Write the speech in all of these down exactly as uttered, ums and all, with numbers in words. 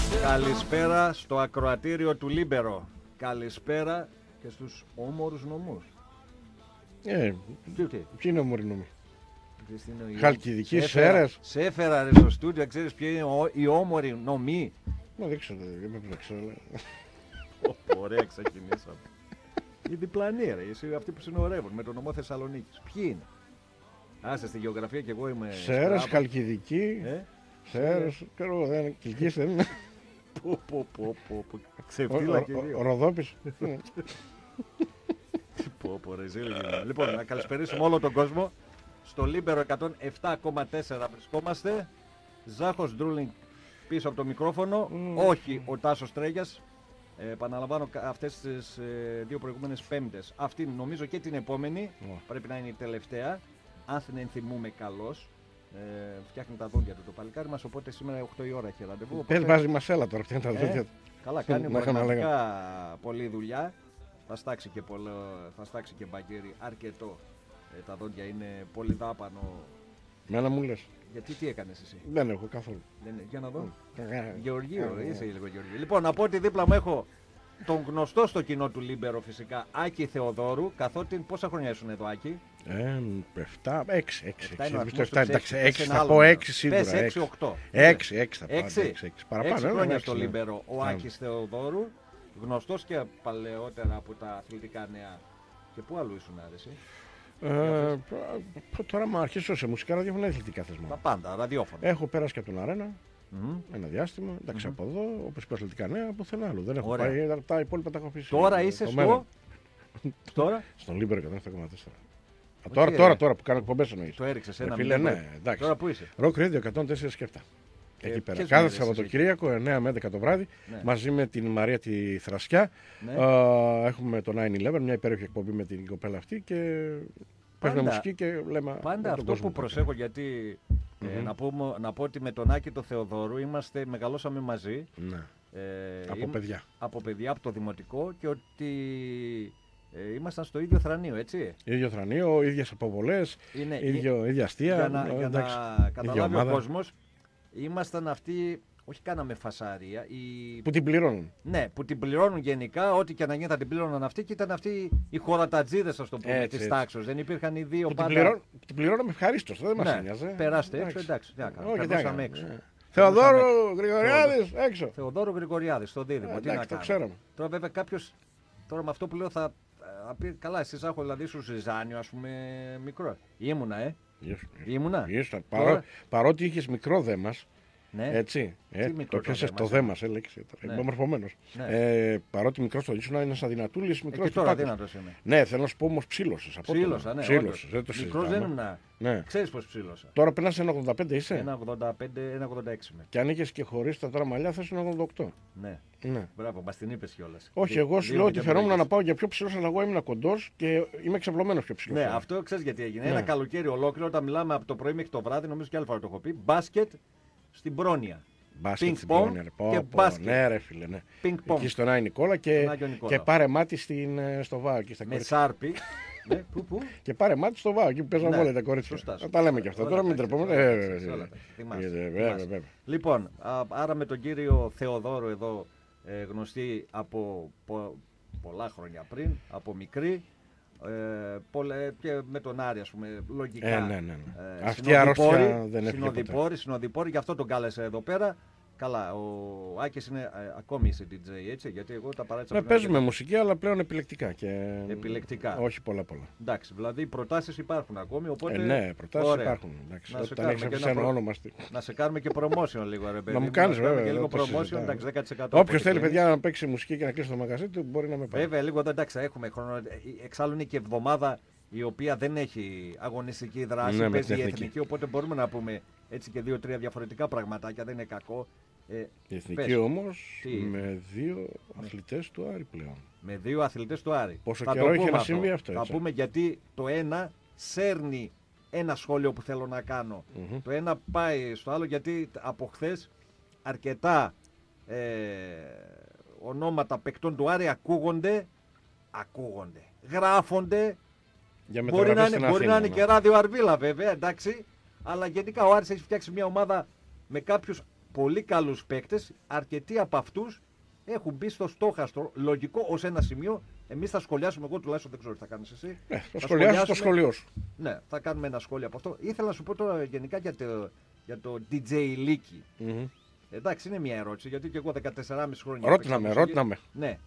Καλησπέρα στο ακροατήριο του Λίμπερο. Καλησπέρα και στους όμορους νομούς. Ε, Τι, τι. ποιοι είναι όμοροι νομοί? Χριστίνο, η- Χαλκιδική, σε έφερα- Σέρες. Σε έφερα ρε στο στούντιο, ξέρεις ποιοι είναι ο- οι όμοροι νομοί. Μα δεν ξέρω, δεν πρέπει να ξέρω. αλλά- Ω, Ωραία, ξεκινήσαμε. Οι διπλανοί ρε, εσύ αυτοί που συνορεύουν με τον νομό Θεσσαλονίκης. Ποιοι είναι? Άσε στη γεωγραφία και εγώ είμαι. Σέρες, σκράπα. Χαλκιδική, Ε, Σέρες, ξέρω εγώ, δεν είναι. Κιλκής δεν είναι. πω, πω, πω, πω, πω. Ο- Ξεφτύλα ο- και ο- δύο. Ο Ροδόπης. Πω, πω, ρε, ζήλια γίνομαι. Λοιπόν, να καλησπερίσουμε όλο τον κόσμο. Στο Λίμπερο εκατόν επτά κόμμα τέσσερα βρισκόμαστε. Ζάχος Ντρούλινγκ πίσω από το μικρόφωνο. Όχι ο Τάσος Τρέγιας. Ε, επαναλαμβάνω κα- αυτές τις ε, δύο προηγούμενες Πέμπτες. Αυτή νομίζω και την επόμενη. Ω. Πρέπει να είναι η τελευταία. Αν δεν ενθυμούμε καλώς. Ε, φτιάχνει τα δόντια του το παλικάρι μας. Οπότε σήμερα οκτώ η ώρα έχει ραντεβού. Πες οπότε- βάζει μασέλα τώρα, αυτά είναι τα Ε, δόντια του. Καλά, κάνει Να είχαμε πραγματικά πολλή δουλειά. Θα στάξει και, πολλο, θα στάξει και μπαγκέρι αρκετό. Ε, τα δόντια είναι πολύ δάπανο. Μένα μου λες. Γιατί τι έκανες εσύ? Δεν έχω καθόλου. Δεν, για να δω. Ε, Γεωργίου, ε, είσαι λίγο Γεωργίου. Λοιπόν, από ό,τι δίπλα μου έχω τον γνωστό στο κοινό του Λίμπερο φυσικά, Άκη Θεοδόρου. Καθότι πόσα χρόνια ήσουν εδώ, Άκη? Ε, εφτά, έξι, έξι. Εφτά είναι ο έξι, αριθμός εφτά, του εντάξει, ψεύτη. έξι Πες θα ένα πω άλλο έξι νούμερο. σίγουρα. Πες έξι, οκτώ. Έξι, έξι θα πω. Έξι. Έξι, έξι. Παραπάνω. Έξι ε, χρόνια έξι, στο ναι. Λίμπερο ο Ναι. Άκης Θεοδόρου. Γνωστός και παλαιότερα από τα αθλητικά νέα. Και πού αλλού ήσουν άρεσε? Ε, π- Τώρα μου αρχίσω σε μουσικά ραδιόφωνα αθλητικά Τα θεσμά. πάντα, ραδιόφωνο. Έχω περάσει και από τον Αρένα Μμμ. ένα διάστημα. Εντάξει, από εδώ, όπως είπα, αθλητικά νέα, πουθενά άλλο. Δεν έχω Ωραία. πάει, τα- τα υπόλοιπα τα έχω αφήσει. Τώρα ε, είσαι το στο. μέλλον. Τώρα Στον Λίμπερο εκατόν επτά κόμμα τέσσερα. Α, Όχι, Τώρα, ρε. τώρα, τώρα που κάνω εκπομπές εννοείς. το έριξες Ρε ένα φίλε, μήνυμα. ναι, εντάξει. Τώρα που είσαι? Rock Radio εκατόν τέσσερα και επτά. Ε, Εκεί πέρα. ποιες Κάθε μέρες Σαββατοκύριακο εννέα με έντεκα το βράδυ, Ναι. μαζί με την Μαρία τη Θρασκιά. Ναι. Α, έχουμε το εννιά έντεκα, μια υπέροχη εκπομπή με την κοπέλα αυτή και παίζουμε Πάντα- μουσική και λέμε. Πάντα για τον αυτό κόσμο που κάτι. προσέχω, γιατί ε, Μμμ. να, πούμε, να πω ότι με τον Άκη το Θεοδόρου είμαστε, μεγαλώσαμε μαζί. Ναι. Ε, Από είμαι- παιδιά. από παιδιά, από το δημοτικό, και ότι ε, ήμασταν στο ίδιο θρανείο, έτσι. ίδιο θρανείο, ίδιες αποβολές, Είναι, ίδιο, ίδια αστεία. για να, ε, για εντάξει, να ίδια καταλάβει ο ομάδα. κόσμος, ήμασταν αυτοί, όχι κάναμε φασάρια, οι... Που την πληρώνουν. ναι, που την πληρώνουν γενικά, ό,τι και να γίνει θα την πλήρωναν αυτοί, και ήταν αυτοί οι χωρατατζίδες, ας το πούμε, Έτσι, της έτσι. τάξης. Δεν υπήρχαν οι δύο Που την, πάντα. πληρώ... την πληρώναμε ευχαρίστως, δεν μας Ναι, ένοιαζε. περάστε έξω, εντάξει, τι να κάνουμε, Όχι, τι περνούσαμε να έξω. κάνουμε. Θεοδόρου Γρηγοριάδης, έξω. Θεοδόρου Γρηγοριάδη, στο δίδυμο. Ε, τι να εντάξει, το κάνουμε. ξέραμε. Τώρα, βέβαια, κάποιο. Τώρα με αυτό που λέω θα, θα πει: καλά, εσύ έχω δηλαδή σου ζυζάνιο, α πούμε, μικρό. Ήμουνα, ε. Ήμουνα. Ήσταν. Τώρα- Παρό... Παρότι είχες μικρό δέμας, Ναι. έτσι. Ε, μικρό το το πιάσες δέμας, το ε? δέμας, έλεγξε. Ναι. Είμαι μορφωμένος. Ναι. Ε, παρότι μικρός το ήσουν, ένας αδυνατούλης, Ε, μικρός και του τώρα πάτους. δυνατός είμαι. Ναι, θέλω να σου πω όμως ψήλωσες. απότομα. Ψήλωσα, ναι. Ψήλωσες, δεν το Μικρό δεν συζητάμε. ήμουν. Ναι. Ξέρει πώ ψήλωσα. Τώρα περνάς ένα ογδόντα πέντε είσαι. ένα ογδόντα πέντε, ένα ογδόντα έξι με. Και αν είχες και χωρίς τα τώρα μαλλιά θα ήσουν ογδόντα οκτώ. Ναι. Ναι. Μπράβο, μα την είπε κιόλα. Όχι, εγώ σου λέω ότι φαινόμουν να πάω για πιο ψηλός, αλλά εγώ ήμουν κοντός και είμαι ξεπλωμένος πιο ψηλός. Ναι, αυτό ξέρει γιατί έγινε. Ναι. Ένα καλοκαίρι ολόκληρο, όταν μιλάμε από το πρωί μέχρι το βράδυ, νομίζω και άλλη φορά το έχω πει, μπάσκετ στην Πρόνοια. Μπάσκετ Ping στην pong Πρόνοια, ρε. Πω, και πω, μπάσκετ. Ναι, ρε φίλε, ναι. Πινκ πονγκ. Εκεί στον Άι Νικόλα και, Στον Άγιο Νικόλαο. και πάρε μάτι στην, ε, στο Βάο. Εκεί στα Με κορίτσια. σάρπι. Ναι, πού, πού. Και πάρε μάτι στο Βάο, εκεί που παίζαμε Ναι, όλα τα κορίτσια. σωστά, Θα σωστά. τα λέμε και αυτά. Όλα Τώρα μην τα τρεπόμαστε. ξέρεις, Ε, όλα τα βέβαια, ξέρεις, όλα τα βέβαια. θυμάσαι, Ε, θυμάσαι. βέβαια, βέβαια. Λοιπόν, α, άρα με τον κύριο Θεοδόρο εδώ, ε, γνωστή από πο- πολλά χρόνια πριν, από μικρή, ε, πολλε- και με τον Άρη, ας πούμε, λογικά. Ε, ναι, ναι, ναι. ε, Αυτή η αρρώστια συνοδοιπόροι, δεν έφυγε συνοδοιπόροι, συνοδοιπόροι, γι' αυτό τον κάλεσε εδώ πέρα. Καλά, ο Άκης είναι ε, ακόμη σε ντι τζέι, έτσι, γιατί εγώ τα παράτησα. Ναι, πριν παίζουμε από- μουσική, αλλά πλέον επιλεκτικά. Και... Επιλεκτικά. Όχι πολλά πολλά. Εντάξει, δηλαδή οι προτάσεις υπάρχουν ακόμη, οπότε... Ε, ναι, προτάσεις ωραία. υπάρχουν. Εντάξει, Να σε όταν κάνουμε έχεις και αφήσει ένα ένα προ- όνομα. στη- Να σε κάνουμε και promotion λίγο, ρε παιδί. Να μου μου, κάνεις, σε κάνουμε βέβαια, και λίγο δεν το promotion, συζητάμε. εντάξει, δέκα τοις εκατό. από Όποιος ό,τι θέλει, κλείνει. παιδιά, να παίξει μουσική και να κλείσει το μαγαζί του, μπορεί να με πάρει. Βέβαια, λίγο εντάξει, έχουμε χρόνο. Ε, Εξάλλου είναι και εβδομάδα η οποία δεν έχει αγωνιστική δράση, Ναι, με παίζει την η εθνική. εθνική, οπότε μπορούμε να πούμε έτσι και δύο-τρία διαφορετικά πραγματάκια, δεν είναι κακό. Ε, Η εθνική πες, όμως Τι? με δύο αθλητές του Άρη πλέον. με δύο αθλητές του Άρη. Πόσο Θα καιρό το είχε πούμε να συμβεί αυτό, Θα έτσι. πούμε γιατί το ένα σέρνει ένα σχόλιο που θέλω να κάνω. Μμμ. Το ένα πάει στο άλλο, γιατί από χθες αρκετά ε, ονόματα παικτών του Άρη ακούγονται, ακούγονται, γράφονται. Για Μπορεί να, μεταγραφές είναι, στην μπορεί να Αθήνα, είναι ναι. και ράδιο Αρβίλα, βέβαια, εντάξει. Αλλά γενικά ο Άρης έχει φτιάξει μια ομάδα με κάποιους πολύ καλούς παίκτες, αρκετοί από αυτούς έχουν μπει στο στόχαστρο, λογικό ως ένα σημείο. Εμείς θα σχολιάσουμε, εγώ τουλάχιστον δεν ξέρω τι θα κάνεις εσύ. Ναι, θα σχολιάσεις το σχολείο σου. Ναι, θα κάνουμε ένα σχόλιο από αυτό. Ήθελα να σου πω τώρα γενικά για το, για το ντι τζέι Leaky. Mm-hmm. Εντάξει, είναι μια ερώτηση, γιατί και εγώ δεκατέσσερα και μισό χρόνια. Ρώτηνα με, ρώτηνα με. Ναι.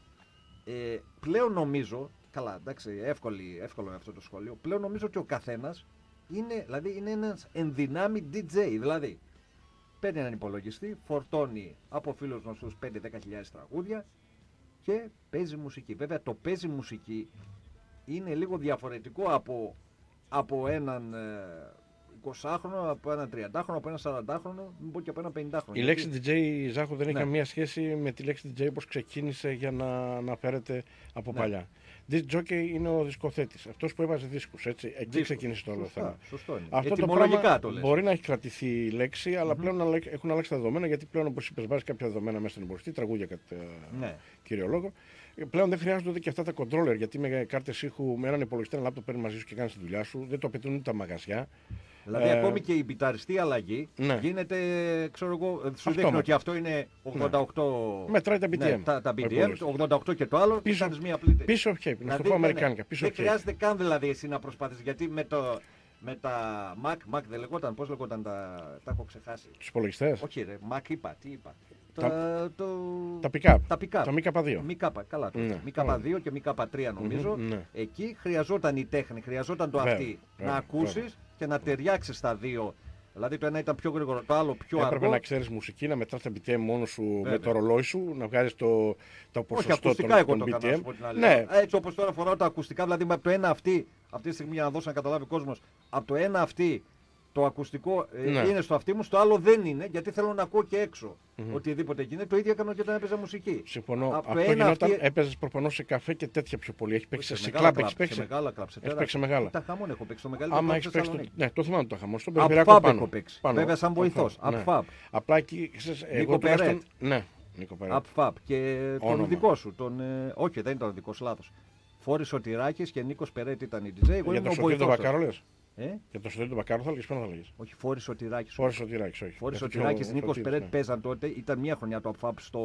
Ε, πλέον νομίζω, καλά, εντάξει, εύκολη, εύκολο είναι αυτό το σχόλιο. Πλέον νομίζω ότι ο καθένας είναι, δηλαδή, είναι ένας ενδυνάμει ντι τζέι. Δηλαδή, παίρνει έναν υπολογιστή, φορτώνει από φίλους γνωστούς πέντε με δέκα χιλιάδες τραγούδια και παίζει μουσική. Βέβαια, το παίζει μουσική είναι λίγο διαφορετικό από, από έναν ε, εικοσάχρονο, από έναν τριαντάχρονο, από έναν σαραντάχρονο, μην πω και από έναν πενηντάχρονο. Η λέξη ντι τζέι, Ζάχο, δεν έχει ναι. καμία σχέση με τη λέξη ντι τζέι όπως ξεκίνησε για να αναφέρεται από ναι. παλιά. Disc jockey είναι ο δισκοθέτης, αυτός που έβαζε δίσκους, έτσι. Εκεί Δίσκους. ξεκίνησε το όλο θέμα. Σωστό είναι. Αυτό το πράγμα το μπορεί να έχει κρατηθεί η λέξη, αλλά mm-hmm. πλέον έχουν αλλάξει τα δεδομένα, γιατί πλέον, όπως είπες, βάζει κάποια δεδομένα μέσα στον υπολογιστή, τραγούδια κατά ναι. κύριο λόγο. Πλέον δεν χρειάζονται και αυτά τα controller, γιατί με κάρτες ήχου, με έναν υπολογιστή, ένα λάπτοπ παίρνει μαζί σου και κάνει τη δουλειά σου. Δεν το απαιτούν ούτε τα μαγαζιά. Δηλαδή, ε, ακόμη και η μπιταριστή αλλαγή ναι. γίνεται, ξέρω εγώ, σου δείχνει ότι αυτό είναι ογδόντα οκτώ. Ναι. Μετράει τα μπι τι εμ. Ναι, τα, τα μπι τι εμ, το ογδόντα οκτώ και το άλλο. Πίσω, και μία πλήτη. Πίσω of shape, να το πω αμερικάνικα. Πίσω δεν χρειάζεται καν δηλαδή εσύ να προσπαθείς, γιατί με, το, με τα Mac, Mac δεν λεγόταν, πώς λεγόταν, τα, τα έχω ξεχάσει. Τους υπολογιστές. Όχι ρε, Mac είπα, τι είπα. Τα, τα, το... τα pick-up. Τα pick-up. Το μι κέι δύο. μι κέι, καλά. Το ναι. μι κέι δύο και μι κέι τρία νομίζω. Mm-hmm, ναι. Εκεί χρειαζόταν η τέχνη, χρειαζόταν το αυτή να ακούσεις και να ταιριάξεις τα δύο. Δηλαδή το ένα ήταν πιο γρήγορο, το άλλο πιο αργό. Έπρεπε να ξέρεις μουσική, να μετράς τα μπι τι εμ μόνο σου Βέβαια. με το ρολόι σου, να βγάζεις το, το ποσοστό των, ακουστικά εγώ το μπι τι εμ. Έκανα, ναι. Έτσι όπως τώρα φοράω τα ακουστικά, δηλαδή από το ένα αυτή, αυτή τη στιγμή για να δώσω να καταλάβει ο κόσμος, από το ένα αυτή το ακουστικό ναι. ε, είναι στο αυτί μου, στο άλλο δεν είναι, γιατί θέλω να ακούω και έξω. Mm-hmm. Οτιδήποτε γίνεται, το ίδιο έκανα και όταν έπαιζα μουσική. Συμφωνώ. Από αυτό γινόταν, αυτή... έπαιζες προφανώς σε καφέ και τέτοια πιο πολύ. Έχει παίξει σε, σε κλαμπ, έχει παίξει. Σε μεγάλα κλαμπ. Έχει παίξει μεγάλα. Τα χαμόν έχω παίξει, το μεγαλύτερο. Άμα έχει παίξει. Το... Ναι, το θυμάμαι το χαμόν. Στον περιφερειακό πάνω. Έχω παίξει. Βέβαια σαν βοηθός. Απφάπ. Απλά εκεί, εγώ τουλάχιστον. Ναι, Νίκο Περέτ. Απφάπ. Και τον δικό σου. Όχι, δεν ήταν ο δικό σου, λάθος. Φόρης Σωτηράκης και Νίκος Περέτ ήταν οι ντι τζέι. Για το Σωτήρι τον Μπακάρο λες. Ε? Για το Σωτήρι τον Μπακάρο θα λέγεις, πού να θα λέγεις. Όχι, Φόρης Σωτηράκης. Φόρης Σωτηράκης, όχι. Φόρης Σωτηράκης, Νίκος Περέτ παίζαν τότε. Ήταν μια χρονιά το Απφάπ στο,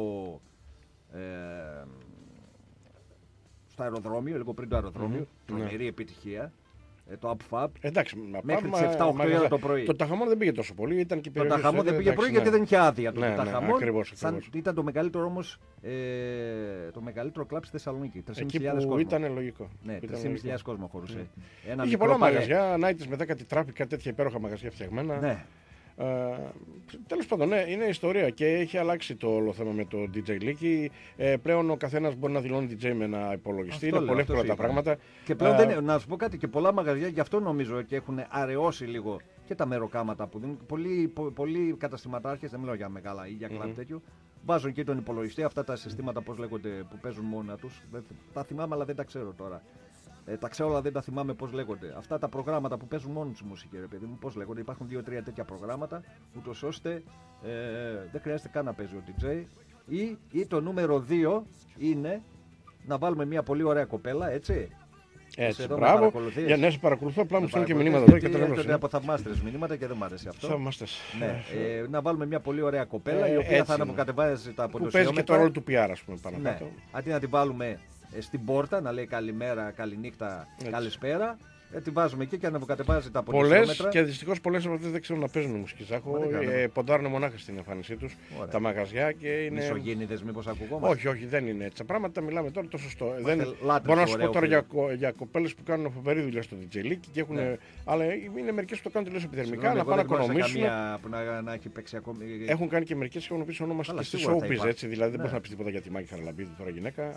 ε, στο αεροδρόμιο, λίγο πριν το αεροδρόμιο. Mm-hmm. Τρομερή ναι. επιτυχία. Ε, το Απφάπ. Εντάξει, μέχρι τις εφτά οκτώ ώρα το πρωί. Το Ταχαμόν δεν πήγε τόσο πολύ. Ήταν και το Ταχαμόν δεν πήγε πρωί γιατί δεν είχε άδεια. Το ναι, Ταχαμόν ναι, ακριβώς, ακριβώς. ήταν το μεγαλύτερο όμως, ε, το μεγαλύτερο κλαμπ στη Θεσσαλονίκη. Εκεί που ήταν λογικό. Ναι, τρεις χιλιάδες χιλιάδες κόσμο χωρούσε. Mm. Είχε πολλά μαγαζιά, Νάιτης με δέκατη τράπη, κάτι τέτοια υπέροχα μαγαζιά φτιαγμένα. Ναι. Uh, τέλος πάντων, ναι, είναι ιστορία και έχει αλλάξει το όλο θέμα με το ντι τζέι Leaky. Ε, πλέον ο καθένας μπορεί να δηλώνει ντι τζέι με ένα υπολογιστή. Αυτό είναι λέω, πολύ εύκολα τα πράγματα. Και πλέον uh, δεν, να σου πω κάτι, και πολλά μαγαζιά γι' αυτό νομίζω και έχουν αραιώσει λίγο και τα μεροκάματα που δίνουν. Πολλοί, πο, πολλοί καταστηματάρχες, δεν μιλάω για μεγάλα ή για κλαμπ mm-hmm. τέτοιο, βάζουν και τον υπολογιστή, αυτά τα συστήματα πώς λέγονται που παίζουν μόνα τους. Τα θυμάμαι, αλλά δεν τα ξέρω τώρα. Ε, τα ξέρω, αλλά δεν τα θυμάμαι πώς λέγονται. Αυτά τα προγράμματα που παίζουν μόνο τους μουσική, ρε παιδί μου, πώς λέγονται. Υπάρχουν δύο-τρία τέτοια προγράμματα, ούτως ώστε ε, δεν χρειάζεται καν να παίζει ο ντι τζέι. Ή, ή το νούμερο δύο είναι να βάλουμε μια πολύ ωραία κοπέλα, έτσι. Έτσι, μπράβο. Για να σε παρακολουθώ, απλά μου στέλνουν και μηνύματα εδώ και τέλος. Είναι από θαυμάστρες μηνύματα και δεν μ' άρεσε αυτό. Θαυμάστες. Ναι, ε, να βάλουμε μια πολύ ωραία κοπέλα, η οποία θα αναποκατεβάζει τα ποντοσιόμετρα. Που παίζει και το ρόλο του πι αρ, ας πούμε, πάνω κάτω. Αντί να τη βάλουμε στην πόρτα να λέει καλημέρα, καληνύχτα, καλησπέρα. Ε, τη βάζουμε εκεί και ανεβοκατεβάζει τα ποντοσιόμετρα. Πολλές και δυστυχώς πολλές από αυτές δεν ξέρουν να παίζουν μουσική. Ζάχο, ε, ποντάρουν μονάχα στην εμφάνισή τους τα μαγαζιά και είναι. Μισογίνηδες, μήπως ακουγόμαστε. Όχι, όχι, δεν είναι έτσι. Τα πράγματα μιλάμε τώρα το σωστό. Δεν... Μπορώ να σου πω τώρα για, για κοπέλες που κάνουν φοβερή δουλειά στο ντι τζέι Leaky και έχουν. Ναι. Αλλά είναι μερικές που το κάνουν τελείως επιδερμικά να πάνε να οικονομήσουν. Που να, να έχει παίξει ακόμη... Έχουν κάνει και μερικές που έχουν πει όνομα και στη showbiz έτσι. Δηλαδή δεν μπορεί να πει τίποτα για τη Μάκη Χαραλαμπίδου τώρα γυναίκα.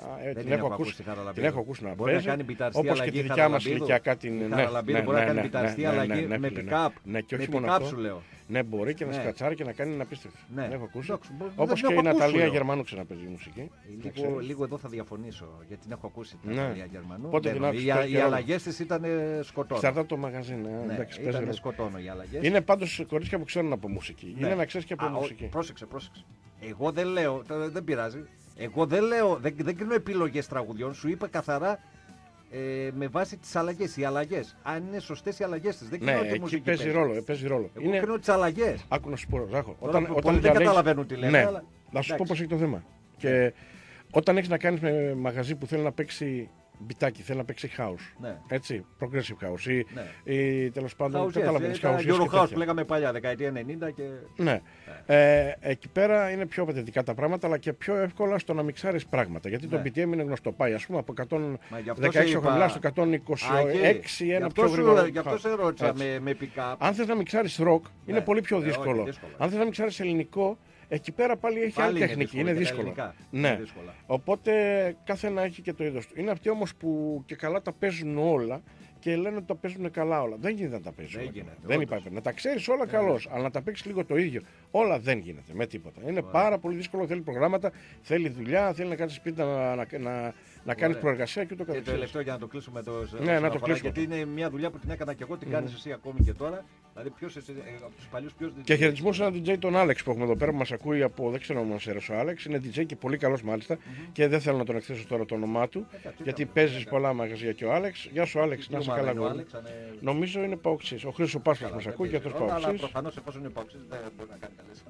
Την έχω ακούσει να παίζει. Όπως και τη δικιά μας ηλικιακά την. Μπορεί να κάνει πιταριστή αλλαγή με pick-up. Ναι, και όχι με μόνο pick-up σου λέω. Ναι, μπορεί και να σκατσάρει και να κάνει ένα απίστευτο. Ναι, έχω ακούσει. Όπως Όπως και η Ναταλία Γερμανού ξαναπέζει μουσική. Λίγο, λίγο εδώ θα διαφωνήσω γιατί την έχω ακούσει την ναι. Ναταλία Γερμανού. Πότε δεν, οι, οι, οι αλλαγές της ήταν σκοτώνω. Εξαρτάται το μαγαζί, ναι. ναι εντάξει, ήταν σκοτώνω οι αλλαγές. Είναι πάντως κορίτσια που ξέρουν από μουσική. Ναι. Είναι να ξέρεις και από Α, μουσική. Πρόσεξε, πρόσεξε. Εγώ δεν λέω, δεν πειράζει. Εγώ δεν λέω, δεν, δεν κρίνω επιλογές τραγουδιών. Σου είπα καθαρά ε, με βάση τις αλλαγές. Οι αλλαγές, αν είναι σωστές οι αλλαγές της, δεν ναι, κοινώ εκεί παίζει, παίζει ρόλο. Παίζει ρόλο. Εγώ είναι... κοινώ τις αλλαγές. Άκου να σου πω, Ζάχο. Όταν, όταν, όταν δεν καταλαβαίνουν τι λένε. Ναι, αλλά... να σου πω πώς έχει το θέμα. Και όταν έχεις να κάνεις με μαγαζί που θέλει να παίξει μπιτάκι, θέλει να παίξει house. Ναι. Έτσι, progressive house. Ή, ναι. ή τέλος πάντων, καταλαβαίνεις house. Euro house που λέγαμε παλιά, δεκαετία ενενήντα και. Ναι. ναι. Ε, εκεί πέρα είναι πιο απαιτητικά τα πράγματα, αλλά και πιο εύκολα στο να μιξάρεις πράγματα. Γιατί ναι. το μπι τι εμ είναι γνωστό. Πάει, ας πούμε, από εκατόν δεκαέξι είπα... χαμηλά στο εκατόν είκοσι έξι, ένα πιο γρήγορο. Γι' αυτό σε ρώτησα με, με pick-up. Αν θες να μιξάρεις rock, είναι ναι. πολύ πιο δύσκολο. Αν θες να μιξάρεις ελληνικό, εκεί πέρα πάλι έχει πάλι άλλη τεχνική, είναι δύσκολο. Είναι δύσκολο. Ναι. Είναι δύσκολο. Οπότε κάθε ένα έχει και το είδος του. Είναι αυτοί όμως που και καλά τα παίζουν όλα και λένε ότι τα παίζουν καλά όλα. Δεν γίνεται να τα παίζουν. Δεν, γίνεται, δεν υπάρχει. Να τα ξέρεις όλα ναι. καλώς, αλλά να τα παίξεις λίγο το ίδιο. Όλα δεν γίνεται με τίποτα. Είναι Ωραία. πάρα πολύ δύσκολο. Θέλει προγράμματα, θέλει δουλειά, θέλει να κάνεις σπίτι να, να, να, να κάνεις προεργασία και ούτω καθεξής. Και το τελευταίο για να το κλείσουμε το ναι, να το κλείσουμε. Γιατί είναι μια δουλειά που την έκανα και εγώ, την κάνεις εσύ ακόμη και τώρα. Δηλαδή, ποιος εσύ, από τους παλιούς, ποιος και χαιρετισμούς σε έναν ντι τζέι τον Άλεξ που έχουμε εδώ πέρα που μας ακούει από δεν ξέρω αν μας έρεσε ο Άλεξ. Είναι ντι τζέι και πολύ καλός μάλιστα mm-hmm. και δεν θέλω να τον εκθέσω τώρα το όνομά του ε, γιατί παίζει πολλά μαγαζιά και ο Άλεξ. Γεια σου Άλεξ, να είσαι καλά γόρι. Νομίζω είναι Παοξής. Ο Χρήστος Πάσχας μας ακούει και αυτός Παοξής. Αλλά προφανώς εφόσον είναι Παοξής δεν μπορεί να κάνει καλές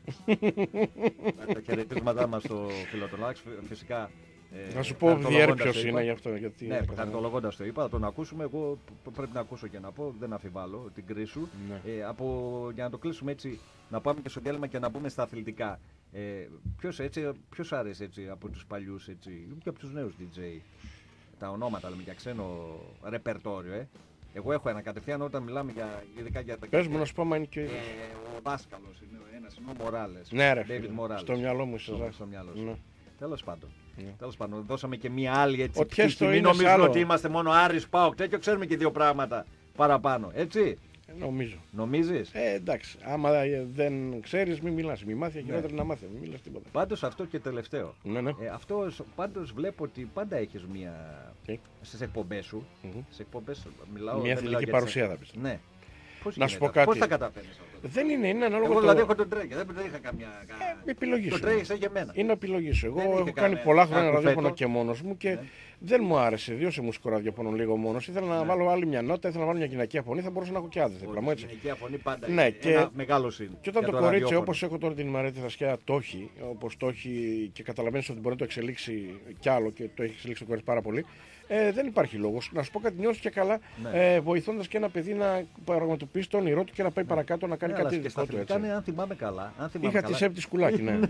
αλλαγές. Τα χαιρετίσματά μας στο φίλο του Άλεξ φυσικά. Ε, να σου πω διέρ ποιος είναι γι' αυτό. Γιατί ναι, χαριτολογώντας το είπα, θα τον ακούσουμε. Εγώ πρέπει να ακούσω και να πω, δεν αμφιβάλλω την κρίση σου. Ναι. Ε, από, για να το κλείσουμε έτσι, να πάμε και στο διάλειμμα και να μπούμε στα αθλητικά. Ε, ποιος, έτσι, ποιος άρεσε έτσι, από τους παλιούς έτσι, και από τους νέους ντι τζέι, τα ονόματα λέμε για ξένο ρεπερτόριο, ε. Εγώ έχω ένα κατευθείαν όταν μιλάμε για ειδικά για τα. Πες μου να σου πω, μα είναι και. Ε, ο δάσκαλος είναι ένας, είναι ο Μοράλες. Ναι, ρε, στο μυαλό μου είσαι. Στο μυαλό σου. Ναι. Τέλος πάντων. Yeah. Τέλος πάντων, δώσαμε και μία άλλη έτσι. Πτυχή. Μην νομίζουν ότι είμαστε μόνο Άρης ΠΑΟΚ. Τέτοιο ξέρουμε και δύο πράγματα παραπάνω. Έτσι. Ε, νομίζω. Νομίζεις? Ε, εντάξει. Άμα δεν ξέρεις, μην μιλάς. Μη μάθει, χειρότερα ναι. να μάθει. Μην μιλάς τίποτα. Πάντως αυτό και τελευταίο. Ναι, ναι. Ε, αυτό πάντως βλέπω ότι πάντα έχεις μία. Okay. Στις εκπομπές σου. Mm-hmm. Στις εκπομπές μιλάω. Μία θηλυκή παρουσία θα πεις. Ναι. Πώς να σου πω κάτι. Πώς τα καταφέρνεις αυτό? Δεν είναι, είναι ανάλογο. Εγώ δηλαδή το... έχω τον τρέγγι, δεν είχα καμιά. Ε, επιλογή σου. Το τρέγγι είσαι για μένα. Είναι επιλογή σου. Εγώ έχω κάνει πολλά χρόνια ραδιόφωνο και μόνος μου και ναι. δεν μου άρεσε. Δύο σε μουσικό ραδιόφωνο λίγο μόνος. Ήθελα να ναι. βάλω άλλη μια νότα, ήθελα να βάλω μια γυναικεία φωνή, θα μπορούσα να έχω και άδειε. Η γυναικεία φωνή πάντα ναι, είναι και... ένα μεγάλο σύν. Και όταν το, το κορίτσι όπως έχω τώρα την Μαρέτη Θασκιά το έχει, όπως το έχει και καταλαβαίνεις ότι μπορεί να το εξελίξει κι άλλο και το έχει εξελίξει το κορίτσι πάρα πολύ. Ε, δεν υπάρχει λόγος. Να σου πω κάτι, νιώθει και καλά ναι. ε, βοηθώντας και ένα παιδί να πραγματοποιήσει το όνειρό του και να πάει ναι. παρακάτω να κάνει ναι, κάτι δικό του. Ήταν, αν θυμάμαι καλά. Αν θυμάμαι Είχα καλά. τη Σέπτη Σκουλάκη, ναι.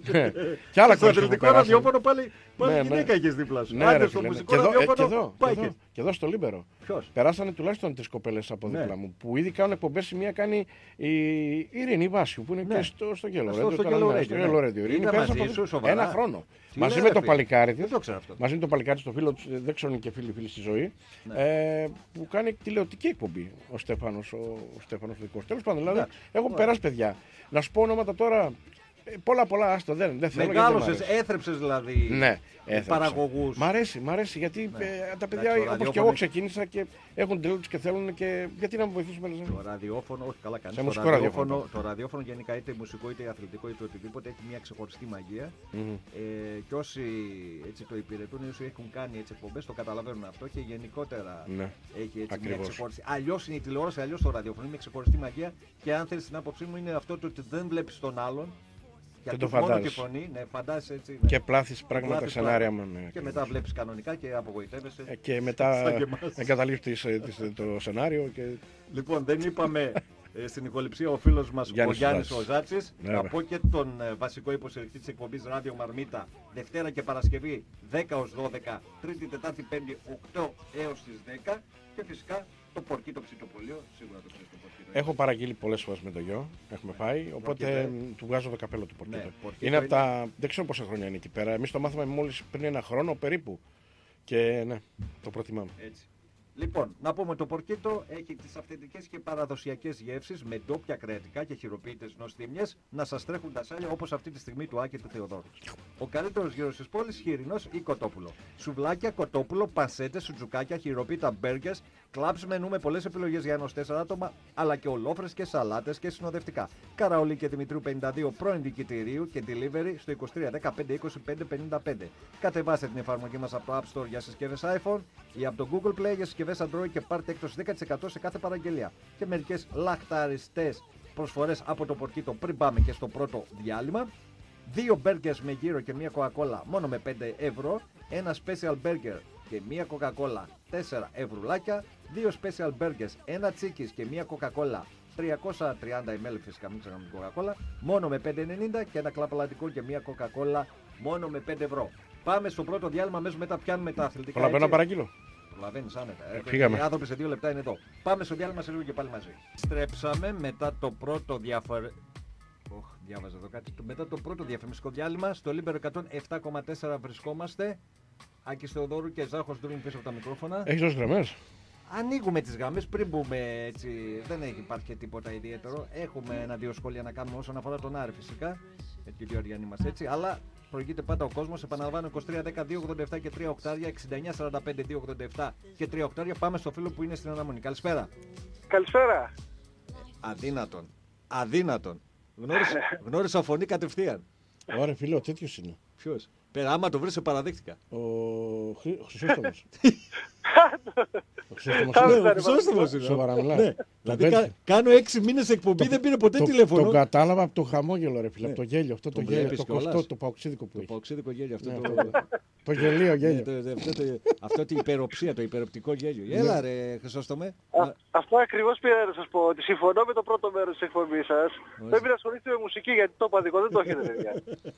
Και άλλα στο αθλητικό ραδιόφωνο πάλι, πάλι ναι, γυναίκα ναι. είχες δίπλα σου. Ναι, Άντε, στο μουσικό ραδιόφωνο πάει. Και εδώ στο Λίμπερο. Ποιος? Περάσανε τουλάχιστον τρεις κοπέλες από δίπλα ναι. μου που ήδη κάνουν εκπομπές. Η μία κάνει η Ειρήνη Βάσιου που είναι ναι. και στο, στο Γέλο Ρέντιο. Ένα χρόνο. Μαζί με το παλικάρι της, μαζί με το παλικάρι στο φίλο του, δεν ξέρω και φίλοι φίλοι στη ζωή, ναι. ε, που κάνει τηλεοπτική εκπομπή ο Στέφανος, ο, ο Στέφανος δικός. Τέλος πάντων, δηλαδή, έχω περάσει παιδιά. Να σου πω ονόματα τώρα, ε, πολλά πολλά, άστο, δεν, δεν θέλω. Μεγάλωσες, έθρεψες δηλαδή ναι, παραγωγούς. Μ' αρέσει, μ' αρέσει, γιατί ναι. ε, τα παιδιά όπως ραδιόφωνο... και εγώ ξεκίνησα και έχουν τελείω τους και θέλουν και γιατί να μου βοηθήσουμε. Το ραδιόφωνο, όχι καλά κάνεις. Το ραδιόφωνο, ραδιόφωνο, το ραδιόφωνο γενικά είτε μουσικό είτε αθλητικό είτε οτιδήποτε έχει μια ξεχωριστή μαγεία mm-hmm. ε, και όσοι έτσι, το υπηρετούν, όσοι έχουν κάνει έτσι εκπομπές το καταλαβαίνουν αυτό και γενικότερα ναι. έχει έτσι μια ξεχωριστή. Αλλιώς είναι η τηλεόραση, αλλιώς το ραδιόφωνο είναι μια ξεχωριστή μαγεία και αν θέλεις την άποψή μου είναι αυτό το ότι δεν βλέπεις τον άλλον. Και το φαντάζεσαι. Και, φωνή, ναι, φαντάζεσαι έτσι, ναι. Και πλάθεις πράγματα πλάθεις σενάρια μου. Ναι, και μετά βλέπεις κανονικά και απογοητεύεσαι. Ε, και μετά εγκαταλείπεις το σενάριο. Και... Λοιπόν, δεν είπαμε ε, στην ηχοληψία ο φίλος μας Γιάννης ο Γιάννης ο Ζάτσης. Ναι, να πω και τον ε, βασικό υποστηρικτή της εκπομπής Ράδιο Μαρμίτα Δευτέρα και Παρασκευή δέκα ως δώδεκα, Τρίτη, Τετάρτη, Πέμπτη οκτώ έως τις δέκα και φυσικά το πορκί το ψητοπολείο, σίγουρα το ξέρεις το πορκί. Έχω παραγγείλει πολλές φορές με το γιο, έχουμε πάει, οπότε Πορκίτο. του βγάζω το καπέλο του πορκίτο. Ναι, πορκίτο είναι από τα, δεν ξέρω πόσα χρόνια είναι εκεί πέρα, εμείς το μάθαμε μόλις πριν ένα χρόνο περίπου και ναι, το προτιμάμε. Έτσι. Λοιπόν, να πούμε το πορκίτο έχει τις αυθεντικές και παραδοσιακές γεύσεις με ντόπια κρεατικά και χειροποίητες νοστιμιές να σας τρέχουν τα σάλια όπως αυτή τη στιγμή του Άκη του Θεοδόρου. Ο καλύτερος γύρος της πόλης, χοιρινός ή κοτόπουλο. Σουβλάκια, κοτόπουλο, πανσέτες, σουτζουκάκια, χειροποίητα, μπέργκερς, κλαμπς μενού με πολλές επιλογές για ένας τέσσερα άτομα, αλλά και ολόφρες και σαλάτες και συνοδευτικά. Καραολί και Δημητρίου πενήντα δύο πρώην δικητηρίου και delivery στο είκοσι τρία δεκαπέντε είκοσι πέντε πενήντα πέντε. Κατεβάστε την εφαρμογή μας από το App Store για συσκευές iPhone ή από το Google Play για συσκευές Android και πάρτε έκπτωση δέκα τοις εκατό σε κάθε παραγγελία. Και μερικές λαχταριστές προσφορές από το πορκίτο πριν πάμε και στο πρώτο διάλειμμα. Δύο μπέργκερς με γύρο και μία κοκακόλα μόνο με πέντε ευρώ. Ένα special burger και μία κοκακόλα τέσσερα ευρουλάκια. Δύο special burgers, ένα τσίκις και μία κοκακόλα τριακόσια τριάντα μιλιλίτρια φυσικά, μην ξεχνάμε την κοκακόλα, μόνο με πέντε ενενήντα και ένα κλαπαλατικό και μία κοκακόλα μόνο με πέντε ευρώ. Πάμε στο πρώτο διάλειμμα, αμέσως μετά πιάνουμε τα αθλητικά. Προλαβαίνω να παραγγείλω. Προλαβαίνεις άνετα. Φύγαμε. Οι άνθρωποι σε δύο λεπτά είναι εδώ. Πάμε στο διάλειμμα σε λίγο και πάλι μαζί. Στρέψαμε μετά το πρώτο διαφορετικό. Oh, διάβαζα εδώ κάτι. Μετά το πρώτο διαφημιστικό διάλειμμα, στο Λίμπερο εκατόν επτά κόμμα τέσσερα βρισκόμαστε. Άκης Θεοδόρου και Ζάχος Ντρούλινγκ πίσω από τα μικρόφωνα. Έχεις δώσει γραμμές? Ανοίγουμε τις γραμμές πριν μπούμε έτσι. Δεν έχει υπάρχει και τίποτα ιδιαίτερο. Έχουμε ένα-δύο σχόλια να κάνουμε όσον αφορά τον Άρη φυσικά. Γιατί και οι είμαστε έτσι. Αλλά προηγείται πάντα ο κόσμος. Επαναλαμβάνω είκοσι τρία δέκα δύο ογδόντα επτά και τρία οκτάρια, εξήντα εννιά σαράντα πέντε δύο ογδόντα επτά και τρία οκτάρια. Πάμε στο φίλο που είναι στην αναμονή. Καλησπέρα. Καλησπέρα. Αδύνατον. Αδύνατον. Γνώρισα, γνώρισα φωνή κατευθείαν. Ωραία, φίλε, ο τέτοιος είναι. Ποιος? Πέρα, άμα το βρεις σε παραδείχτηκα. Ο Χρυ... Χρυσόστομος. Ο Χρυσόστομος είναι. Σοβαρά μιλάω. Ναι. Δηλαδή κα, κάνω έξι μήνες εκπομπή, δεν πήρε ποτέ το, τηλέφωνο. Το κατάλαβα από το χαμόγελο, ρε φίλε, Ναι. από το γέλιο. Αυτό το, Το γέλιο, βλέπεις το κοστό, κιόλας. το παοξίδικο που Το έχει. παοξίδικο γέλιο αυτό. Ναι, το, αυτό το, το γελίο γέλιο. ναι, το, αυτό, το, αυτό το υπεροψία, το υπεροπτικό γέλιο. Έλα ρε Χρυσόστομε. Α, αυτό ακριβώς πήρα να σας πω, ότι συμφωνώ με το πρώτο μέρος της εκπομπής σας. Πρέπει να ασχολείστε με μουσική, γιατί το παδικό δεν το έχετε, παιδιά.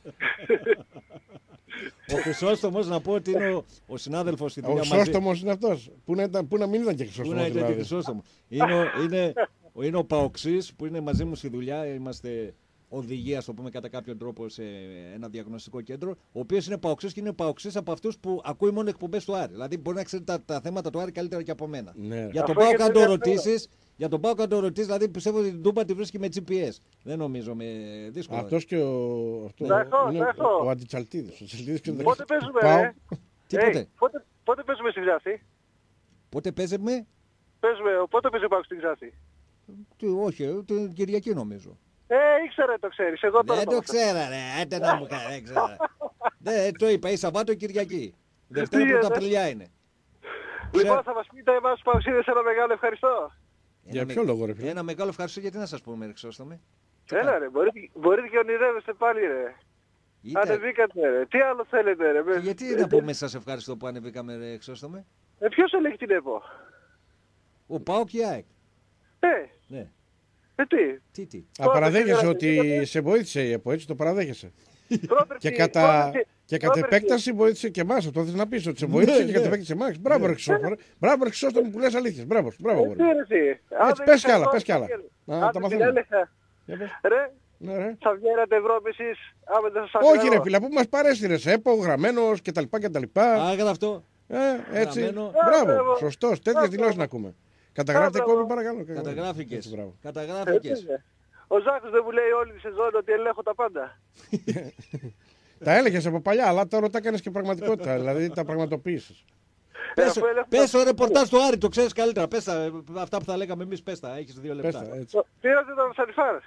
Ο Χρυσόστομος, να πω ότι είναι ο, ο συνάδελφος στη Ο δουλειά μαζί. Χρυσόστομος είναι αυτός. Πού να, ήταν, πού να μην ήταν και Πού να Χρυσόστομος. ήταν και Δηλαδή. Χρυσόστομο. Είναι, ο- είναι, ο- είναι ο Παοξής που είναι μαζί μου στη δουλειά. Είμαστε οδηγία, το πούμε κατά κάποιον τρόπο, σε ένα διαγνωστικό κέντρο. Ο οποίος είναι Παοξής και είναι Παοξής από αυτούς που ακούει μόνο εκπομπές του Άρη. Δηλαδή μπορεί να ξέρει τα, τα θέματα του Άρη καλύτερα και από μένα. Ναι. Για τον Αυτό Πάοκ είναι αν το ενδιαφέρον. ρωτήσεις, για τον Πάοκ αν το ρωτήσεις, δηλαδή πιστεύω ότι την Τούμπα τη βρίσκει με τζι πι ες. Δεν νομίζω, με δύσκολο. Αυτός και ο, αυτό Τα έχω, είναι τα έχω. ο, ο Αντιτσαλτίδης. Ο Τσαλτίδης και ο Πότε παίζουμε, Πάω. ρε? Τίποτε. Hey, πότε, πότε παίζουμε στη Ξάση? Πότε παίζουμε, Παίζουμε, πότε παίζει ο Πάοκ στη Ξάση? τι, όχι, ε, την Κυριακή νομίζω. Ε, ήξερα το ξέρεις, εγώ τώρα Δεν το ξέρα ρε, άντε να μου κάνει, δεν ξέρα. Δεν το είπα, η Σαββάτο Κυριακή. Δευτέρα Τι πρώτα είναι? Απριλιά είναι. Λοιπόν, θα μας πείτε εμάς που Παοξίδες ένα μεγάλο ευχαριστώ. Για Ένα ποιο με- λόγο, ρε φίλε? Ένα μεγάλο ευχαριστώ, γιατί να σας πούμε, ρε Χρυσόστομε. Έλα ρε, μπορείτε, μπορείτε και ονειρεύεστε πάλι ρε. Ήταν- Ανεβήκατε ρε, τι άλλο θέλετε ρε. Και γιατί να πούμε σας ευχαριστώ που ανεβήκαμε, ρε Χρυσόστομε. Ε, ποιος ελέγχει την ΕΠΟ? Ο Πάοκ και η ΑΕΚ. Ε, Ναι, ε τι. τι, τι. Α, παραδέχεσαι ότι σε βοήθησε η ΕΠΟ, έτσι το παραδέχεσαι. Πρόπερση, Και κατά, πρόπερση, και κατ' πρόπερση. επέκταση βοήθησε και εμάς. Αυτό θες να πεις, ότι σε βοήθησε Ναι, και κατ' ναι. επέκταση εμάς. Μπράβο, ρε Χρυσόστομο. Μπράβο, ρε Χρυσόστομο που λες αλήθειες. Μπράβο, μπράβο. Ε, αγόρι τι μου. ρε εσύ. Αν Έτσι, δεν πες κι είχα άλλα, εγώ, πες κι άλλα. αν Να δεν τα την μαθαίνουμε. έλεγχα, Για πες. ρε, Ναι, ρε. θα βγαίνατε βρώμης εσείς, άμα δεν σας Όχι, αφήνω ρε εγώ. φίλε, που μας παρέστηρες. ΕΠΟ, γραμμένος κτλ. κτλ. Άγραφτο. Ε, έτσι. Γραμμένο. Μπράβο, Μπράβο. σωστός. Τέτοιες Μπράβο. δηλώσεις να ακούμε. Καταγράφτε Μπράβο. κόμμα, παρακαλώ. Καταγράφηκες. Έτσι, μπράβο. Καταγράφηκες. Έτσι είναι. Ο Ζάκος δεν μου λέει όλη τη σεζόν ότι ελέγχω τα πάντα. Τα έλεγες από παλιά, αλλά τώρα τα έκανες και πραγματικότητα. Δηλαδή τα πραγματοποίησες. Πες, αφού έλεγχο πες τα- το ρεπορτάζ του Άρη, το ξέρεις καλύτερα. Πες τα, αυτά που θα λέγαμε εμείς, πες τα. Έχεις δύο Πες λεπτά. τα, έτσι. Πήρατε τον Σαριφάρ.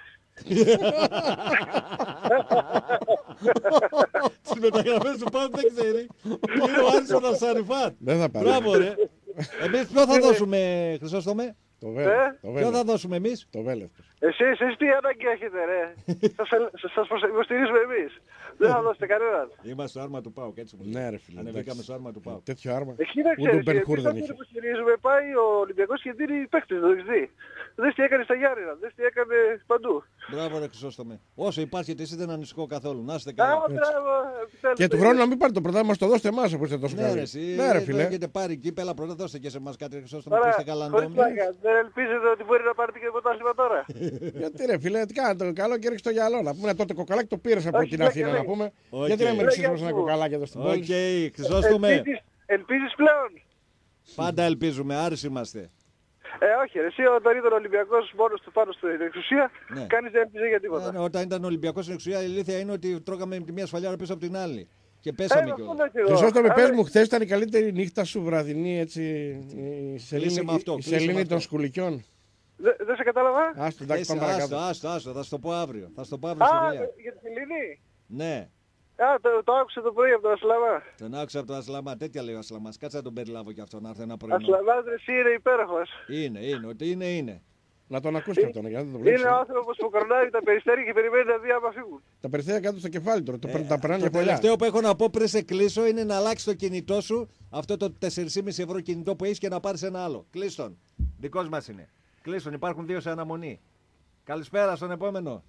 Τις μεταγραφές του Πάοκ δεν ξέρει. Είναι ο Άρης ο Νασαριφάτ. Δεν θα πάρει. Μπράβο ρε. Εμείς ποιο θα δώσουμε, Χρυσόστομε. Το Ε? βέλος. Το Ποιο θα βέλος. δώσουμε εμείς. Το βέλος. Εσείς, εσείς τι ανάγκη έχετε ρε. σας, ελ- σας προσ- υποστηρίζουμε εμείς. Δεν θα δώσετε κανέναν. Είμαστε στο άρμα του Πάοκ, έτσι μου λέει. Ναι, ρε φίλε. Ανεβήκαμε εντάξει. στο άρμα του Πάοκ. Τέτοιο άρμα. Εκεί να Ούτε ο ξέρεις, Μπεν εμείς Χουρ δεν αυτόν είχε. που υποστηρίζουμε πάει ο Ολυμπιακός και δίνει παίκτες, το έχεις δει. Δες τι έκανε στα Γιάννηνα, δες τι έκανε παντού. Μπράβο ρε Χρυσόστομε. Όσο υπάρχετε εσείς δεν ανησυχώ καθόλου. Να είστε Α, καλά. μπράβο, επιτέλους. Και του χρόνου να μην πάρει το πρωτάθλημα, μας το δώστε εμάς που είστε τόσο Ναι ρε καλοί. εσύ, Ναι, ρε δεν φίλε. έχετε πάρει κύπελα πρώτα, δώστε και σε εμάς κάτι ρε Χρυσόστομε που Ωραία, είστε καλά χωρίς ντόμοι. πλάκα. Δεν ελπίζετε ότι μπορεί να πάρετε και το πρωτάθλημα τώρα. Γιατί ρε φίλε, τι κάνετε το καλό και ρίξει το γυαλό. Να πούμε τότε κοκαλάκι το πήρε από Όχι, την δεν Αθήνα να λέει. πούμε. Οκ. Γιατί να μην Λέγε ρίξει ένα μου. κοκαλάκι εδώ στην πόλη. Οκ, Χρυσόστομε. Ελπίζεις, ελπίζεις πλέον. Πάντα ελπίζουμε, Άρης είμαστε. Ε, όχι, ρε, εσύ όταν ήταν Ολυμπιακός μόνος του πάνω στην εξουσία, ναι. Κάνεις δεν έπαιζε για τίποτα. Ε, ναι, όταν ήταν Ολυμπιακός στην εξουσία, η αλήθεια είναι ότι τρώγαμε τη μία σφαλιάρα πίσω από την άλλη. Και πέσαμε ε, κιόλας. Χρυσόστομε, πες μου, χθες ήταν η καλύτερη νύχτα σου βραδινή, έτσι, η σελήνη, αυτό, η σελήνη των σκουλικιών. Δεν δε σε κατάλαβα. Άστο, εντάξει, πάμε παρακάτω. Άστο, άστο, θα σου το πω αύριο. Θα σου το πω αύριο στη δουλειά. Για τη σελήνη. Ναι. Α, το, το άκουσα το πρωί από τον Ασλαμά. Τον άκουσα από τον Ασλαμά, τέτοια λέει ο Ασλαμάς. Κάτσε να τον περιλάβω κι αυτό να έρθει ένα πρωινό. Ασλαμάς, εσύ είναι υπέροχος. Είναι, είναι, ότι είναι, είναι. Να τον ακούσει αυτόν, για να τον βλέπει. Είναι ο άνθρωπος που κορνάει τα περιστέρια και περιμένει να δει άμα φύγουν. Τα περιστέρια κάτω στο κεφάλι τώρα, Ε, τα περνάνε το πολλά. τελευταίο που έχω να πω πριν σε κλείσω είναι να αλλάξει το κινητό σου, αυτό το τέσσερα κόμμα πέντε ευρώ κινητό που έχει και να πάρει ένα άλλο. Κλείστον. Δικός μας είναι. Κλείστον, υπάρχουν δύο σε αναμονή. Καλησπέρα στον επόμενο.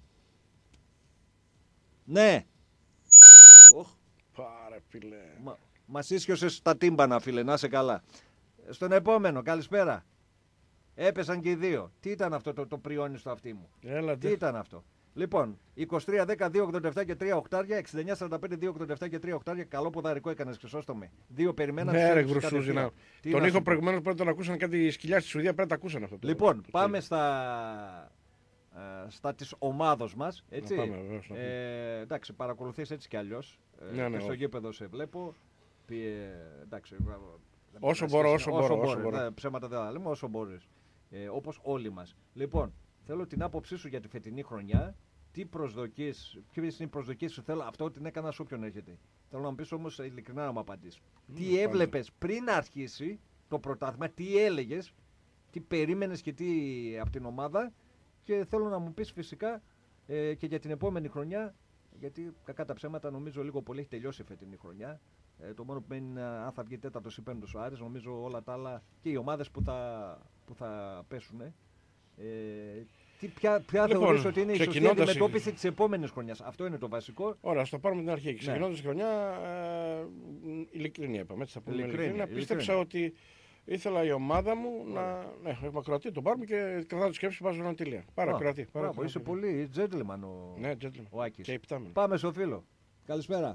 Ναι. Oh. Πάρε, φίλε. Μα, μας ίσχυωσες τα τύμπανα, φίλε, να είσαι καλά. Στον επόμενο, καλησπέρα. Έπεσαν και οι δύο. Τι ήταν αυτό το, το πριόνι στο αυτί μου. Έλατε. Τι ήταν αυτό. Λοιπόν, είκοσι τρία δέκα δύο ογδόντα επτά και τρία οχτάρια, εξήντα εννιά σαράντα πέντε δύο ογδόντα επτά και τρία οχτάρια. Καλό ποδαρικό έκανες, Χρυσόστομε. Δύο περιμέναν. Ναι, ρε Γρουσούζι. Να... Τον είχα προηγουμένως πρέπει να τον ακούσαν κάτι σκυλιά στη Σουηδία, πρέπει να τα ακούσαν αυτό. Λοιπόν, το πάμε το στα, ε, στα της ομάδος μας. Έτσι. Να πάμε, βεβαίως, να ε, εντάξει, παρακολουθείς έτσι κι αλλιώς. Ε, ναι, ναι, στο όχι. γήπεδο σε βλέπω. Πιε, εντάξει, όσο μπορώ, όσο μπορώ. Όσο μπορώ. Ναι, ψέματα δεν θα λέμε, όσο μπορείς. Ε, όπως όλοι μας. Λοιπόν, θέλω την άποψή σου για τη φετινή χρονιά. Τι προσδοκίες, ποιες είναι οι προσδοκίες σου, θέλω αυτό την έκανα σε όποιον έρχεται. Θέλω να μου πεις όμως ειλικρινά να μου απαντήσεις. Mm, τι έβλεπες πριν αρχίσει το πρωτάθλημα, τι έλεγες, τι περίμενες και τι από την ομάδα και θέλω να μου πεις φυσικά ε, και για την επόμενη χρονιά, γιατί κακά τα ψέματα νομίζω λίγο πολύ έχει τελειώσει η φετινή χρονιά. Ε, το μόνο που μένει είναι αν θα βγει τέταρτος ή πέμπτος ο Άρης, νομίζω όλα τα άλλα και οι ομάδες που θα, που θα πέσουν. Ε, τι, ποια ποια λοιπόν, θεωρείς ότι είναι η σωστή αντιμετώπιση η... της επόμενης χρονιάς. Αυτό είναι το βασικό. Ωραία, ας το πάρουμε την αρχή. Ξεκινώντας τη χρονιά, ε, ειλικρινή είπαμε. Έτσι θα πούμε ειλικρινή. Πίστεψα ότι ήθελα η ομάδα μου να. Ναι, έχουμε Κροατία, τον πάρουμε και κρατάω τη σκέψη βάζω ένα τελεία. Πάρα Κροατία. Μπράβο, είσαι πολύ gentleman ο, ναι, gentleman. ο Άκης. Και πάμε στο φίλο. Καλησπέρα.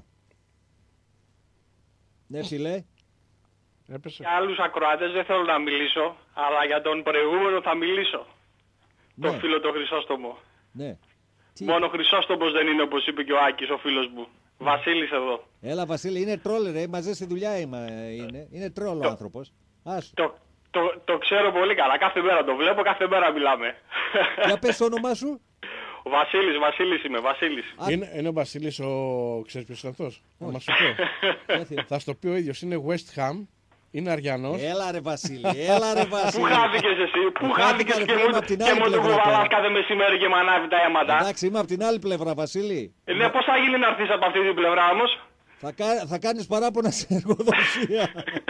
Ναι, φίλε. Έπεσε. Για άλλους ακροατές δεν θέλω να μιλήσω, αλλά για τον προηγούμενο θα μιλήσω. Ναι. Το φίλο το Χρυσόστομο. Ναι. Μόνο ο Χρυσόστομος δεν είναι όπως είπε και ο Άκης, ο φίλος μου. Ναι. Βασίλης εδώ. Έλα Βασίλη, είναι τρόλ ρε, μαζί στη δουλειά είμαι, είναι. Είναι τρόλ ο άνθρωπος. Άσου. Το, το, το ξέρω πολύ καλά, κάθε μέρα το βλέπω, κάθε μέρα μιλάμε. Για πες το όνομά σου. Ο Βασίλης, Βασίλης είμαι, Βασίλης. Είναι, είναι ο Βασίλης ο... ξέρεις ποιος είναι αυτός. Να μας σου πω. Θα σου το πει ο ίδιος, είναι West Ham. Είναι Αριανός. Έλα ρε Βασίλη, έλα ρε Βασίλη. Πού χάθηκες εσύ, πού χάθηκες και μου, και μου το κουβαλάς κάθε μεσημέρι και μ' ανάβει τα αίματα. Εντάξει, είμαι από την άλλη πλευρά Βασίλη. Ε, ναι, πώς θα γίνει να έρθεις από αυτή την πλευρά όμως. Θα, κα... θα κάνεις παράπονα σε εργοδοσία.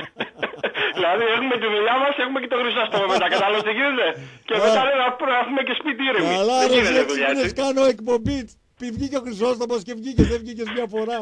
Δηλαδή έχουμε τη δουλειά μας, έχουμε και το Χρυσόστομο μετά, κατάλαβες τι γίνεται. Και μετά λέει να έχουμε και σπίτι ήρεμοι. Καλά ρε, σε έξι μήνες κάνω εκπομπή. Βγήκε ο Χρυσόστομος και βγήκες, δεν βγήκες μια φορά.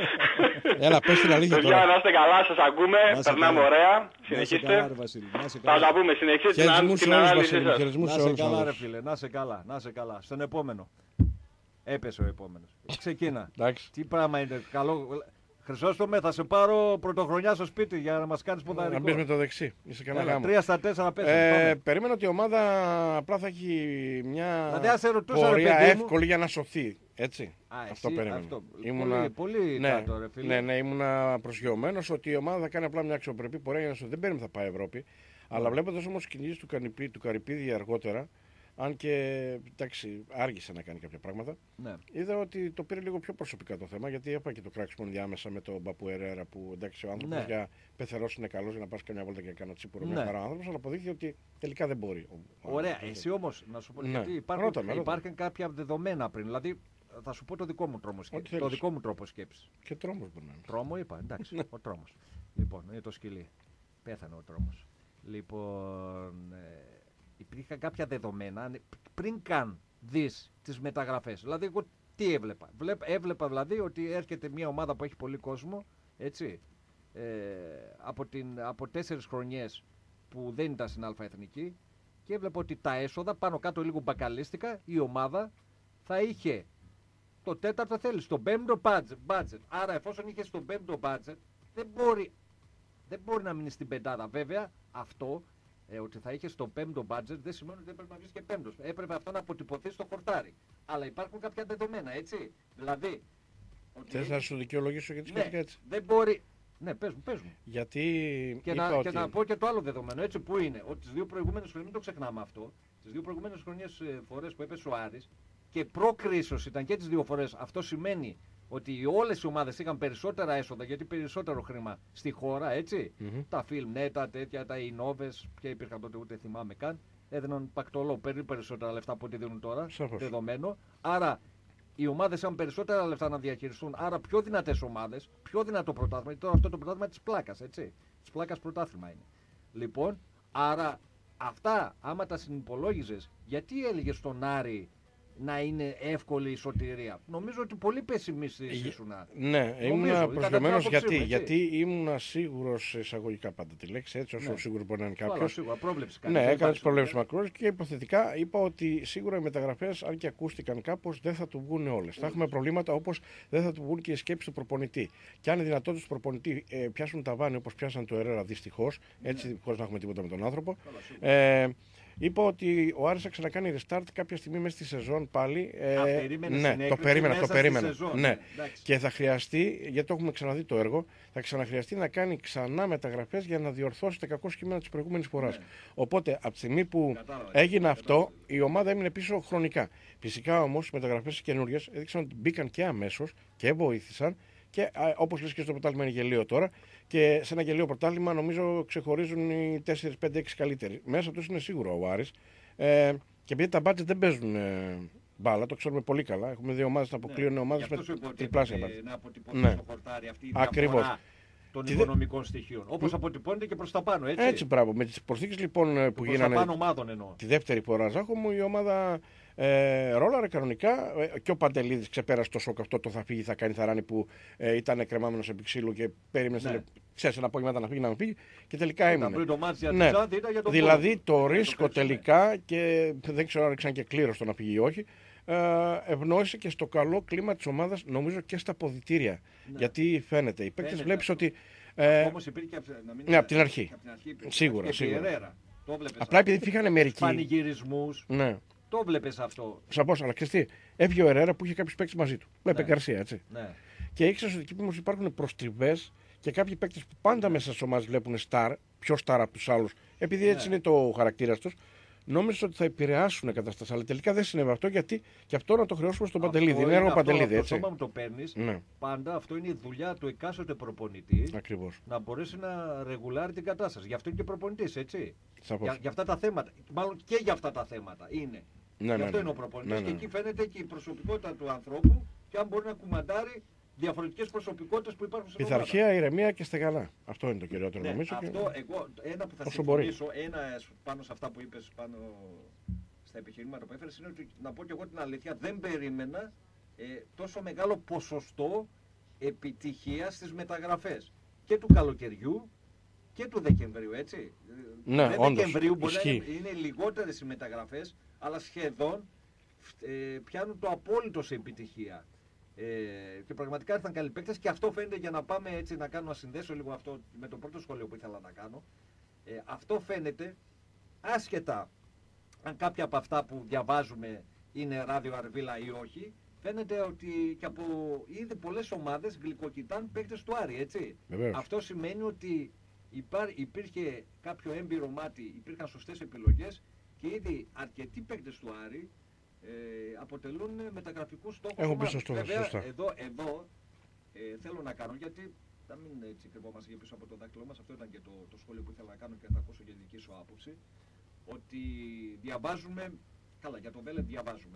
Έλα, πες την αλήθεια τώρα. Παιδιά, να είστε καλά, σας ακούμε, περνάμε ωραία, συνεχίστε. Θα τα πούμε, συνεχίστε την ανάλυση σας. Να σε καλά ρε φίλε, να σε καλά, να σε καλά. Στον επόμενο. Έπεσε ο επόμενος. Ξεκίνα. Τι πράγμα είναι, καλό. Χρυσόστομε, θα σε πάρω πρωτοχρονιά στο σπίτι για να μας κάνεις ποδαρικό. Να μπεις με το δεξί. Είσαι κανένα γάμο. Τρία στα τέσσερα πέσουν. Ε, περίμενα ότι η ομάδα απλά θα έχει μια δηλαδή, ρωτούσα, πορεία ρε, εύκολη για να σωθεί. Έτσι. Α, αυτό εσύ, περίμενα. Αυτό. Ήμουνα... Πολύ, πολύ ναι, κάτω, ρε φίλε. Ναι, ναι, ήμουνα προσγειωμένος ότι η ομάδα θα κάνει απλά μια αξιοπρεπή πορεία για να σωθεί. Δεν περίμενα θα πάει Ευρώπη. Mm. Αλλά βλέποντας όμως κινήσεις του, Καρυπίδη, του Καρυπίδη αργότερα, αν και εντάξει, άργησε να κάνει κάποια πράγματα. Ναι. Είδα ότι το πήρε λίγο πιο προσωπικά το θέμα, γιατί έπα και το κράξιμο διάμεσα με τον Μπαπου Ερέρα που εντάξει ο άνθρωπος ναι. για πεθερός είναι καλός για να πας καμιά βόλτα και να κάνω τσίπουρο ναι. μια χαρά άνθρωπος, αλλά αποδείχθηκε ότι τελικά δεν μπορεί. Ωραία, εσύ όμως να σου πω, ναι. γιατί υπάρχουν, ρώτα, ρώτα. υπάρχουν κάποια δεδομένα πριν, δηλαδή θα σου πω το δικό μου τρόμο σκέψης. Το δικό μου τρόπο σκέψης. Και τρόμος μπορεί να είναι. Τρόμο είπα, εντάξει, ο τρόμος. Λοιπόν, είναι το σκυλί. Πέθανε ο τρόμος. Λοιπόν, ε, υπήρχαν κάποια δεδομένα πριν καν δεις τις μεταγραφές. Δηλαδή, εγώ τι έβλεπα. Βλέπ, έβλεπα δηλαδή ότι έρχεται μια ομάδα που έχει πολύ κόσμο, έτσι, ε, από, την, από τέσσερις χρονιές που δεν ήταν στην Α' Εθνική και έβλεπα ότι τα έσοδα πάνω κάτω λίγο μπακαλίστικα η ομάδα θα είχε το τέταρτο θέλει, στον πέμπτο budget. Άρα εφόσον είχε στον πέμπτο budget δεν μπορεί, δεν μπορεί να μείνει στην πεντάδα. Βέβαια αυτό ε, ότι θα είχε το πέμπτο budget δεν σημαίνει ότι έπρεπε να βγει και πέμπτος. Έπρεπε αυτό να αποτυπωθεί στο χορτάρι. Αλλά υπάρχουν κάποια δεδομένα, έτσι. Δηλαδή. Θες να σου δικαιολογήσω γιατί σκέφτηκα έτσι. Δεν μπορεί. Ναι, πες μου, πες μου. Γιατί. Και, είπα να, ότι... και να πω και το άλλο δεδομένο, έτσι που είναι. Ότι τις δύο προηγούμενες χρονιές, μην το ξεχνάμε αυτό. Τις δύο προηγούμενες χρονιές φορές που έπεσε ο Άρης και προκρίσος ήταν και τις δύο φορές. Αυτό σημαίνει ότι όλες οι ομάδες είχαν περισσότερα έσοδα γιατί περισσότερο χρήμα στη χώρα, έτσι. Mm-hmm. Τα Filmnet, τα τέτοια, τα Innoves, και υπήρχαν τότε ούτε θυμάμαι καν. Έδιναν πακτολό, περίπου περισσότερα λεφτά από ό,τι δίνουν τώρα. Σαφώς. Δεδομένο. Άρα οι ομάδες είχαν περισσότερα λεφτά να διαχειριστούν. Άρα πιο δυνατές ομάδες, πιο δυνατό πρωτάθλημα. Γιατί τώρα αυτό το πρωτάθλημα της πλάκας, έτσι. Της πλάκας πρωτάθλημα είναι. Λοιπόν, άρα αυτά, άμα τα συνυπολόγιζες, γιατί έλεγες στον Άρη να είναι εύκολη η σωτηρία? Νομίζω ότι πολύ πεσημίστης ήσουν. Ναι, ήμουν προσγειωμένος γιατί, γιατί ήμουν σίγουρος εισαγωγικά πάντα τη λέξη, έτσι όσο ναι. σίγουρο μπορεί να είναι κάποιος. Ναι, έκανα τις προβλέψεις μακρός και υποθετικά είπα ότι σίγουρα οι μεταγραφές, αν και ακούστηκαν κάπως, δεν θα του βγουν όλες. Θα έχουμε προβλήματα όπως δεν θα του βγουν και οι σκέψεις του προπονητή. Και αν οι δυνατότητες του προπονητή ε, πιάσουν τα βάνη όπως πιάσαν το Ερέρα δυστυχώς, έτσι ναι. χωρίς να έχουμε τίποτα με τον άνθρωπο. Ε, Είπα ότι ο Άρης θα ξανακάνει restart κάποια στιγμή μέσα στη σεζόν πάλι. Ε, Α, περίμενε ναι, το περίμενα, το περίμενα. Ναι. Και θα χρειαστεί, γιατί το έχουμε ξαναδεί το έργο, θα ξαναχρειαστεί να κάνει ξανά μεταγραφές για να διορθώσει τα κακό κείμενα της προηγούμενης φοράς. Ναι. Οπότε, από τη στιγμή που κατάλαβα, έγινε κατάλαβα. αυτό, η ομάδα έμεινε πίσω χρονικά. Φυσικά όμως, οι μεταγραφές καινούριες έδειξαν ότι μπήκαν και αμέσως και βοήθησαν. Και όπως λες και στο πρωτάθλημα είναι γελίο τώρα, και σε ένα γελίο πρωτάθλημα νομίζω ξεχωρίζουν οι τέσσερα πέντε έξι καλύτεροι. Μέσα τους είναι σίγουρο ο Άρης. Ε, και επειδή τα μπάτζετ δεν παίζουν ε, μπάλα, το ξέρουμε πολύ καλά. Έχουμε δύο ομάδες να αποκλείουν, ναι, ομάδες με τριπλάσια μπάτζετ. Να αποτυπωθεί ναι. στο χορτάρι αυτή η διαφορά των οικονομικών στοιχείων. Όπως αποτυπώνεται και προς τα πάνω, έτσι. Έτσι, μπράβο. Με τις προσθήκες λοιπόν που γίνανε. Πάνω ομάδων εννοώ. Τη δεύτερη φορά, Ζάχο μου, η ομάδα. Ε, ρόλαρε κανονικά ε, και ο Παντελίδης ξεπέρασε το σοκ αυτό, το θα φύγει, θα κάνει θαράνι που ε, ήταν κρεμάμενος επί ξύλου και περίμενε ναι. ξέρεις ένα απόγευμα να φύγει να φύγει και τελικά έμεινε. Το ναι. για το δηλαδή το, το ρίσκο τελικά και δεν ξέρω αν ρίξαν και κλήρω στο να φύγει ή όχι, ε, ευνόησε και στο καλό κλίμα της ομάδας, νομίζω και στα ποδητήρια. Ναι. Γιατί φαίνεται, οι παίκτες βλέπεις ότι. Ε, όμως υπήρχε να μην ναι, από την αρχή. Από την αρχή σίγουρα, σίγουρα. Απλά αυτό. Επειδή φύγανε μερικοί. Πανηγυρισμούς. Ναι. Το βλέπεις αυτό. Σαφώς, αλλά ξέρεις τι, έφυγε ο Ερέρα που είχε κάποιους παίκτες μαζί του. Βλέπε ναι. Γκαρσία, έτσι. Ναι. Και ήξερες ότι εκεί όμως υπάρχουν προστριβές και κάποιοι παίκτες που πάντα μέσα στις ομάδες βλέπουν star, πιο star από τους άλλους, επειδή έτσι ναι. είναι το χαρακτήρας τους, νόμιζες ότι θα επηρεάσουν κατάσταση. Αλλά τελικά δεν συνέβη αυτό, γιατί και αυτό να το χρεώσουμε στον Παντελίδη. Είναι έργο Παντελίδη, έτσι. Αυτό μου το παίρνεις, ναι. πάντα αυτό είναι η δουλειά του εκάστοτε προπονητή. Ακριβώς. Να μπορέσει να ρεγουλάρει την κατάσταση. Γι' αυτό είναι και προπονητής, έτσι. Για, για αυτά τα θέματα. Μάλλον και για αυτά τα θέματα είναι. Ναι, Γι' αυτό ναι, είναι ο προπονητής ναι, ναι. και εκεί φαίνεται και η προσωπικότητα του ανθρώπου και αν μπορεί να κουμαντάρει διαφορετικές προσωπικότητες που υπάρχουν στην ομάδα. Πειθαρχία, ηρεμία και στεγανά. Αυτό είναι το κυριότερο ναι, νομίζω. Αυτό, και... εγώ, ένα που θα συμφωνήσω, ένα πάνω σε αυτά που είπες, πάνω στα επιχειρήματα που έφερες, είναι ότι να πω και εγώ την αλήθεια, δεν περίμενα ε, τόσο μεγάλο ποσοστό επιτυχίας στις μεταγραφές και του καλοκαιριού και του Δεκεμβρίου, έτσι. Ναι, του Δεκεμβρίου μπορεί να είναι, είναι λιγότερες οι μεταγραφές, αλλά σχεδόν ε, πιάνουν το απόλυτο σε επιτυχία. Ε, και πραγματικά ήρθαν καλοί παίκτες και αυτό φαίνεται, για να πάμε έτσι να κάνω, να συνδέσω λίγο αυτό με το πρώτο σχόλιο που ήθελα να κάνω. Ε, αυτό φαίνεται άσχετα αν κάποια από αυτά που διαβάζουμε είναι ράδιο Αρβίλα ή όχι. Φαίνεται ότι και από ήδη πολλές ομάδες γλυκοκοιτάν παίκτες του Άρη, έτσι. Βεβαίως. Αυτό σημαίνει ότι υπά, υπήρχε κάποιο έμπειρο μάτι, υπήρχαν σωστές επιλογές και ήδη αρκετοί παίκτες του Άρη ε, αποτελούν μεταγραφικούς στόχους. Έχω πει σωστό, Βέβαια, σωστά. εδώ, εδώ ε, θέλω να κάνω, γιατί να μην έτσι κρυβόμαστε για πίσω από το δάκτυλό μας, αυτό ήταν και το, το σχόλιο που ήθελα να κάνω και θα ακούσω και δική σου άποψη, ότι διαβάζουμε, καλά για το Βέλετ διαβάζουμε.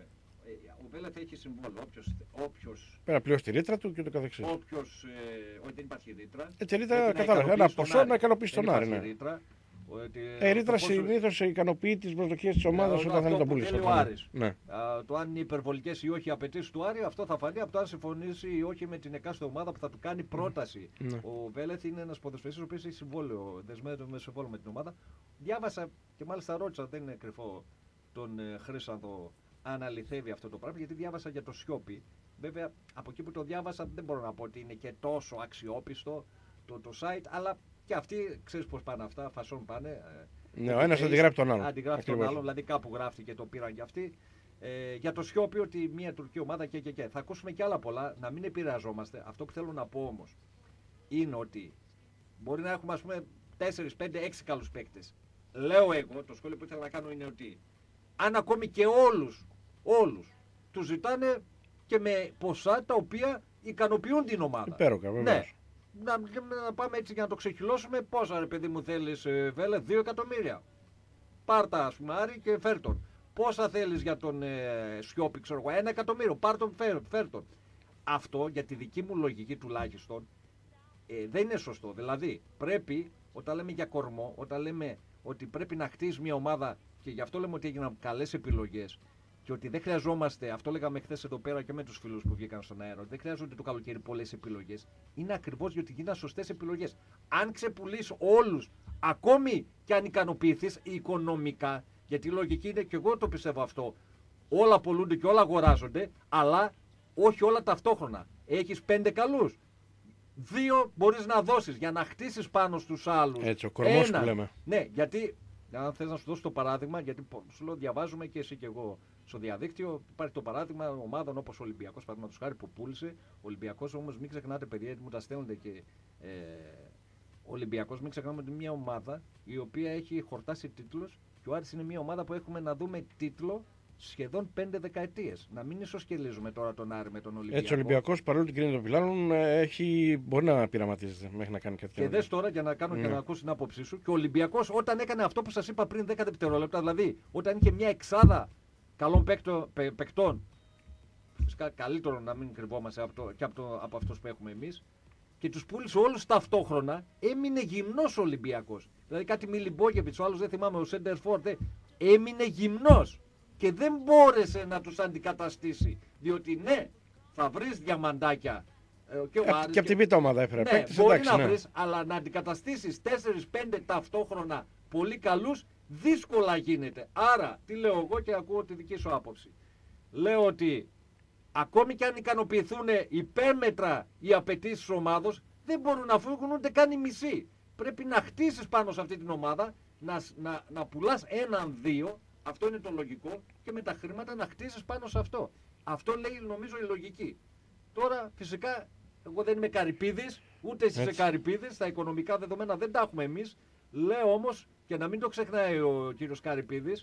Ο Βέλετ έχει συμβόλαιο, όποιος... όποιος Πέρα πλέον στη ρήτρα του και το καθεξής. Όποιος, ε, όχι δεν υπάρχει ρήτρα. Έτσι ρήτρα κατάλαβα, ένα ποσό να ικανοποιήσει τον Άρη. Ναι. Ρήτρα. Ότι, ε, η ρήτρα πόσο... συνήθως ικανοποιεί τις προσδοκίες της ομάδας όταν θέλει να τον πουλήσει. Ναι. Α, το αν είναι υπερβολικές ή όχι οι απαιτήσεις του Άρη, αυτό θα φανεί από το αν συμφωνήσει ή όχι με την εκάστοτε ομάδα που θα του κάνει πρόταση. Mm. Ο Βέλεθ είναι ένας ποδοσφαιριστής ο οποίος έχει συμβόλαιο, δεσμεύεται με συμβόλαιο με την ομάδα. Διάβασα και μάλιστα ρώτησα, δεν είναι κρυφό, τον ε, Χρήσανδο αν αληθεύει αυτό το πράγμα, γιατί διάβασα για το Σιώπη. Βέβαια, από εκεί που το διάβασα δεν μπορώ να πω ότι είναι και τόσο αξιόπιστο το, το site, αλλά και αυτοί, ξέρεις πώς πάνε αυτά, φασόν πάνε. Ναι, ο ένας αντιγράφει τον άλλον. Αντιγράφει τον άλλον, δηλαδή κάπου γράφτηκε, το πήραν κι αυτοί. Ε, για το Σιώπη ότι μια τουρκική ομάδα και, και, και. Θα ακούσουμε κι άλλα πολλά, να μην επηρεαζόμαστε. Αυτό που θέλω να πω όμως είναι ότι μπορεί να έχουμε ας πούμε τέσσερα, πέντε, έξι καλούς παίκτες. Λέω εγώ, το σχόλιο που ήθελα να κάνω είναι ότι αν ακόμη και όλους, όλους τους ζητάνε και με ποσά τα οποία ικανοποιούν την ομάδα. Υπέροχα, βέβαια. Ναι. Να, να πάμε έτσι για να το ξεχυλώσουμε. Πόσα ρε παιδί μου θέλεις, ε, Βέλε, δύο εκατομμύρια. Πάρτα ας πούμε Άρη και φέρ τον. Πόσα θέλεις για τον ε, Σιώπη, ξέρω εγώ, ένα εκατομμύριο, πάρ τον, φέρ, φέρ τον. Αυτό για τη δική μου λογική τουλάχιστον ε, δεν είναι σωστό. Δηλαδή πρέπει όταν λέμε για κορμό, όταν λέμε ότι πρέπει να χτίσει μια ομάδα και γι' αυτό λέμε ότι έγιναν καλές επιλογές και ότι δεν χρειαζόμαστε, αυτό λέγαμε χθες εδώ πέρα και με τους φίλους που βγήκαν στον αέρα, δεν χρειάζονται το καλοκαίρι πολλές επιλογές. Είναι ακριβώς γιατί γίναν σωστές επιλογές. Αν ξεπουλείς όλους, ακόμη και αν ικανοποιηθείς οικονομικά, γιατί η λογική είναι και εγώ το πιστεύω αυτό, όλα πολλούνται και όλα αγοράζονται, αλλά όχι όλα ταυτόχρονα. Έχεις πέντε καλούς. Δύο μπορείς να δώσεις για να χτίσεις πάνω στους άλλους. Έτσι, ο κορμός που λέμε. Ναι, γιατί, αν θες να σου δώσω το παράδειγμα, γιατί σου λέω διαβάζουμε και εσύ και εγώ στο διαδίκτυο, υπάρχει το παράδειγμα ομάδων όπως ο Ολυμπιακός, παραδείγματος χάρη που πούλησε. Ο Ολυμπιακός όμως, μην ξεχνάτε παιδιά, γιατί μου τα στέλνονται και ε, ο Ολυμπιακός, μην ξεχνάμε ότι είναι μια ομάδα η οποία έχει χορτάσει τίτλους και ο Άρης είναι μια ομάδα που έχουμε να δούμε τίτλο σχεδόν πέντε δεκαετίες. Να μην ισοσκελίζουμε τώρα τον Άρη με τον Ολυμπιακό. Έτσι ο Ολυμπιακός παρόλο την κρίνη των πυλάνων έχει... μπορεί να πειραματίζεται μέχρι να κάνει κάτι τέτοιο. Και δες τώρα για να κάνω mm. και να ακούσει την άποψή σου. Και ο Ολυμπιακός όταν έκανε αυτό που σας είπα πριν δέκα δευτερόλεπτα, δηλαδή όταν είχε μια εξάδα καλών παίκτο, παι, παικτών, φυσικά καλύτερο να μην κρυβόμαστε από, το, και από, το, από αυτούς που έχουμε εμείς, και τους πούλησε όλους ταυτόχρονα, έμεινε γυμνός ο Ολυμπιακός. Δηλαδή κάτι Μιλιμπόγεβιτς, ο άλλος δεν θυμάμαι, ο Σέντερφορντ, έμεινε γυμνός. Και δεν μπόρεσε να τους αντικαταστήσει. Διότι ναι, θα βρεις διαμαντάκια. Ε, και, και, και από την πίτα ομάδα έφερε. Ναι, παίκτης, μπορεί εντάξει, να ναι. βρεις, αλλά να αντικαταστήσεις τέσσερα πέντε ταυτόχρονα πολύ καλούς, δύσκολα γίνεται. Άρα, τι λέω εγώ και ακούω τη δική σου άποψη. Λέω ότι ακόμη και αν ικανοποιηθούν υπέρμετρα οι απαιτήσεις της ομάδος, δεν μπορούν να φύγουν ούτε καν οι μισοί. Πρέπει να χτίσεις πάνω σε αυτή την ομάδα, να, να, να πουλάς έναν-δύο. Αυτό είναι το λογικό και με τα χρήματα να χτίσεις πάνω σε αυτό. Αυτό λέει νομίζω η λογική. Τώρα φυσικά εγώ δεν είμαι Καρυπίδης, ούτε εσύ είσαι Καρυπίδης, τα οικονομικά δεδομένα δεν τα έχουμε εμείς. Λέω όμως και να μην το ξεχνάει ο κύριος Καρυπίδης,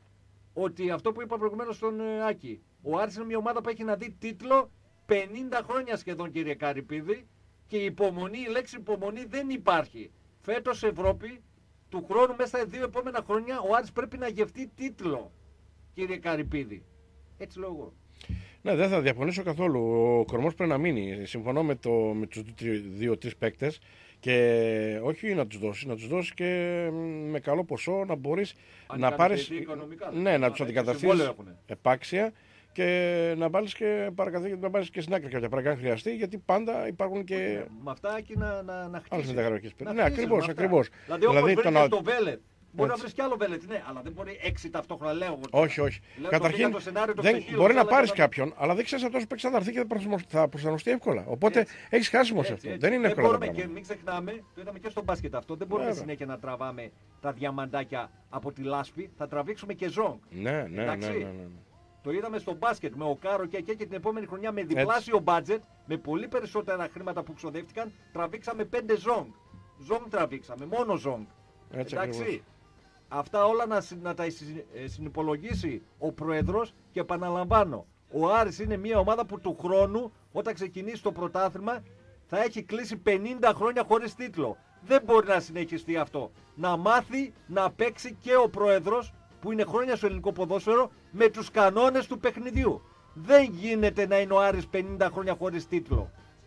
ότι αυτό που είπα προηγουμένως στον Άκη, ο Άρης είναι μια ομάδα που έχει να δει τίτλο πενήντα χρόνια σχεδόν κύριε Καρυπίδη και η υπομονή, η λέξη υπομονή δεν υπάρχει. Φέτος Ευρώπη, του χρόνου μέσα στα δύο επόμενα χρόνια ο Άρης πρέπει να γευτεί τίτλο, κύριε Καρυπίδη. Έτσι λέω εγώ. Ναι, δεν θα διαφωνήσω καθόλου. Ο κορμός πρέπει να μείνει. Συμφωνώ με, το, με τους δύο-τρεις παίκτες και όχι να τους δώσεις, να τους δώσεις και με καλό ποσό να μπορείς να πάρεις. Ναι, να τους αντικαταστήσεις επάξια και να βάλεις και παρακαθήκη, να βάλεις και στην άκρη κάποια πράγματα αν χρειαστεί, γιατί πάντα υπάρχουν και. Με αυτά εκεί να, να, να χτίσεις. Άλλες μεταγραφικές. Ναι, ακριβώς, ακριβώς. Δηλαδή, όπως δηλαδή, βρήκες το Βέλετ. Μπορεί έτσι να βρει κι άλλο Βέλετ, ναι, αλλά δεν μπορεί έξι ταυτόχρονα, λέω. Όχι, όχι. Λέω, καταρχήν, το σενάριο, το δεν, ξεχύλω, μπορεί να πάρει να... κάποιον, αλλά δεν ξέρει αυτό που θα έρθει και θα προσαρμοστεί εύκολα. Οπότε έχει χάσιμο σε αυτό. Έτσι. Δεν είναι εύκολο. Δεν μπορούμε, και μην ξεχνάμε, το είδαμε και στο μπάσκετ αυτό, δεν μπορούμε Βέβαια. συνέχεια να τραβάμε τα διαμαντάκια από τη λάσπη, θα τραβήξουμε και ζόγκ. Ναι, ναι, ναι, ναι, ναι. Το είδαμε στο μπάσκετ με ο Κάρο και, και, και την επόμενη χρονιά με διπλάσιο μπάτζετ, με πολύ περισσότερα χρήματα που ξοδεύτηκαν, τραβήξαμε πέντε ζόγκ. Ζόγκ τραβήξαμε, μόνο ζόγκ. Εντάξει. Αυτά όλα να, να τα συνυπολογίσει ο Πρόεδρος και επαναλαμβάνω, ο Άρης είναι μια ομάδα που του χρόνου όταν ξεκινήσει το πρωτάθλημα θα έχει κλείσει πενήντα χρόνια χωρίς τίτλο. Δεν μπορεί να συνεχιστεί αυτό. Να μάθει να παίξει και ο Πρόεδρος που είναι χρόνια στο ελληνικό ποδόσφαιρο με τους κανόνες του παιχνιδιού. Δεν γίνεται να είναι ο Άρης πενήντα χρόνια χωρίς τίτλο.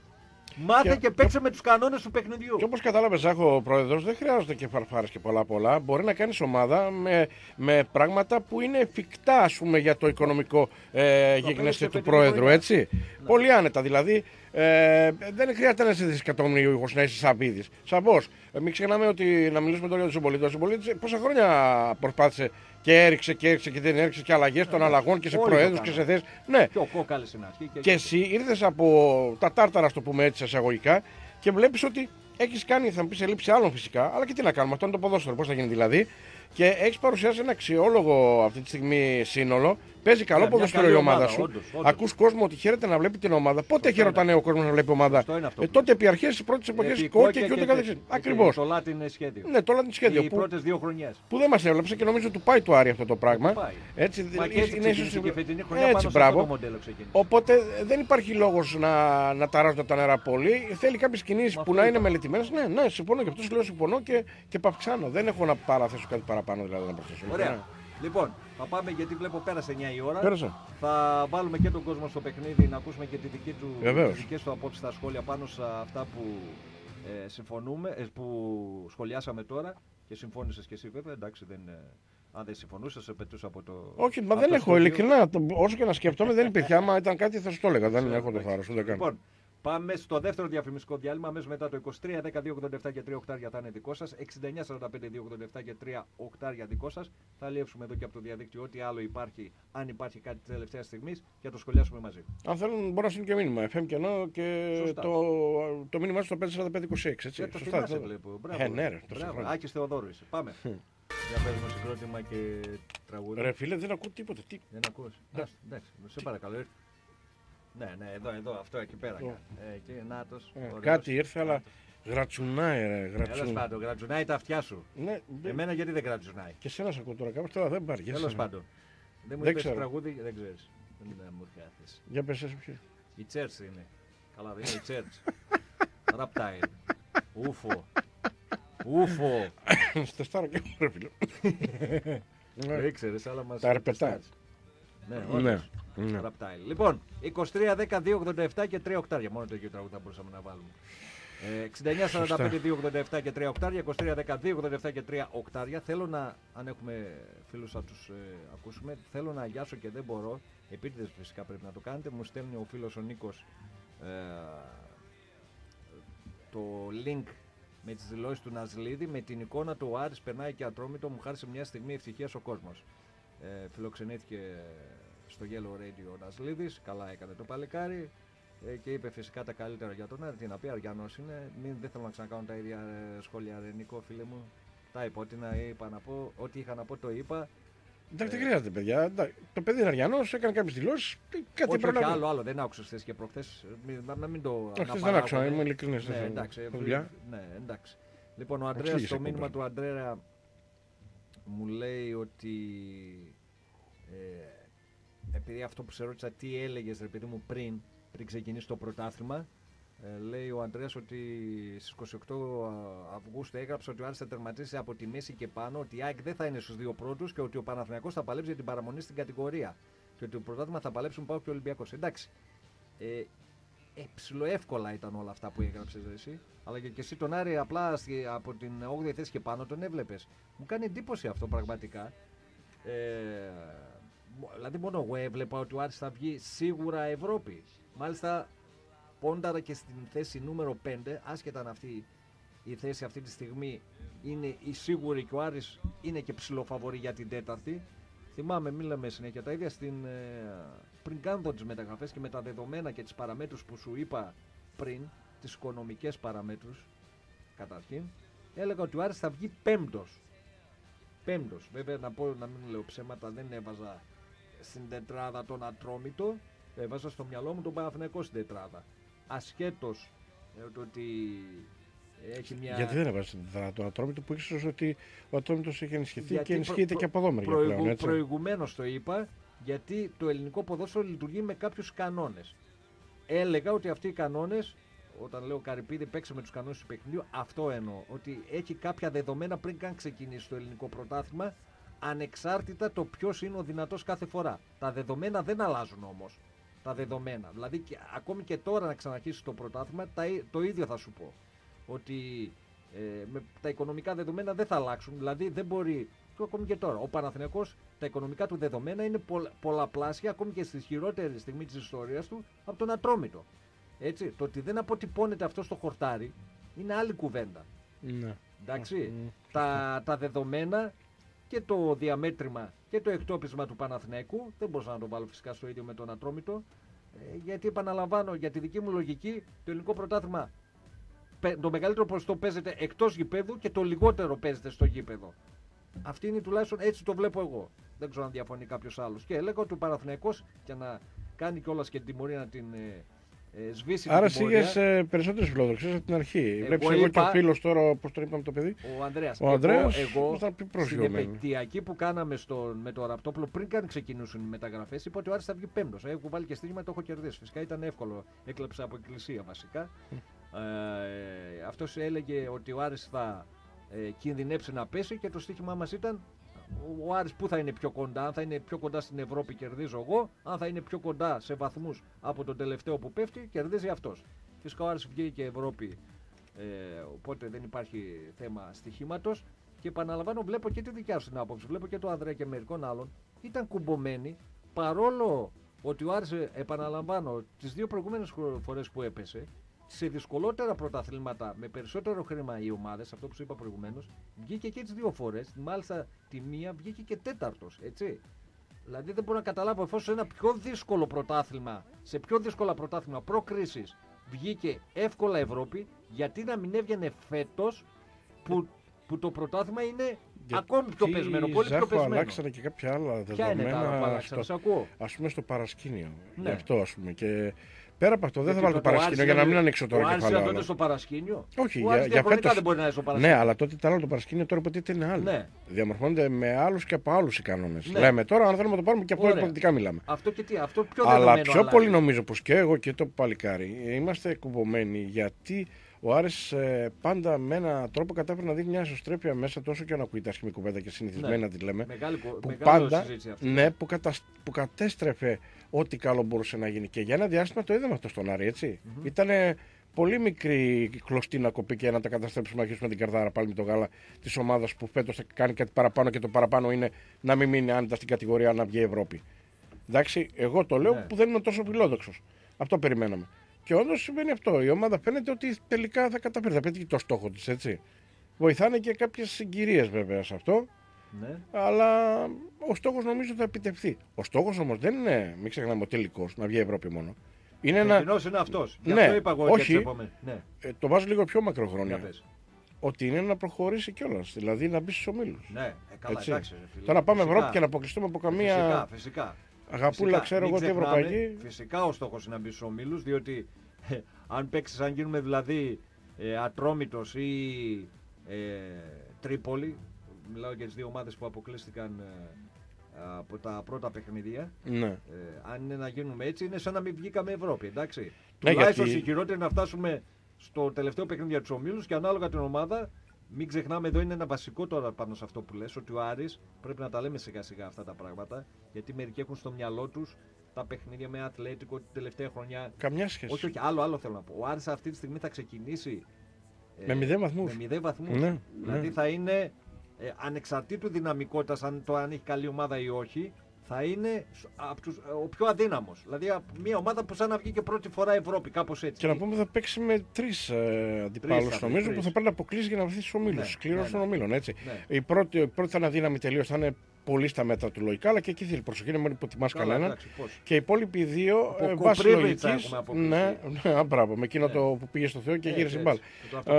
Μάθε και, και παίξε και... με τους κανόνες του παιχνιδιού. Και όπως κατάλαβε, Ζάχο, ο Πρόεδρος, δεν χρειάζονται και φαρφάρες και πολλά πολλά. Μπορεί να κάνεις ομάδα με, με πράγματα που είναι εφικτά, ας πούμε, για το οικονομικό ε, γίγνεσθε του Πρόεδρου, έτσι. Ναι. Πολύ άνετα, δηλαδή. Ε, δεν χρειάζεται να είσαι δισεκατομμύριο να είσαι Σαββίδης. Σαββός. Ε, μην ξεχνάμε ότι να μιλήσουμε τώρα για τον Συμπολίτη. Ο Συμπολίτης πόσα χρόνια προσπάθησε και έριξε και έριξε και δεν έριξε και αλλαγές των αλλαγών και σε προέδρους και σε θέσεις. Ναι. Και ο Κόκαλης είναι αρχή. Και, και εσύ ήρθες από τα τάρταρα, το πούμε έτσι εισαγωγικά, και βλέπεις ότι έχεις κάνει, θα μου πεις, ελλείψη άλλων φυσικά, αλλά και τι να κάνουμε, αυτό είναι το ποδόσφαιρο, πώς θα γίνει δηλαδή. Και έχει παρουσιάσει ένα αξιόλογο αυτή τη στιγμή σύνολο. Παίζει καλό yeah, ποδοσφαίρο η ομάδα σου. Ακούς κόσμο ότι χαίρεται να βλέπει την ομάδα. Πότε χαιρετάνε ο κόσμο να βλέπει ομάδα. Ε, τότε επί αρχές τη πρώτη εποχή κόκκι και ούτε καθεξή. Ακριβώς. Το Latin σχέδιο. Ναι, το Latin σχέδιο. Οι πρώτες δύο χρονιές. Που δεν μας έβλεψε και νομίζω του πάει το Άρη αυτό το πράγμα. Έτσι, είναι ίσως και φετινή χρονιά πάνω σε αυτό το μοντέλο ξεκίνησε. Οπότε δεν υπάρχει λόγος να, να ταράζονται τα νερά πολύ. Θέλει κάποιες κινήσεις που να είναι μελετημένες. Ναι, ναι, συμφωνώ και αυτό λέω συμφωνώ και, και παυξάνω. Δεν έχω να παραθέσω κάτι παραπάνω δηλαδή να προσθέσω. Ωραία. Λοιπόν, θα πάμε γιατί βλέπω πέρασε εννιά η ώρα. Πέρασε. Θα βάλουμε και τον κόσμο στο παιχνίδι να ακούσουμε και τη δική του, τις δικές του απόψεις στα σχόλια πάνω σε αυτά που ε, συμφωνούμε, ε, που σχολιάσαμε τώρα και συμφώνησες και εσύ βέβαια. Εντάξει, δεν, ε, αν δεν συμφωνούσες, σε πετούσα από το. Όχι, μα δεν έχω ειλικρινά. Όσο και να σκεφτόμαι, δεν υπήρχε. Άμα ήταν κάτι θα σου το έλεγα. Δεν έχω το θάρρος. Λοιπόν, πάμε στο δεύτερο διαφημιστικό διάλειμμα. Αμέσως μετά το είκοσι τρία δέκα δύο ογδόντα επτά και τρία οκτάρια θα είναι δικό σας. εξήντα εννιά σαράντα πέντε δύο ογδόντα επτά και τρία οκτάρια δικό σας. Θα λιεύσουμε εδώ και από το διαδίκτυο ό,τι άλλο υπάρχει, αν υπάρχει κάτι τη τελευταία στιγμή και το σχολιάσουμε μαζί. Αν θέλουν, μπορώ να στείλουν και μήνυμα. εφ εμ κενό και το, το μήνυμά στο πέντε σαράντα πέντε είκοσι έξι. Έτσι. Ε, το Σωστά, θυμάσαι, βλέπω. Μπράβο. Ε, ναι, ρε, Άκης Θεοδόρου είσαι. Πάμε. Για παίζουμε συγκρότημα και τραγούδι. Ρε φίλε, δεν ακούω τίποτα. Τι... Δεν ακούς. Εντάξει, σε παρακαλώ. Ναι, ναι, εδώ, εδώ, αυτό εκεί πέρα. Ε, εκεί, νάτος, ε, κάτι ήρθε, αλλά γρατσουνάει, ρε. Γρατσουν... Τέλος πάντων, γρατσουνάει τα αυτιά σου. Ναι, εμένα γιατί δεν γρατσουνάει. Και εσένα σε ακούω τώρα κάπως, τώρα δεν πάρει. Τέλος πάντων. Δεν μου είπες τραγούδι, δεν ξέρεις. Δεν είναι μου έρθει. Για πες εσύ ποιο. Η Church είναι. Καλά, δεν είναι η Church. Raptile. Ούφο. Ούφο. Στεστάρα και εγώ, ρε φίλε. Δεν ήξερες, αλλά μας... Τα αρπετά. Ναι, ναι. Ναι. Λοιπόν, είκοσι τρία δέκα δύο ογδόντα επτά και τρία οκτάρια. Μόνο το ίδιο τραγούδι θα μπορούσαμε να βάλουμε. Ε, εξήντα εννιά σαράντα πέντε δύο ογδόντα επτά και τρία οκτάρια, είκοσι τρία δέκα δύο ογδόντα επτά και τρία οκτάρια. Θέλω να, αν έχουμε φίλους θα τους ε, ακούσουμε, θέλω να αγιάσω και δεν μπορώ. Επίτηδες φυσικά πρέπει να το κάνετε. Μου στέλνει ο φίλος ο Νίκος ε, το link με τις δηλώσεις του Ναζλίδη με την εικόνα του ο Άρης περνάει και Ατρόμητο. Μου χάρισε μια στιγμή ευτυχίας ο κόσμος. Ε, φιλοξενήθηκε στο Yellow Radio ο Ναζλίδης, καλά έκανε το παλικάρι ε, και είπε φυσικά τα καλύτερα για τον Άρη. Τι να πει, Αριανός είναι, μην, δεν θέλω να ξανακάνω τα ίδια ε, σχόλια ρε Νικό φίλε μου. Τα είπα, ό,τι, να είπα, να πω, ό,τι είχα να πω το είπα. Εντάξει, δεν χρειάζεται παιδιά, το παιδί είναι Αριανός, έκανε κάποιες δηλώσεις, κάτι όχι, όχι, άλλο, άλλο, δεν άκουσες χθες και προχθές, να μην το αναπαράγω. Δεν άκουσα, είμαι ειλικρινής. Ναι, εντάξει, ναι, εντάξει. Λοιπόν, ο Αντρέας, το μήνυμα του Αντρέα μου λέει ότι ε, επειδή αυτό που σε ρώτησα τι έλεγες ρε παιδί μου πριν, πριν ξεκινήσει το πρωτάθλημα, ε, λέει ο Αντρέας ότι στις είκοσι οκτώ Αυγούστου έγραψε ότι ο Άρης θα τερματίσει από τη μέση και πάνω, ότι η ΑΕΚ δεν θα είναι στους δύο πρώτους και ότι ο Παναθηναϊκός θα παλέψει για την παραμονή στην κατηγορία και ότι το πρωτάθλημα θα παλέψουν ΠΑΟΚ και ο Ολυμπιακός. Εντάξει, ε, ε, ψιλοεύκολα ήταν όλα αυτά που έγραψες εσύ, αλλά και, και εσύ τον Άρη απλά από την όγδοη θέση και πάνω τον έβλεπες. Μου κάνει εντύπωση αυτό πραγματικά. Ε, δηλαδή μόνο εγώ έβλεπα ότι ο Άρης θα βγει σίγουρα Ευρώπη. Μάλιστα πόνταρα και στην θέση νούμερο πέντε, άσχετα αν αυτή η θέση αυτή τη στιγμή είναι η σίγουρη και ο Άρης είναι και ψηλοφαβορή για την τέταρτη. Θυμάμαι, μίλαμε συνέχεια τα ίδια στην, ε, πριν κάνω τις μεταγραφές και με τα δεδομένα και τις παραμέτρους που σου είπα πριν, τις οικονομικές παραμέτρους καταρχήν, έλεγα ότι ο Άρης θα βγει πέμπτος. Πέμπτος. Βέβαια να, πω, να μην λέω ψέματα, δεν έβαζα στην τετράδα τον Ατρόμητο, έβαζα στο μυαλό μου τον Παναθηναϊκό στην τετράδα. Ασχέτως ε, το ότι έχει μια... Γιατί δεν έβαζε στην τετράδα τον Ατρόμητο που ήξερες ότι ο Ατρόμητος έχει ενισχυθεί γιατί και ενισχύεται προ, προ, και από εδώ μεριά προηγου, πλέον, προηγουμένως το είπα, γιατί το ελληνικό ποδόσφαιρο λειτουργεί με κάποιους κανόνες. Έλεγα ότι αυτοί οι κανόνες, όταν λέω Καρυπίδη παίξε με τους κανόνες του παιχνιδιού, αυτό εννοώ. Ότι έχει κάποια δεδομένα πριν καν ξεκινήσει το ελληνικό πρωτάθλημα, ανεξάρτητα το ποιος είναι ο δυνατός κάθε φορά. Τα δεδομένα δεν αλλάζουν όμως. Τα δεδομένα. Δηλαδή, και, ακόμη και τώρα να ξαναρχίσει το πρωτάθλημα, τα, το ίδιο θα σου πω. Ότι ε, με, τα οικονομικά δεδομένα δεν θα αλλάξουν. Δηλαδή, δεν μπορεί. Και ακόμη και τώρα. Ο Παναθηναϊκός, τα οικονομικά του δεδομένα είναι πολλα, πολλαπλάσια, ακόμη και στη χειρότερη στιγμή της ιστορίας του, από τον Ατρόμητο. Έτσι, το ότι δεν αποτυπώνεται αυτό στο χορτάρι είναι άλλη κουβέντα. Ναι. Εντάξει, mm. τα, τα δεδομένα και το διαμέτρημα και το εκτόπισμα του Παναθηναϊκού δεν μπορούσα να το βάλω φυσικά στο ίδιο με τον Ατρόμητο, ε, γιατί επαναλαμβάνω, για τη δική μου λογική, το ελληνικό πρωτάθλημα το μεγαλύτερο ποσοστό παίζεται εκτός γηπέδου και το λιγότερο παίζεται στο γήπεδο. Αυτή είναι τουλάχιστον έτσι το βλέπω εγώ. Δεν ξέρω αν διαφωνεί κάποιος άλλος. Και έλεγα ότι ο Παναθηναϊκός για να κάνει κιόλας και την τιμωρία να την ε, ε, σβήσει. Άρα σίγες ε, περισσότερες φιλοδοξίες από την αρχή. Βλέπεις εγώ και ο φίλος τώρα, πώς το είπαμε το παιδί. Ο Ανδρέας. Ο Ανδρέας εγώ, εγώ στην επεκτειακή που κάναμε στο, με το Ραπτόπουλο πριν καν ξεκινήσουν οι μεταγραφές, είπα ότι ο Άρης θα βγει πέμπτος. Έχω βάλει και στοίχημα, το έχω κερδίσει. Φυσικά ήταν εύκολο. Έκλεψα από εκκλησία βασικά. ε, αυτός έλεγε ότι ο Άρης θα ε, κινδυνεύσει να πέσει και το στοίχημά μας ήταν ο Άρης που θα είναι πιο κοντά, αν θα είναι πιο κοντά στην Ευρώπη κερδίζω εγώ, αν θα είναι πιο κοντά σε βαθμούς από τον τελευταίο που πέφτει κερδίζει αυτός. Φυσικά ο Άρης βγήκε και Ευρώπη, ε, οπότε δεν υπάρχει θέμα στοιχήματος και επαναλαμβάνω βλέπω και τη δικιά σου την άποψη, βλέπω και το Ανδρέα και μερικών άλλων, ήταν κουμπωμένοι παρόλο ότι ο Άρης, επαναλαμβάνω, τις δύο προηγούμενες φορές που έπεσε, σε δυσκολότερα πρωταθλήματα με περισσότερο χρήμα οι ομάδες, αυτό που σου είπα προηγουμένως, βγήκε και τις δύο φορές. Μάλιστα τη μία βγήκε και τέταρτος, έτσι. Δηλαδή δεν μπορώ να καταλάβω, εφόσον ένα πιο δύσκολο πρωτάθλημα, σε πιο δύσκολα πρωτάθλημα προ-κρίσης βγήκε εύκολα Ευρώπη, γιατί να μην έβγαινε φέτος που, που το πρωτάθλημα είναι γιατί ακόμη πιο πεσμένο, πολύ πιο πεσμένο. Αλλάξανε και κάποια άλλα δεδομένα. Ποια είναι τα άλλα που αλλάξανε, σε ακούω. Ας πούμε στο παρασκήνιο. Ναι. Γι' αυτό ας πούμε και... Πέρα από αυτό, δεν θα βάλω το παρασκήνιο για να μην ανοίξω τώρα κεφάλαιο. Ο Άρης τότε στο παρασκήνιο. Όχι, ο για, για φέτος. Δεν μπορεί να είναι στο παρασκήνιο. Ναι, αλλά τότε τα άλλα το παρασκήνιο τώρα υποτίθεται είναι άλλο. Ναι. Διαμορφώνονται με άλλους και από άλλους οι κανόνες. Ναι. Λέμε τώρα, αν θέλουμε να το πάρουμε και από υποθετικά μιλάμε. Αυτό και τι, αυτό πιο αλλά πιο αλλάζει. πολύ νομίζω πως και εγώ και το παλικάρι είμαστε κουμπωμένοι γιατί ο Άρης ε, πάντα με έναν τρόπο κατάφερε να δει μια ισοστρέπεια μέσα τόσο και αν ακούει τα άσχημη κουβέντα και συνηθισμένη να τη λέμε. Μεγάλη, που μεγάλη πάντα αυτή. Ναι, που, κατα, που κατέστρεφε ό,τι καλό μπορούσε να γίνει. Και για ένα διάστημα το είδαμε αυτό στον Άρη, έτσι. Mm-hmm. Ήταν πολύ μικρή κλωστή να κοπεί και να τα καταστρέψουμε, να αρχίσουμε την καρδάρα πάλι με το γάλα τη ομάδα που φέτος θα κάνει κάτι παραπάνω και το παραπάνω είναι να μην μείνει άνετα στην κατηγορία να βγει η Ευρώπη. Εντάξει, εγώ το λέω ναι. που δεν είμαι τόσο φιλόδοξος. Αυτό περιμέναμε. Και όντως συμβαίνει αυτό. Η ομάδα φαίνεται ότι τελικά θα καταφέρει. Θα πετύχει το στόχο της, έτσι. Βοηθάνε και κάποιες συγκυρίες βέβαια σε αυτό. Ναι. Αλλά ο στόχος νομίζω θα επιτευχθεί. Ο στόχος όμως δεν είναι, μην ξεχνάμε, ο τελικός, να βγει η Ευρώπη μόνο. Είναι ένα... είναι αυτός. Ναι, αυτό είπα εγώ όχι. Ναι. Ε, το βάζω λίγο πιο μακροχρόνια. Ότι είναι να προχωρήσει κιόλας. Δηλαδή να μπει στους ομίλους. Ναι, ε, καλά, εντάξει. Φίλε. Τώρα να πάμε φυσικά. Ευρώπη και να αποκλειστούμε από καμία. Φυσικά, φυσικά. Αγαπούλα, φυσικά, ξέρω εγώ τι ευρωπαϊκή. Φυσικά ο στόχος είναι να μπει στους ομίλους, διότι ε, αν παίξεις, αν γίνουμε δηλαδή ε, Ατρόμητος ή ε, Τρίπολη, μιλάω για τις δύο ομάδες που αποκλείστηκαν ε, από τα πρώτα παιχνίδια. Ναι. Ε, αν είναι να γίνουμε έτσι, είναι σαν να μην βγήκαμε Ευρώπη, εντάξει. Ναι, τουλάχιστον γιατί... η χειρότερη να φτάσουμε στο τελευταίο παιχνίδι για τους ομίλους και ανάλογα την ομάδα. Μην ξεχνάμε, εδώ είναι ένα βασικό τώρα πάνω σε αυτό που λες, ότι ο Άρης πρέπει να τα λέμε σιγά σιγά αυτά τα πράγματα, γιατί μερικοί έχουν στο μυαλό τους τα παιχνίδια με Ατλέτικο την τελευταία χρονιά. Καμιά σχέση. Όχι, όχι, άλλο, άλλο θέλω να πω. Ο Άρης αυτή τη στιγμή θα ξεκινήσει με μηδέν βαθμούς. Με μηδέν βαθμούς. Ναι, δηλαδή ναι. θα είναι ε, ανεξαρτήτου δυναμικότητας, αν το αν έχει καλή ομάδα ή όχι, θα είναι από τους, ο πιο αδύναμος. Δηλαδή μια ομάδα που σαν να βγει και πρώτη φορά Ευρώπη, κάπως έτσι. Και να πούμε θα παίξει με τρεις ε, αντιπάλους νομίζω τρεις. Που θα πρέπει να αποκλείσει για να βρεθεί στους ομίλους. Ναι, σκληρός ναι, των ναι. ομίλων, έτσι. Ναι. Η, πρώτη, η πρώτη θα είναι αδύναμη τελείως, θα είναι πολύ στα μέτρα του λογικά, αλλά και εκεί θέλει προσοχή, να μην υποτιμάς κανέναν. Και οι υπόλοιποι δύο ε, βάσει λογικής. Ναι, ναι, μπράβο, με εκείνο ναι. το που πήγε στο Θεό και ναι, γύρισε μπάλ.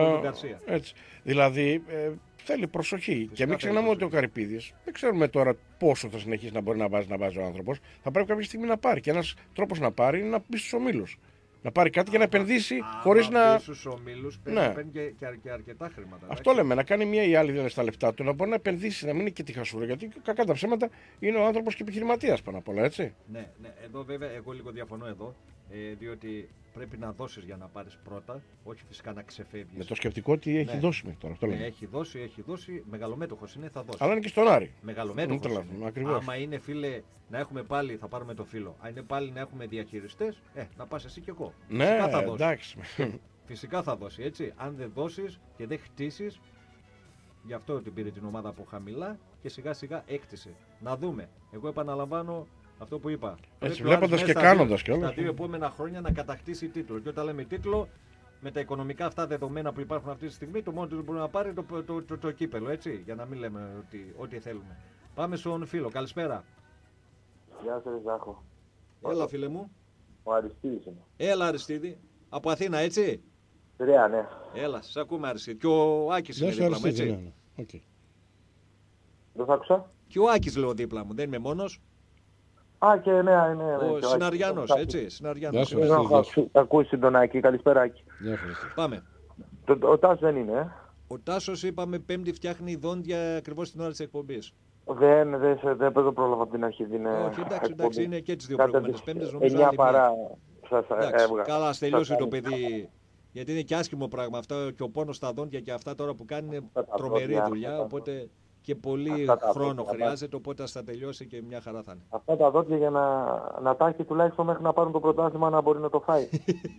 Δηλαδή. Ε, Θέλει προσοχή. Φυσικά και μην ξεχνάμε ότι ο Καρυπίδης δεν ξέρουμε τώρα πόσο θα συνεχίσει να μπορεί να βάζει, να βάζει ο άνθρωπος. Θα πρέπει κάποια στιγμή να πάρει. Και ένας τρόπος να πάρει είναι να μπει στους ομίλους. Να πάρει κάτι και να επενδύσει χωρίς να. Να στους ομίλους παίρνει ναι. και, και, και αρκετά χρήματα. Αυτό λέμε. Να κάνει μία ή άλλη δεν στα λεφτά του. Να μπορεί να επενδύσει, να μην είναι και τη χασούρα. Γιατί κακά τα ψέματα είναι ο άνθρωπος και επιχειρηματίας πάνω απ' όλα, έτσι. Ναι, ναι. Εδώ βέβαια εγώ λίγο διαφωνώ εδώ. Ε, διότι πρέπει να δώσεις για να πάρεις πρώτα, όχι φυσικά να ξεφεύγεις. Με το σκεπτικό ότι έχει ναι. δώσει μέχρι τώρα. Αυτό ναι, έχει δώσει, έχει δώσει. Μεγαλομέτωχος είναι, θα δώσει. Αλλά είναι και στον Άρη. Μεγαλομέτωχος είναι. Άμα είναι, φίλε, να έχουμε πάλι, θα πάρουμε το φίλο. Αν είναι πάλι να έχουμε διαχειριστές, ε, να πας εσύ και εγώ. Ναι, φυσικά θα δώσει. Εντάξει. Φυσικά θα δώσει, έτσι. Αν δεν δώσεις και δεν χτίσεις, γι' αυτό την πήρε την ομάδα από χαμηλά και σιγά σιγά έκτισε. Να δούμε. Εγώ επαναλαμβάνω. Αυτό που είπα. Έτσι, βλέποντας και κάνοντας και όλα. Στα δύο επόμενα χρόνια να κατακτήσει τίτλο. Και όταν λέμε τίτλο, με τα οικονομικά αυτά δεδομένα που υπάρχουν αυτή τη στιγμή, το μόνο που μπορεί να πάρει το, το, το, το, το κύπελο, έτσι. Για να μην λέμε ότι, ό,τι θέλουμε. Πάμε στον φίλο. Καλησπέρα. Γεια σας, Ζάχο. Έλα, φίλε μου. Ο Αριστίδης είμαι. Έλα, Αριστίδη. Από Αθήνα, έτσι. Πειραιά, ναι. Έλα, σε ακούμε, Αριστίδη. Και ο Άκης είναι δίπλα μου, έτσι. Ναι, ναι. Okay. Δεν θα άκουσα. Και ο Άκης λέω δίπλα μου, δεν είμαι μόνος. Α, και ναι, ναι, ναι. Ο Συναριάνος, έτσι. Συναριάνος. Ακούσει τον Άκη, καλησπέρα Άκη. Πάμε. Ο Τάσος δεν είναι, ε. Ο Τάσος, είπαμε, Πέμπτη φτιάχνει δόντια ακριβώς την ώρα της εκπομπής. Δεν, δεν, δεν παίζω πρόλαβα από την αρχή. Όχι, εντάξει, εντάξει, είναι και τις δύο προηγούμενες Πέμπτες. Νομίζω άλλη παρά σας έβγα. Καλά, ας τελειώσει το παιδί. Γιατί είναι και άσχημο πράγμα αυτό και ο πόνος στα δόντια και αυτά τώρα που κάνει είναι τρομερή δουλειά. Οπότε και πολύ χρόνο χρειάζεται. Οπότε ας τα τελειώσει και μια χαρά θα είναι. Αυτά τα δόντια για να, να τα έχει τουλάχιστον μέχρι να πάρουν το πρωτάθλημα να μπορεί να το φάει.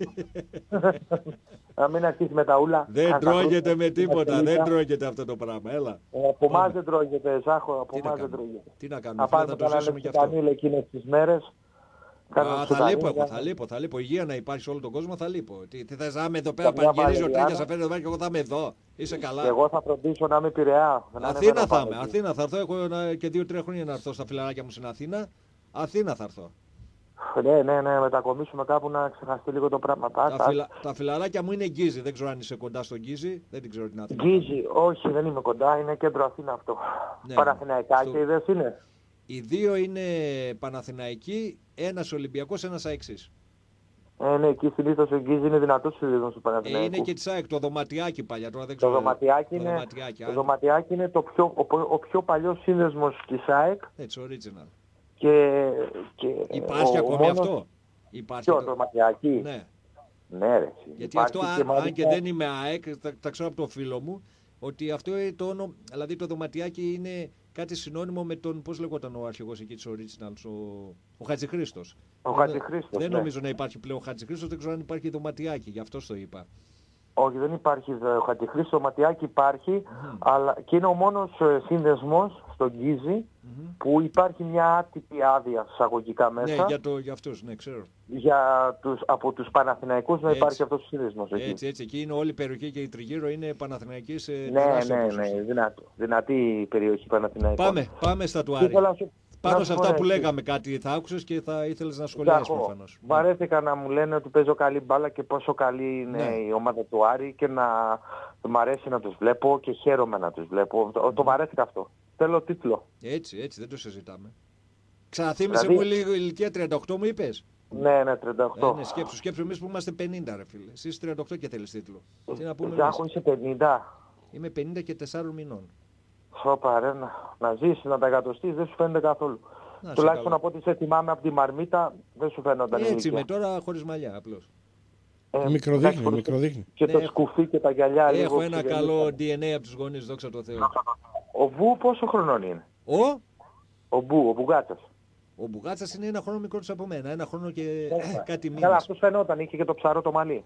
Να μην αρχίσει με τα ούλα. Δεν τρώγεται με τίποτα. Δεν τρώγεται αυτό το πράγμα. Έλα. Από εμάς δεν τρώγεται, Ζάχο. Από εμάς δεν τρώγεται. Τι να κάνουμε, θα το ζήσουμε κι αυτό. Εκείνες τις μέρες. Α, θα λείπω εγώ, θα λείπω, θα λείπω. Υγεία να υπάρχει σε όλο τον κόσμο, θα λείπω. Τι, τι θες να είμαι εδώ πέρα, πανηγυρίζει ο Τράγιας, θα φέρει εδώ πέρα και εγώ θα είμαι εδώ. Είσαι καλά. Εγώ θα φροντίσω να είμαι Πειραιά. Αθήνα θα είμαι, Αθήνα θα έρθω. Έχω και δύο-τρία χρόνια να έρθω στα φιλαράκια μου στην Αθήνα. Αθήνα θα έρθω. Ναι, ναι, ναι, μετακομίσουμε κάπου να ξεχαστεί λίγο το πράγμα. Τα, τα, φιλα... τα φιλαράκια μου είναι Γκίζη, δεν ξέρω αν είσαι κοντά στον Γκίζη, δεν την ξέρω την Αθήνα. Γκίζη, όχι, δεν είμαι κοντά, είναι κέντρο Αθήνα αυτό. Ναι, Παναθηναϊκά στο... και ιδέες είναι. Οι δύο είναι Παναθηναϊκοί, ένας Ολυμπιακός, ένας Αεξής. Ε, ναι, εκεί συνήθως ο Γκίζη είναι δυνατός συνήθως του Παναθηναϊκού. Ε, είναι και της ΑΕΚ, το δωματιάκι παλιά, τώρα δεν ξέρω. Το δωματιάκι είναι, το δωματιάκι, το, δωματιάκι είναι το πιο, ο, ο πιο παλιός σύνδεσμος της ΑΕΚ. Έτσι, original. Και, και υπάρχει ο, ακόμη ο μόνος... αυτό. Υπάρχει ποιο, το δωματιάκι. Ναι. Ναι, ρε. Γιατί αυτό, αν και, μάλιστα... και δεν είμαι ΑΕΚ, τα, τα ξέρω από τον φίλο μου, ότι αυτό το όνομα, δηλαδή το δωματιάκι είναι κάτι συνώνυμο με τον, πώς λεγόταν ο αρχηγός εκεί της Originals, ο, ο Χατζηχρήστος. Ο Χατζηχρήστος, Δεν ναι. νομίζω να υπάρχει πλέον ο Χατζηχρήστος, δεν ξέρω αν υπάρχει δωματιάκι, γι' αυτό το είπα. Όχι, δεν υπάρχει ο Χατζηχρήστος, το δωματιάκι υπάρχει, mm-hmm. αλλά και είναι ο μόνος σύνδεσμος στον Γκίζη mm-hmm. που υπάρχει μια άτυπη άδεια εισαγωγικά μέσα. Ναι, για, το, για αυτούς, ναι, ξέρω. Για τους, από τους Παναθηναϊκούς να υπάρχει αυτός ο σύνδεσμος εκεί. Έτσι, έτσι. Εκεί είναι όλη η περιοχή και η τριγύρω είναι Παναθηναϊκή σε ναι, ναι, ναι, δυνατό. Δυνατή περιοχή Παναθηναϊκών. Πάμε, πάμε στα του Άρη. Πάνω σε αυτά που λέγαμε κάτι θα άκουσες και θα ήθελες να σχολιάσεις προφανώς. Βαρέθηκα να μου λένε ότι παίζω καλή μπάλα και πόσο καλή είναι ναι. η ομάδα του Άρη και να μου αρέσει να τους βλέπω και χαίρομαι να τους βλέπω. Το, το βαρέθηκα αυτό. Θέλω τίτλο. Έτσι, έτσι, δεν το συζητάμε. Ξαναθύμισε δηλαδή... μου λίγο ηλικία τριάντα οκτώ μου είπες. Ναι, ναι, τριάντα οκτώ. Ε, ναι, σκέψου, σκέψου εμείς που είμαστε πενήντα ρε φίλε. Εσείς τριάντα οκτώ και θέλεις τίτλο. Τι να πούμε Ζάχο, είσαι πενήντα. Είμαι πενήντα και τεσσάρων μηνών. Σώπα ρε, να, να ζήσεις, να τα εκατοστείς, δεν σου φαίνεται καθόλου. Να, τουλάχιστον από ό,τι σε θυμάμαι από τη Μαρμίτα, δεν σου φαίνονταν ηλικία. Έτσι είμαι τώρα χωρίς μαλλιά απλώς. Ε, μικροδείχνει, μικροδείχνει. Και ναι, το σκουφί και τα γυαλιά. Έχω λίγο ένα καλό ντι εν έι από τους γονείς, δόξα τω Θεώ. Ο Βου πόσο χρονών είναι? Ο? Ο Μπου, ο Μπουγάτσας. Ο Μπουγάτσας είναι ένα χρόνο μικρότερος από μένα, ένα χρόνο και ε, κάτι μήνες. Καλά, αυτός φαινόταν, είχε και το ψαρό το μαλλί.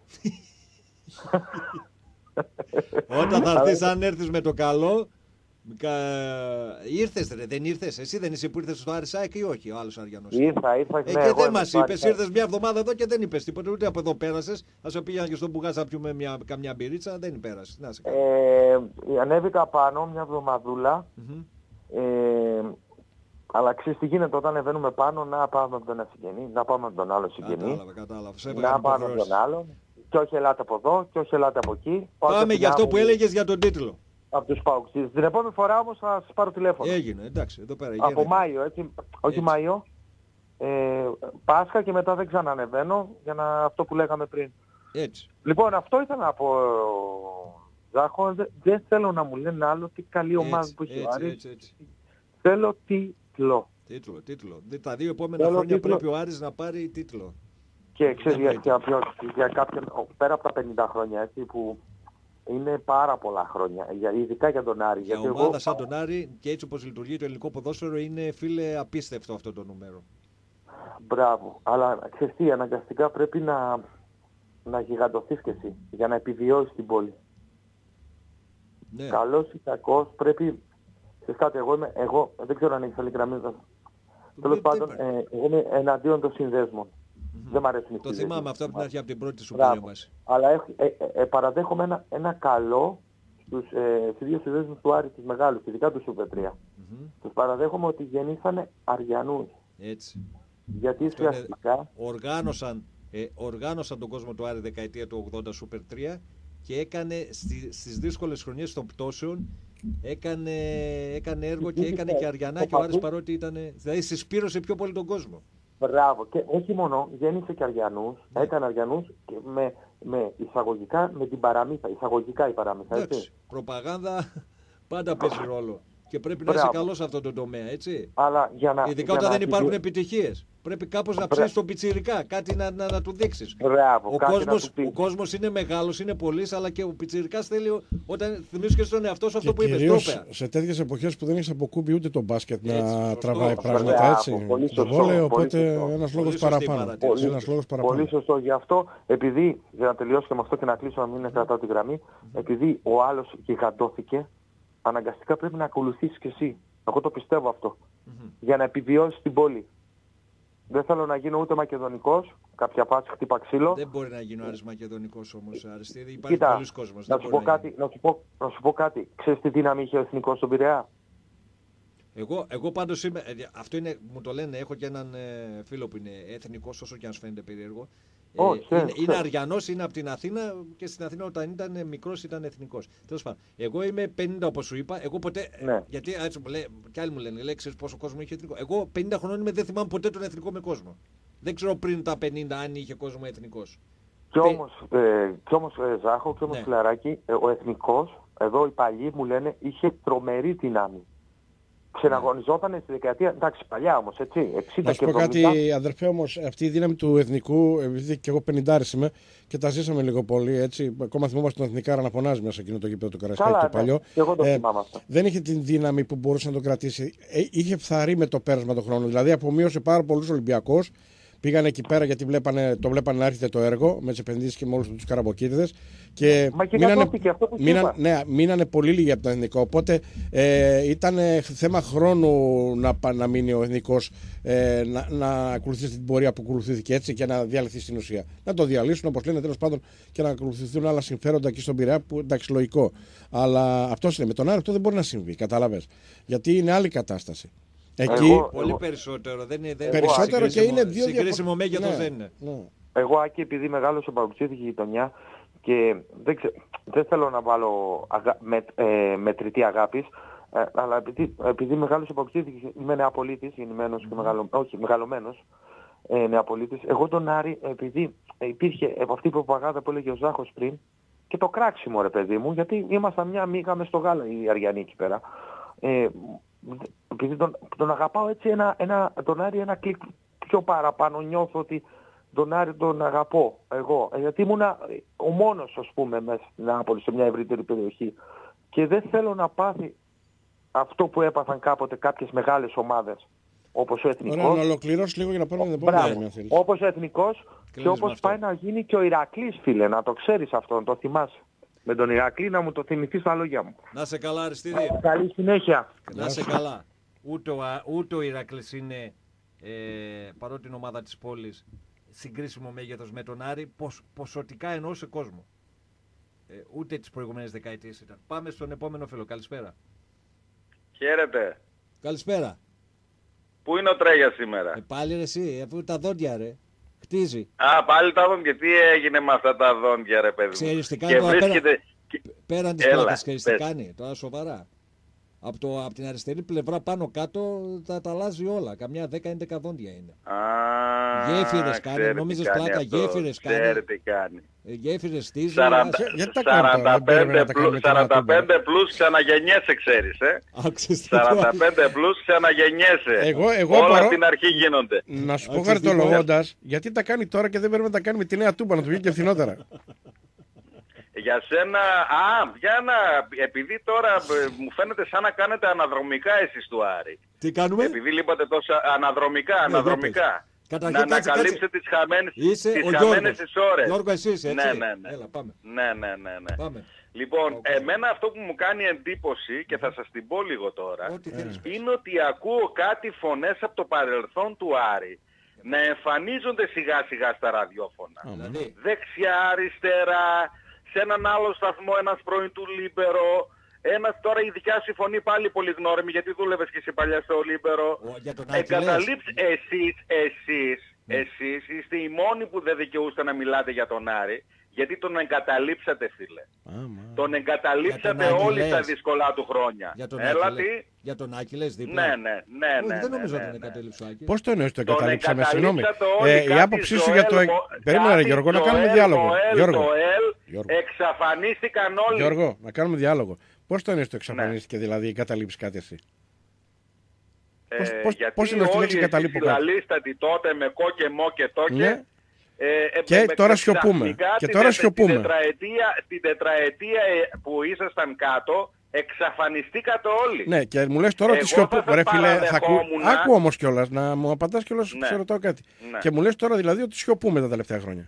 Όταν θα έρθεις, αν έρθεις με το καλό, κα... ήρθες ρε, δεν ήρθες, εσύ δεν είσαι που ήρθες στο Άρισάκ ή όχι, ο άλλος Αριανός. Ήρθα, ήρθα. Ε, ναι, και δεν μας είπες, ήρθες μια εβδομάδα εδώ και δεν είπες τίποτα, ούτε από εδώ πέρασες. Ας σε πήγαν και στον Μπουγάτσα να πιούμε μια, καμιά μπυρίτσα, δεν πέρασες. Να σε ε, ανέβηκα πάνω μια εβδομαδούλα. Mm-hmm. Ε, αλλά ξέρεις τι γίνεται όταν ανεβαίνουμε πάνω, να πάμε από τον ένα συγγενή, να πάμε από τον άλλο συγγενή. Κατάλαβα, κατάλαβα. Να πάμε από τον άλλο. Και όχι ελάτε από εδώ, και όχι ελάτε από εκεί. Πάμε για αυτό που έλεγες για τον τίτλο. Από τους Παουξίδες. Την επόμενη φορά όμως θα σας πάρω τηλέφωνο. Έγινε, εντάξει, εδώ πέρα. Από γίνεται. Μάιο, έτσι. Όχι έτσι. Μάιο. Ε, Πάσχα και μετά δεν ξανανεβαίνω για να, αυτό που λέγαμε πριν. Έτσι. Λοιπόν, αυτό ήθελα να πω, Ζάχο. Δεν θέλω να μου λένε άλλο τι καλή ομάδα που έχει ο Άρης. Θέλω τίτλο. Τίτλο, τίτλο. Τα δύο επόμενα θέλω χρόνια τίτλο. Πρέπει ο Άρης να πάρει τίτλο. Και ξέρεις για, για, για κάποιον, πέρα από τα πενήντα χρόνια, έτσι, που είναι πάρα πολλά χρόνια, για, ειδικά για τον Άρη. Για ομάδα εγώ... σαν τον Άρη και έτσι όπως λειτουργεί το ελληνικό ποδόσφαιρο είναι, φίλε, απίστευτο αυτό το νούμερο. Μπράβο. Αλλά ξέρεις τι, αναγκαστικά πρέπει να, να γιγαντωθείς κι εσύ για να επιβιώσεις την πόλη. Ναι. Καλός ή κακός πρέπει... Ξέρεις κάτι, εγώ, είμαι, εγώ δεν ξέρω αν έχεις άλλη γραμμή. Τέλος πάντων, ε, εγώ είμαι εναντίον των συνδέσμων. Mm-hmm. Δεν μ' αρέσουν οι το θυμάμαι αυτό από την αρχή, από την πρώτη σου παρέμβαση. Αλλά ε, ε, ε, παραδέχομαι ένα, ένα καλό στους ε, δύο συνδέσμους του Άρη, τους μεγάλους, ειδικά του Σούπερ τρία. Mm-hmm. Τους παραδέχομαι ότι γεννήσανε Αριανούς. Έτσι. Γιατί ουσιαστικά... Οργάνωσαν, ε, οργάνωσαν τον κόσμο του Άρη δεκαετία του ογδόντα Σούπερ τρία και έκανε στη, στις δύσκολες χρονιές των πτώσεων έκανε, έκανε έργο και έκανε και Αριανά και ο Άρης παρότι ήταν. Δηλαδή συσπήρωσε πιο πολύ τον κόσμο. Μπράβο. Και όχι μόνο, γέννησε και Αριανούς, ναι. έκανε Αριανούς και με, με εισαγωγικά με την παραμύθα. Εισαγωγικά η παραμύθα. Εντάξει, έτσι. Προπαγάνδα πάντα παίζει ρόλο. Και πρέπει Μπράβο. να είσαι καλό σε αυτό το τομέα, έτσι. Αλλά για να, ειδικά όταν δεν υπάρχουν επιτυχίες. Πρέπει κάπως να ψήσεις τον πιτσιρικά, κάτι να, να, να του δείξεις. Μπράβο, ο, κόσμος, ο κόσμος είναι μεγάλος, είναι πολύς, αλλά και ο πιτσιρικάς θέλει, όταν θυμίζεις και στον εαυτό σου αυτό που είπες. Κυρίως σε τέτοιες εποχές που δεν έχεις αποκούμπει ούτε τον μπάσκετ έτσι, να σωστό, τραβάει σωστό, πράγματα έτσι. Το βόλεϊ, οπότε ένας λόγος παραπάνω. Πολύ, ένας λόγος παραπάνω. Πολύ σωστό. Γι' αυτό, επειδή, για να τελειώσω και με αυτό και να κλείσω, να μην είναι κρατάω τη γραμμή, επειδή ο άλλος γιγαντώθηκε, αναγκαστικά πρέπει να ακολουθήσεις κι εσύ. Εγώ το πιστεύω αυτό. Mm-hmm. Για να επιβιώσεις την πόλη. Δεν θέλω να γίνω ούτε Μακεδονικός, κάποια πάση χτύπα ξύλο. Δεν μπορεί να γίνει ο Άρης Μακεδονικός όμως, Αριστίδη. Υπάρχει πολλής κόσμος. Να, σου πω, να, κάτι, να, σου πω, να σου πω κάτι. Ξέρεις τι δύναμη είχε ο Εθνικός στον Πειραιά? Εγώ, εγώ πάντως είμαι, αυτό είναι, μου το λένε, έχω και έναν ε, φίλο που είναι εθνικός, όσο και αν σου φαίνεται περίεργο. Oh, ε, είναι, είναι Αριανός, είναι από την Αθήνα και στην Αθήνα όταν ήταν μικρός ήταν εθνικός. Τέλος πάντων, εγώ είμαι πενήντα όπως σου είπα, εγώ ποτέ, ναι. γιατί έτσι μου λέει, κι άλλοι μου λένε, λέει, ξέρεις πόσο κόσμο είχε εθνικό. Εγώ πενήντα χρονών είμαι, δεν θυμάμαι ποτέ τον εθνικό με κόσμο. Δεν ξέρω πριν τα πενήντα αν είχε κόσμο εθνικός. Κι όμως, ε, κι όμως ε, Ζάχο, κι όμως ναι. Φιλαράκι, ε, ο εθνικός, εδώ οι παλιοί μου λένε, είχε τρομερή δυνάμει. Ξεναγωνιζόταν στη δεκαετία, εντάξει παλιά όμως, έτσι, εξήντα να σου πω κάτι αδερφέ όμως, αυτή η δύναμη του εθνικού, επειδή και εγώ πενηντάρης είμαι και τα ζήσαμε λίγο πολύ, έτσι, ακόμα θυμόμαστε τον Εθνικάρα να φωνάζει μέσα εκείνο το γήπεδο του Καραϊσκάκη το παλιό. Ναι, εγώ το ε, αυτό. Δεν είχε την δύναμη που μπορούσε να το κρατήσει, ε, είχε φθαρεί με το πέρασμα των χρόνων, δηλαδή απομείωσε πάρα πολλούς Ολυμπιακούς. Πήγαν εκεί πέρα γιατί βλέπανε, το βλέπανε να έρχεται το έργο με τις επενδύσεις και με όλους τους καραμποκίτιδες. Και, Μα και μείνανε, αυτό που μείναν, ναι, μείνανε πολύ λίγοι από το εθνικό. Οπότε ε, ήταν θέμα χρόνου να, να μείνει ο εθνικός ε, να, να ακολουθήσει την πορεία που ακολουθήθηκε έτσι και να διαλυθεί στην ουσία. Να το διαλύσουν όπως λένε τέλος πάντων και να ακολουθηθούν άλλα συμφέροντα εκεί στον Πειραιά που εντάξει λογικό. Αλλά αυτό είναι με τον Άρη αυτό δεν μπορεί να συμβεί. Κατάλαβες. Γιατί είναι άλλη κατάσταση. Εκεί εγώ, πολύ εγώ, περισσότερο. Δεν είναι, δεν περισσότερο και είναι δύο συγκρίσιμο μέγεθος ναι, δεν είναι. Ναι. Εγώ Άκη επειδή μεγάλωσα παγκοσμίτη γειτονιά και δεν, ξε... δεν θέλω να βάλω αγα... με... ε, μετρητή αγάπης, ε, αλλά επειδή, επειδή μεγάλωσα παγκοσμίτη είμαι νεαπολίτης, γεννημένος mm. και μεγαλω... όχι, μεγαλωμένος ε, νεαπολίτης, εγώ τον Άρη επειδή υπήρχε από αυτή η προπαγάνδα που έλεγε ο Ζάχος πριν και το κράξιμο ρε παιδί μου, γιατί ήμασταν μια μίγα μες στο γάλα οι Αριανοί εκεί πέρα. Ε, επειδή τον, τον αγαπάω έτσι ένα, ένα, τον Άρη ένα κλικ πιο παραπάνω, νιώθω ότι τον Άρη τον αγαπώ εγώ, γιατί ήμουνα ο μόνος ας πούμε μέσα στην Νεάπολη σε μια ευρύτερη περιοχή και δεν θέλω να πάθει αυτό που έπαθαν κάποτε κάποιες μεγάλες ομάδες όπως ο Εθνικός. Ωραία, να ολοκληρώσει λίγο για να πάρουμε την επόμενη. Όπως ο Εθνικός και όπως πάει να γίνει και ο Ηρακλής φίλε, να το ξέρεις αυτό, να το θυμάσαι. Με τον Ηρακλή να μου το θυμηθείς στα λόγια μου. Να σε καλά Αριστίδη. Καλή συνέχεια. Να σε καλά. Ούτε ο, ούτε ο Ηρακλής είναι, ε, παρότι είναι ομάδα της πόλης, συγκρίσιμο μέγεθος με τον Άρη, ποσ, ποσοτικά εννοούσε κόσμο. Ε, ούτε τις προηγούμενες δεκαετίες ήταν. Πάμε στον επόμενο φίλο. Καλησπέρα. Χαίρετε. Καλησπέρα. Πού είναι ο Τρέγιας σήμερα? Ε, πάλι ρε εσύ, αφού τα δόντια ρε. Χτίζει. Α, πάλι τα δόντια. Τι έγινε με αυτά τα δόντια ρε παιδί μου? Ξέρεις τι κάνει τώρα βρίσκεται... πέρα, πέραν της πλάκας, ξέρεις τι κάνει τώρα σοβαρά. Από, το, από την αριστερή πλευρά πάνω κάτω τα, τα αλλάζει όλα. Καμιά δέκα έντεκα δόντια είναι. Α, γέφυρες κάνει, νόμιζες πλάκα, αυτό. Γέφυρες κάνει. Ξέρετε τι κάνει. Γέφυρες στίζει. σαράντα πέντε πλούς ξαναγεννιέσαι ξέρεις, ε. σαράντα πέντε πλούς ξαναγεννιέσαι. Εγώ, εγώ όλα παρό... την αρχή γίνονται. Να σου πω χαριτολογώντας, γιατί τα κάνει τώρα και δεν πρέπει να τα κάνει με τη νέα τούμπα, να του βγει και φθηνότερα. Για σένα, α, για να, επειδή τώρα μου φαίνεται σαν να κάνετε αναδρομικά εσείς του Άρη. Τι κάνουμε? Επειδή λείπατε τόσα αναδρομικά, ναι, αναδρομικά. Καταρχήν, να κάτσε, ανακαλύψετε κάτσε. τις χαμένες, είσαι τις ο χαμένες τις ώρες. Γιώργο, εσύ είσαι, έτσι. Ναι, ναι, ναι. Έλα, πάμε. Ναι, ναι, ναι, ναι. Πάμε. Λοιπόν, okay. εμένα αυτό που μου κάνει εντύπωση, και θα σας την πω λίγο τώρα, mm. είναι ότι ακούω κάτι φωνές από το παρελθόν του Άρη να εμφανίζονται σιγά σιγά στα ραδιόφωνα. Mm. Δηλαδή. Δεξιά, αριστερά, σε έναν άλλο σταθμό ένας πρώην του Λίμπερο, ένας τώρα η δικιά σου φωνή πάλι πολύ γνώριμη γιατί δούλευες και εσύ παλιά στο Λίμπερο. Εγκαταλείψτε εσείς, εσείς, mm. εσείς είστε οι μόνοι που δεν δικαιούστε να μιλάτε για τον Άρη Γιατί τον εγκαταλείψατε, φίλε. Άμα. Τον εγκαταλείψατε όλοι στα δύσκολα του χρόνια. Για τον, Έλα, Άκη, τι? για τον Άκη λες δίπλα. Ναι, ναι, ναι. Όχι, ναι, δεν ναι, νομίζω ναι, ότι τον ναι. εγκατέλειψε ο Άκης. Πώς το εννοείς το εγκαταλείψαμε, συγγνώμη. Ε, η άποψή σου για το... Περίμενε, Γιώργο, να κάνουμε διάλογο. Το L, Γιώργο. το L, Γιώργο. εξαφανίστηκαν όλοι. Γιώργο, να κάνουμε διάλογο. Πώς το εννοείς το εξαφανίστηκε, ναι. Δηλαδή εγκαταλείψει κάτι εσύ. Ε, πώς, πώς, γιατί πώς είναι στη λέξη εγκαταλείπω κάτι. Όλοι εσείς τότε με κό και μο και τόκε. Ναι. Ε, ε, και με, τώρα σιωπούμε. Και τώρα την, σιωπούμε. Την τετραετία, την τετραετία που ήσασταν κάτω, εξαφανιστήκατε όλοι. Ναι, και μου λες τώρα ότι σιωπούμε. Ρε φίλε, θα ακού... άκου όμως κιόλας, να μου απαντάς κιόλας, ναι. Σε ρωτάω κάτι. Ναι. Και μου λες τώρα δηλαδή ότι σιωπούμε τα τελευταία χρόνια.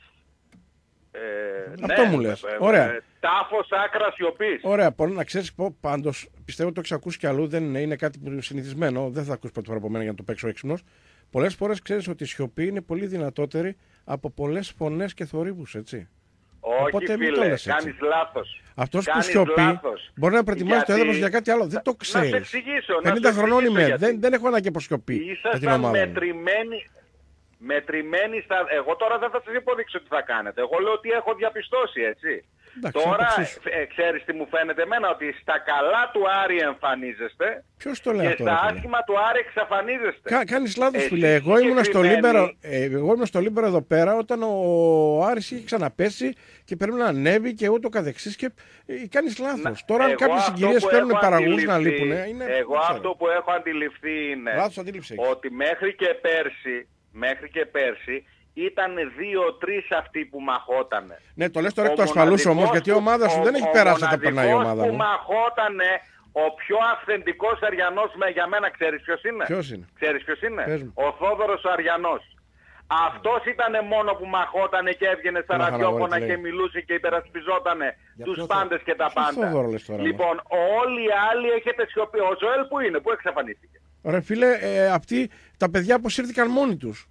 Ε, αυτό ναι, μου λες. Ε, Ωραία. Ε, τάφος άκρα σιωπής. Ωραία, πολύ να ξέρεις πάντως, πιστεύω ότι το έχεις ακούσει κι αλλού, δεν είναι, είναι κάτι που συνηθισμένο, δεν θα ακούσει πρώτη φορά από μένα για να το παίξω έξυπνος. Πολλές φορές ξέρεις ότι η σιωπή είναι πολύ δυνατότερη από πολλές φωνές και θορύβους, έτσι. Όχι, οπότε, φίλε, κάνεις λάθος. Αυτός που σιωπεί λάθος. Μπορεί να προετοιμάσει γιατί... το έδαφος για κάτι άλλο. Δεν το ξέρεις. Να σε εξηγήσω. πενήντα χρονών είμαι. Δεν, δεν έχω ανάγκη από σιωπή. Ήσασταν μετρημένοι. Μετρημένοι στα... Εγώ τώρα δεν θα σας υποδείξω τι θα κάνετε. Εγώ λέω ότι έχω διαπιστώσει, έτσι. Εντάξει, τώρα ε, ξέρεις τι μου φαίνεται εμένα, ότι στα καλά του Άρη εμφανίζεστε. Ποιος το λέει και αυτό, στα ρε, άσχημα του Άρη εξαφανίζεστε. Κα, κάνεις λάθος, φίλε. Εγώ ήμουν στο Λίμπερο, ε, εγώ ήμουν στο Λίμπερο εδώ πέρα όταν ο Άρης είχε ξαναπέσει και πρέπει να ανέβει και ούτω καθεξής και ε, κάνεις λάθος. Να, τώρα αν κάποιες συγκυρίες παίρνουν παραγωγούς να λείπουν, είναι... Εγώ αυτό που έχω αντιληφθεί είναι ότι μέχρι και πέρσι, μέχρι και πέρσι ήταν δύο-τρεις αυτοί που μαχότανε. Ναι, το λες τώρα εκ του ασφαλούς όμως, γιατί η ομάδα σου δεν έχει περάσει τα περνάει η ομάδα μου. Ο που μαχότανε, ο πιο αυθεντικός Αριανός για μένα, ξέρεις ποιος είναι? Ποιος είναι? Ξέρεις ποιος είναι? Ο Θόδωρος ο Αριανός. Αυτός ήταν μόνο που μαχότανε και έβγαινε στα ραδιόφωνα και μιλούσε και υπερασπιζότανε τους πάντες και τα πάντα. Λοιπόν, όλοι οι άλλοι έχετε σιωπή. Ο Ζωέλ που είναι, που εξαφανίστηκε? Ρε φίλε, ε, αυτοί τα παιδιά αποσύρθηκαν μόνοι τους.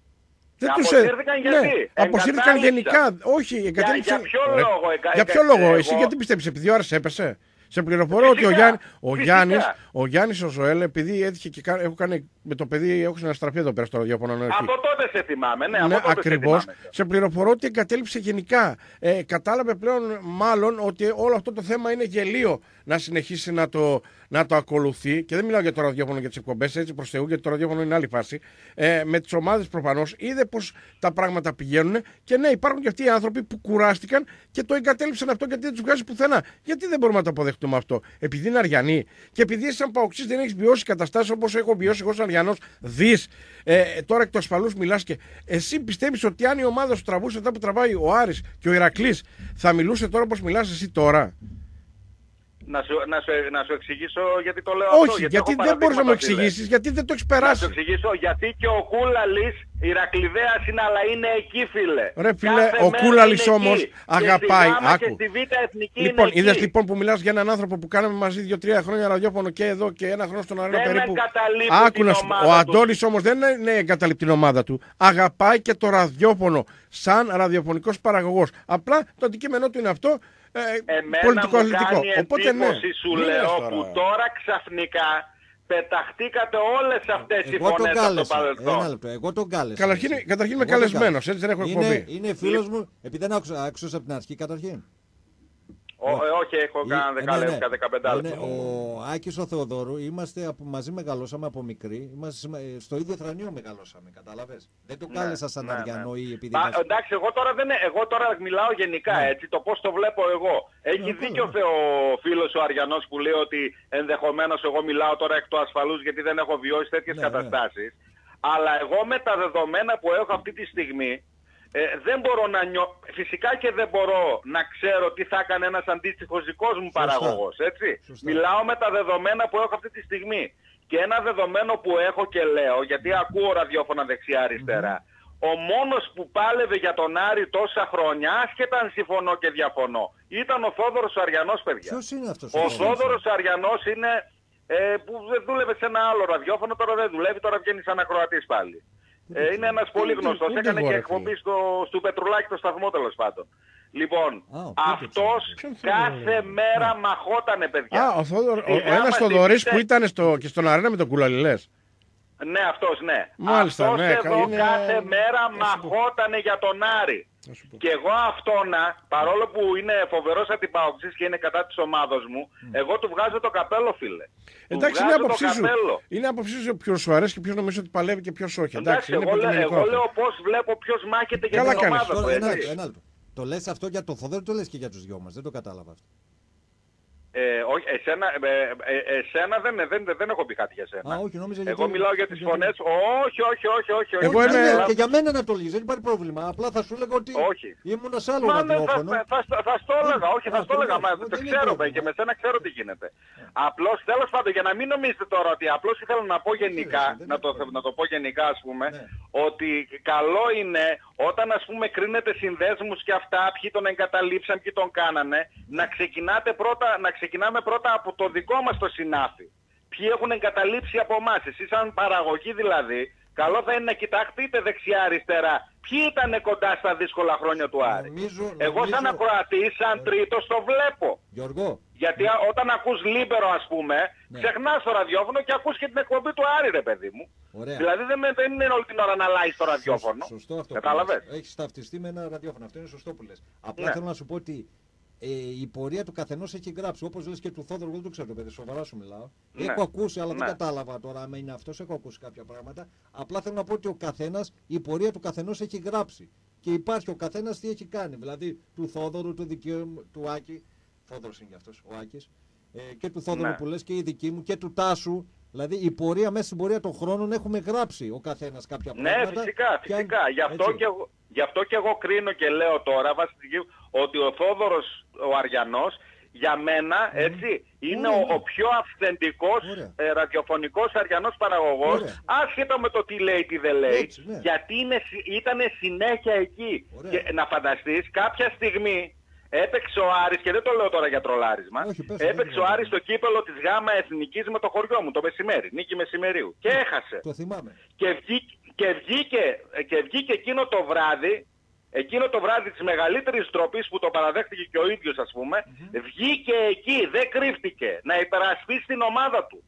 Δεν αποσύρθηκαν τους... γιατί? Ναι, αποσύρθηκαν γενικά. Όχι, εγκατέλειψαν. Για, για ποιο λόγο? Εκα... Για ποιο λόγο? Εγώ... Εσύ γιατί πιστεύεις, επειδή ώρες έπεσε? Σε πληροφορώ ότι ο, Γιάννη, ο, Γιάννης, ο Γιάννης ο Ζωέλ, επειδή έτυχε και έχω κάνει με το παιδί, έχω συναστραφεί εδώ πέρα στο ραδιόφωνο. Από τότε σε θυμάμαι, ναι, ναι από τότε ακριβώς. Σε, θυμάμαι. Σε πληροφορώ ότι εγκατέλειψε γενικά. Ε, κατάλαβε πλέον μάλλον ότι όλο αυτό το θέμα είναι γελίο να συνεχίσει να το, να το ακολουθεί. Και δεν μιλάω για το ραδιόφωνο και τις εκπομπές, έτσι προς Θεού, γιατί το ραδιόφωνο είναι άλλη φάση. Ε, με τις ομάδες προφανώς είδε πως τα πράγματα πηγαίνουν. Και ναι, υπάρχουν και αυτοί οι άνθρωποι που κουράστηκαν και το εγκατέλειψαν αυτό γιατί δεν τους βγάζει πουθενά. Γιατί δεν μπορούμε να το αποδεχτούμε αυτό? Επειδή είναι Αριανοί και επειδή σαν παοξής δεν έχεις βιώσει καταστάσεις όπως έχω βιώσει εγώ σαν Αριανός. Δεις, ε, τώρα εκ του ασφαλούς μιλάς και εσύ πιστεύεις ότι αν η ομάδα σου τραβούσε αυτά που τραβάει ο Άρης και ο Ηρακλής θα μιλούσε τώρα όπως μιλάς εσύ τώρα? Να σου, να, σου, να σου εξηγήσω γιατί το λέω Όχι, αυτό. Όχι, γιατί, γιατί δεν μπορείς να μου εξηγήσεις, γιατί δεν το έχεις περάσει. Να σου εξηγήσω γιατί και ο Κούλαλης Ηρακλειδέας είναι, αλλά είναι εκεί, φίλε. Ρε φίλε, ο Κούλαλης όμως αγαπάει. Άκου. Και στη Β' Εθνική λοιπόν, είναι είδες λοιπόν που μιλάς για έναν άνθρωπο που κάναμε μαζί δύο-τρία χρόνια ραδιόφωνο και εδώ και ένα χρόνο στον Αρένα περίπου. Άκου να σου Ο Αντώνης όμως δεν είναι εγκαταλείπει την ομάδα του. Αγαπάει και το ραδιόφωνο σαν ραδιοφωνικός παραγωγός. Απλά το αντικείμενό του είναι αυτό. Ε, Εμένα μου κάνει Οπότε, εντύπωση, ναι. σου λέω, τώρα. Που τώρα ξαφνικά πεταχτήκατε όλες αυτές οι φωνές από το παρελθόν. Ένα λεπτό, εγώ τον κάλεσα. Καταρχήν, καταρχήν είμαι καλεσμένος, έτσι δεν έχω εκπομπή. Είναι, είναι φίλος μου, επειδή δεν άκουσα, άκουσες από την αρχή καταρχήν. Ο, ε, όχι, έχω κάνει δεκαπέντε λεπτά. Ο Άκης ο Θεοδόρου, είμαστε από, μαζί μεγαλώσαμε από μικροί, είμαστε στο ίδιο θρανείο μεγαλώσαμε, κατάλαβες. Δεν το κάλεσα σαν ναι, Αριανό ναι. ή επειδή... Πα, εντάξει, εγώ τώρα, δεν, εγώ τώρα μιλάω γενικά, ναι. Έτσι, το πώς το βλέπω εγώ. Έχει ναι, δίκιο ναι. Ο φίλος ο Αριανός που λέει ότι ενδεχομένως εγώ μιλάω τώρα εκ του ασφαλούς γιατί δεν έχω βιώσει τέτοιες ναι, καταστάσεις. Ναι. Αλλά εγώ με τα δεδομένα που έχω αυτή τη στιγμή, Ε, δεν μπορώ να νιώ... Φυσικά και δεν μπορώ να ξέρω τι θα έκανε ένας αντίστοιχος δικός μου παραγωγός, έτσι. Σωστά. Μιλάω με τα δεδομένα που έχω αυτή τη στιγμή. Και ένα δεδομένο που έχω και λέω, γιατί ακούω ραδιόφωνα δεξιά-αριστερά, mm-hmm. ο μόνος που πάλευε για τον Άρη τόσα χρόνια, άσχετα αν συμφωνώ και διαφωνώ, ήταν ο Θόδωρος Αριανός, παιδιά. Ποιος είναι αυτός? Ο Θόδωρος Αριανός είναι ε, που δεν δούλευε σε ένα άλλο ραδιόφωνο, τώρα δεν δουλεύει, τώρα βγαίνει σαν ακροατής πάλι. Ε, είναι ένας πολύ γνωστός, έκανε και εκπομπή στο, στο Πετρουλάκι το σταθμό τέλος πάντων. Λοιπόν, oh, αυτός κάθε μέρα μαχότανε, παιδιά. Α, ο, Θόδωρο, ο, ο ένας Θοδωρής που ήταν στο, και στον Αρένα με τον Κούλαλη, λες? Ναι, αυτός, ναι. Μάλιστα, αυτός ναι, εδώ είναι... κάθε μέρα μαχότανε για τον Άρη. Και εγώ αυτόνα, παρόλο που είναι φοβερός αντιπαοξής και είναι κατά της ομάδος μου, mm. εγώ του βγάζω το καπέλο, φίλε. Εντάξει, είναι άποψή σου. Είναι άποψή σου ποιος σου αρέσει και ποιος νομίζω ότι παλεύει και ποιος όχι. Εντάξει, Εντάξει εγώ, λέ, εγώ λέω πώς βλέπω ποιος μάχεται για την ομάδα του. Ένα λεπτό, ένα λεπτό. Το λες αυτό για το Θοδωρή, το λες και για τους δυο μας. Δεν το κατάλαβα αυτό. Ε, όχι, εσένα, ε, ε, εσένα δεν, δεν, δεν έχω πει κάτι για σένα. Α, όχι, νόμιζα, εγώ μιλάω για τις φωνές. Όχι, όχι, όχι, όχι. Εγώ είμαι... Και για μένα να το λύσεις, δεν υπάρχει πρόβλημα. Απλά θα σου έλεγα ότι όχι. ήμουν σε άλλο ραδιόφωνο. Θα, θα, θα, θα στο έλεγα, όχι, θα στο έλεγα. Μα το ξέρω και με σένα ξέρω τι γίνεται. Απλώς, τέλος πάντων, για να μην νομίζετε τώρα ότι απλώς ήθελα να πω γενικά, να το, να το πω γενικά ας πούμε, ότι καλό είναι όταν ας πούμε κρίνετε συνδέσμους και αυτά, ποιοι τον εγκαταλείψαν, ποιοι τον κάνανε, να ξεκινάτε πρώτα, να ξεκινάμε πρώτα από το δικό μας το συνάφι. Ποιοι έχουν εγκαταλείψει από εμάς, εσείς σαν παραγωγή δηλαδή, καλό θα είναι να κοιτάξετε δεξιά-αριστερά. Ποιοι ήταν κοντά στα δύσκολα χρόνια του Άρη. Νομίζω, Εγώ νομίζω... σαν ακροατής, σαν τρίτος το βλέπω. Γιώργο. Γιατί όταν ακούς Λίμπερο ας πούμε, ναι. ξεχνάς το ραδιόφωνο και ακούς και την εκπομπή του Άρη ρε παιδί μου. Ωραία. Δηλαδή δεν, δεν είναι όλη την ώρα να λάεις το ραδιόφωνο. Σωστό αυτό. Κατάλαβες. Έχεις ταυτιστεί με ένα ραδιόφωνο. Αυτό είναι σωστό που λες. Απλά ναι. θέλω να σου πω ότι ε, η πορεία του καθενός έχει γράψει. Όπως λες και του Θόδωρου, εγώ δεν το ξέρω, παιδί, σοβαρά σου μιλάω. Ναι. Έχω ακούσει, αλλά ναι. δεν κατάλαβα τώρα αν είναι αυτός. Έχω ακούσει κάποια πράγματα. Απλά θέλω να πω ότι ο καθένας, η πορεία του καθενός έχει γράψει. Και υπάρχει ο καθένας τι έχει κάνει. Δηλαδή του Θόδωρου, του δικαίου του Άκη. Θόδωρος είναι και αυτός, ο Άκης. Ε, και του Θόδωρου ναι. που λες και η δική μου και του Τάσου. Δηλαδή η πορεία, μέσα στην πορεία των χρόνων έχουμε γράψει ο καθένας κάποια πράγματα. Ναι, φυσικά, φυσικά. Γι' αυτό, και εγώ, γι' αυτό και εγώ κρίνω και λέω τώρα βασική, ότι ο Θόδωρος ο Αριανός για μένα, mm. έτσι, είναι Ωραία, ο, ο πιο αυθεντικός ε, ραδιοφωνικός αριανός παραγωγός, Ωραία. άσχετα με το τι λέει, τι δεν λέει, έτσι, ναι. γιατί ήταν συνέχεια εκεί. Ωραία. Και να φανταστείς, κάποια στιγμή έπαιξε ο Άρης, και δεν το λέω τώρα για τρολάρισμα, Όχι, πες, έπαιξε ο Άρης στο κύπελο της ΓΑΜΑ Εθνικής με το χωριό μου το μεσημέρι, νίκη μεσημερίου, και έχασε. Το θυμάμαι. Και βγήκε, και βγήκε, και βγήκε εκείνο το βράδυ, εκείνο το βράδυ της μεγαλύτερης ντροπής που το παραδέχτηκε και ο ίδιος ας πούμε, mm-hmm. βγήκε εκεί, δεν κρύφτηκε, να υπερασπίσει την ομάδα του.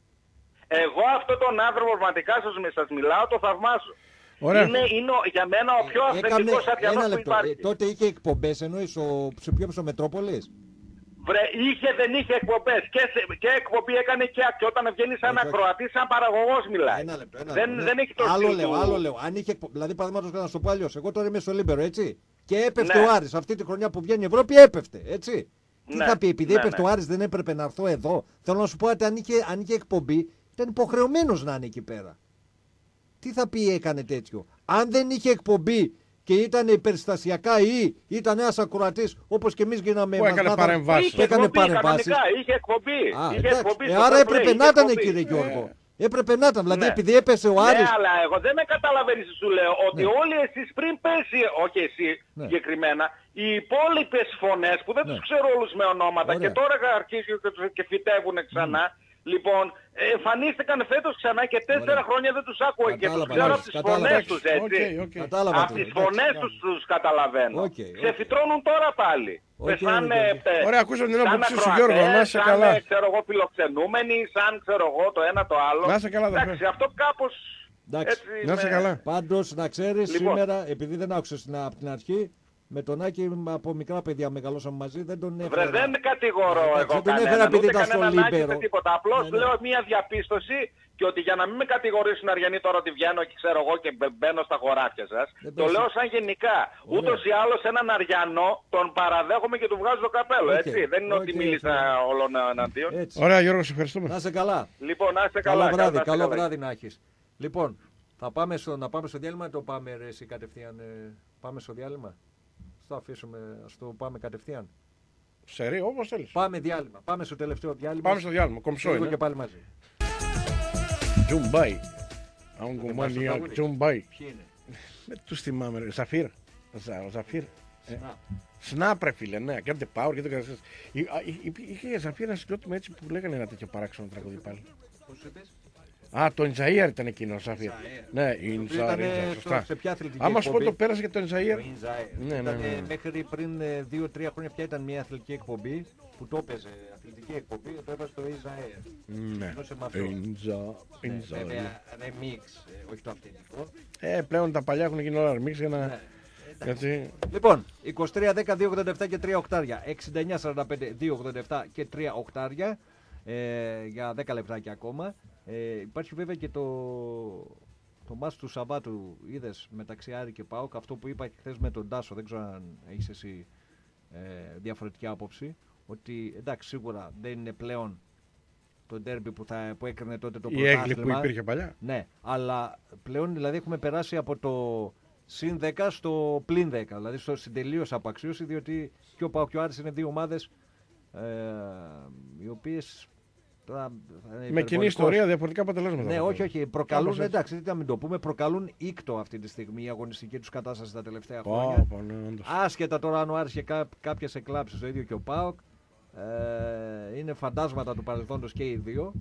Εγώ αυτόν τον άνθρωπο πραγματικά σας μιλάω, το θαυμάζω. Ωραία. Είναι, είναι για μένα ο πιο αυθεντικός αριανός που υπάρχει. Ε, τότε είχε εκπομπές, εννοείς ο, σε ποιο στο Μετρόπολης. Βρε, είχε, δεν είχε εκπομπές. Και, σε, και εκπομπή έκανε και, και όταν βγαίνει σαν ακροατή, σαν παραγωγός μιλάει. Ένα λεπτό, ένα δεν, λεπτό. δεν έχει το άλλο στυλ λέω, του... άλλο λέω. Αν είχε, δηλαδή παραδείγματος να σου πω αλλιώς, εγώ τώρα είμαι στο Λίμπερο, έτσι. Και έπεφτε ναι. ο Άρης αυτή τη χρονιά που βγαίνει η Ευρώπη, έπεφτε, έτσι. Τι ναι. θα πει, επειδή ναι, έπεφτε ναι. ο Άρης δεν έπρεπε να έρθω εδώ. Θέλω να σου πω ότι αν είχε, αν είχε εκπομπή, ήταν υποχρεωμένος να είναι εκεί πέρα. Τι θα πει έκανε τέτοιο. Αν δεν είχε εκπομπή και ήταν υπερστασιακά ή ήταν ένας ακροατής όπως και εμείς γίναμε. Που έκανε παρεμβάσεις. Είχε εκπομπή, κανονικά, είχε εκπομπή. Α, είχε εκπομπή ε, άρα έπρεπε να ήταν κύριε Γιώργο. Ε. Έπρεπε να ήταν, δηλαδή ναι. επειδή έπεσε ο Άρης. Ναι, αλλά εγώ δεν με καταλαβαίνεις, σου λέω, ότι ναι. όλοι εσείς πριν πέσει, όχι εσύ ναι. συγκεκριμένα, οι υπόλοιπες φωνές που δεν ναι. τους ξέρω όλους με ονόματα Ωραία. Και τώρα αρχίζουν και φυτεύουν ξανά. Mm. Λοιπόν, εμφανίστηκαν φέτος ξανά και τέσσερα Ωραία. Χρόνια δεν τους άκουγα και τους ξέρω από τις φωνές τους, έτσι. Okay, okay. Από τις φωνές τους τους καταλαβαίνω. Okay, okay. Ξεφυτρώνουν τώρα πάλι. Okay, σαν, okay. Ε, Ωραία, ακούσαμε την άποψή σου Γιώργο, να είσαι καλά. Σαν, ξέρω εγώ, φιλοξενούμενοι, σαν, ξέρω εγώ, το ένα το άλλο. Να είσαι καλά, εντάξει, αυτό κάπως... Έτσι, να είσαι καλά. Πάντως, να ξέρεις, λοιπόν. Σήμερα, επειδή δεν άκουσες από την αρχή, με τον Άκη από μικρά παιδιά μεγαλώσαμε μαζί, δεν τον έφερα. Βρε, δεν κατηγορώ ε, εγώ δεν έφερα επειδή ήταν στο Λίμπερο. Τίποτα. Απλώς ναι, ναι. λέω μια διαπίστωση και ότι για να μην με κατηγορήσουν Αριανοί τώρα ότι βγαίνω και ξέρω εγώ και μπαίνω στα χωράφια σας, δεν το λέω σαν γενικά. Ωραία. Ούτως ή άλλως έναν Αριανό τον παραδέχομαι και του βγάζω το καπέλο, okay. έτσι. Δεν είναι okay, ότι μίλησα okay. όλων εναντίον. Ωραία Γιώργο, σε ευχαριστούμε. Να είσαι καλά. Λοιπόν, να είσαι καλά. Καλό βράδυ, καλό βράδυ να έχεις. Λοιπόν, θα πάμε στο, να πάμε στο διάλειμμα ή το πάμε ρε, εσύ κατευθείαν. Ε, πάμε στο διάλειμμα. Το αφήσουμε, ας το πάμε κατευθείαν. Σερί, όπως θέλεις. Πάμε διάλειμμα. Πάμε στο τελευταίο διάλειμμα. Πάμε στο διάλειμμα. Κομψό είναι. Και πάλι μαζί. Τζουμπάι. Αγκουμάνια Τζουμπάι. Ποιοι είναι? Με τους θυμάμαι ρε. Ζαφίρ. Ο Ζαφίρ. Σνάπ ρε φίλε, ναι. Κάντε power και το καταστάσεις. Είχε Ζαφίρ ένα συγκρότημα έτσι που λέγανε ένα τέτοιο παράξενο τραγούδι πάλι. Πώς είπες? Α, το Ινζαΐρ ήταν εκείνο, Ζαφίρ. Ναι, Ινζαΐρ, σωστά. Άμα σου πω το πέρασε και το Ινζαΐρ. Ναι, ναι, ναι. Μέχρι πριν δύο τρία χρόνια πια ήταν μια αθλητική εκπομπή που το έπαιζε αθλητική εκπομπή, το έβαζε το Ινζαΐρ. Ναι, Ινζαΐρ. Βέβαια, remix, όχι το αυθεντικό. Ε, πλέον τα παλιά έχουν γίνει όλα remix για να... Γιατί... Λοιπόν, είκοσι τρία δέκα δύο ογδόντα επτά και τρία οκτάρια, εξήντα εννιά σαράντα πέντε δύο ογδόντα επτά και τρία οκτάρια, ε, για δέκα λεπτάκια ακόμα. Ε, υπάρχει βέβαια και το, το μάτς του Σαββάτου, είδες, μεταξύ Άρη και ΠΑΟΚ, αυτό που είπα και χθες με τον Τάσο, δεν ξέρω αν έχεις εσύ ε, διαφορετική άποψη, ότι εντάξει σίγουρα δεν είναι πλέον το ντέρμπι που, θα, που έκρινε τότε το πρωτάθλημα. Η έγκλη που υπήρχε παλιά. Ναι, αλλά πλέον δηλαδή έχουμε περάσει από το συν δέκα στο πλην δέκα, δηλαδή στο συντελείως απαξίωση, διότι και ο ΠΑΟΚ και ο Άρης είναι δύο ομάδες ε, οι οποίες... Τώρα, με κοινή ιστορία, διαφορετικά αποτελέσματα. Ναι, όχι, όχι. Προκαλούν, εντάξει, τι να μην το πούμε, προκαλούν ήκτο αυτή τη στιγμή η αγωνιστική τους κατάσταση τα τελευταία χρόνια. Oh, ναι, άσχετα τώρα αν ο Άρης είχε κά, κάποιες εκλάψεις, το ίδιο και ο ΠΑΟΚ. Ε, είναι φαντάσματα του παρελθόντος και οι δύο.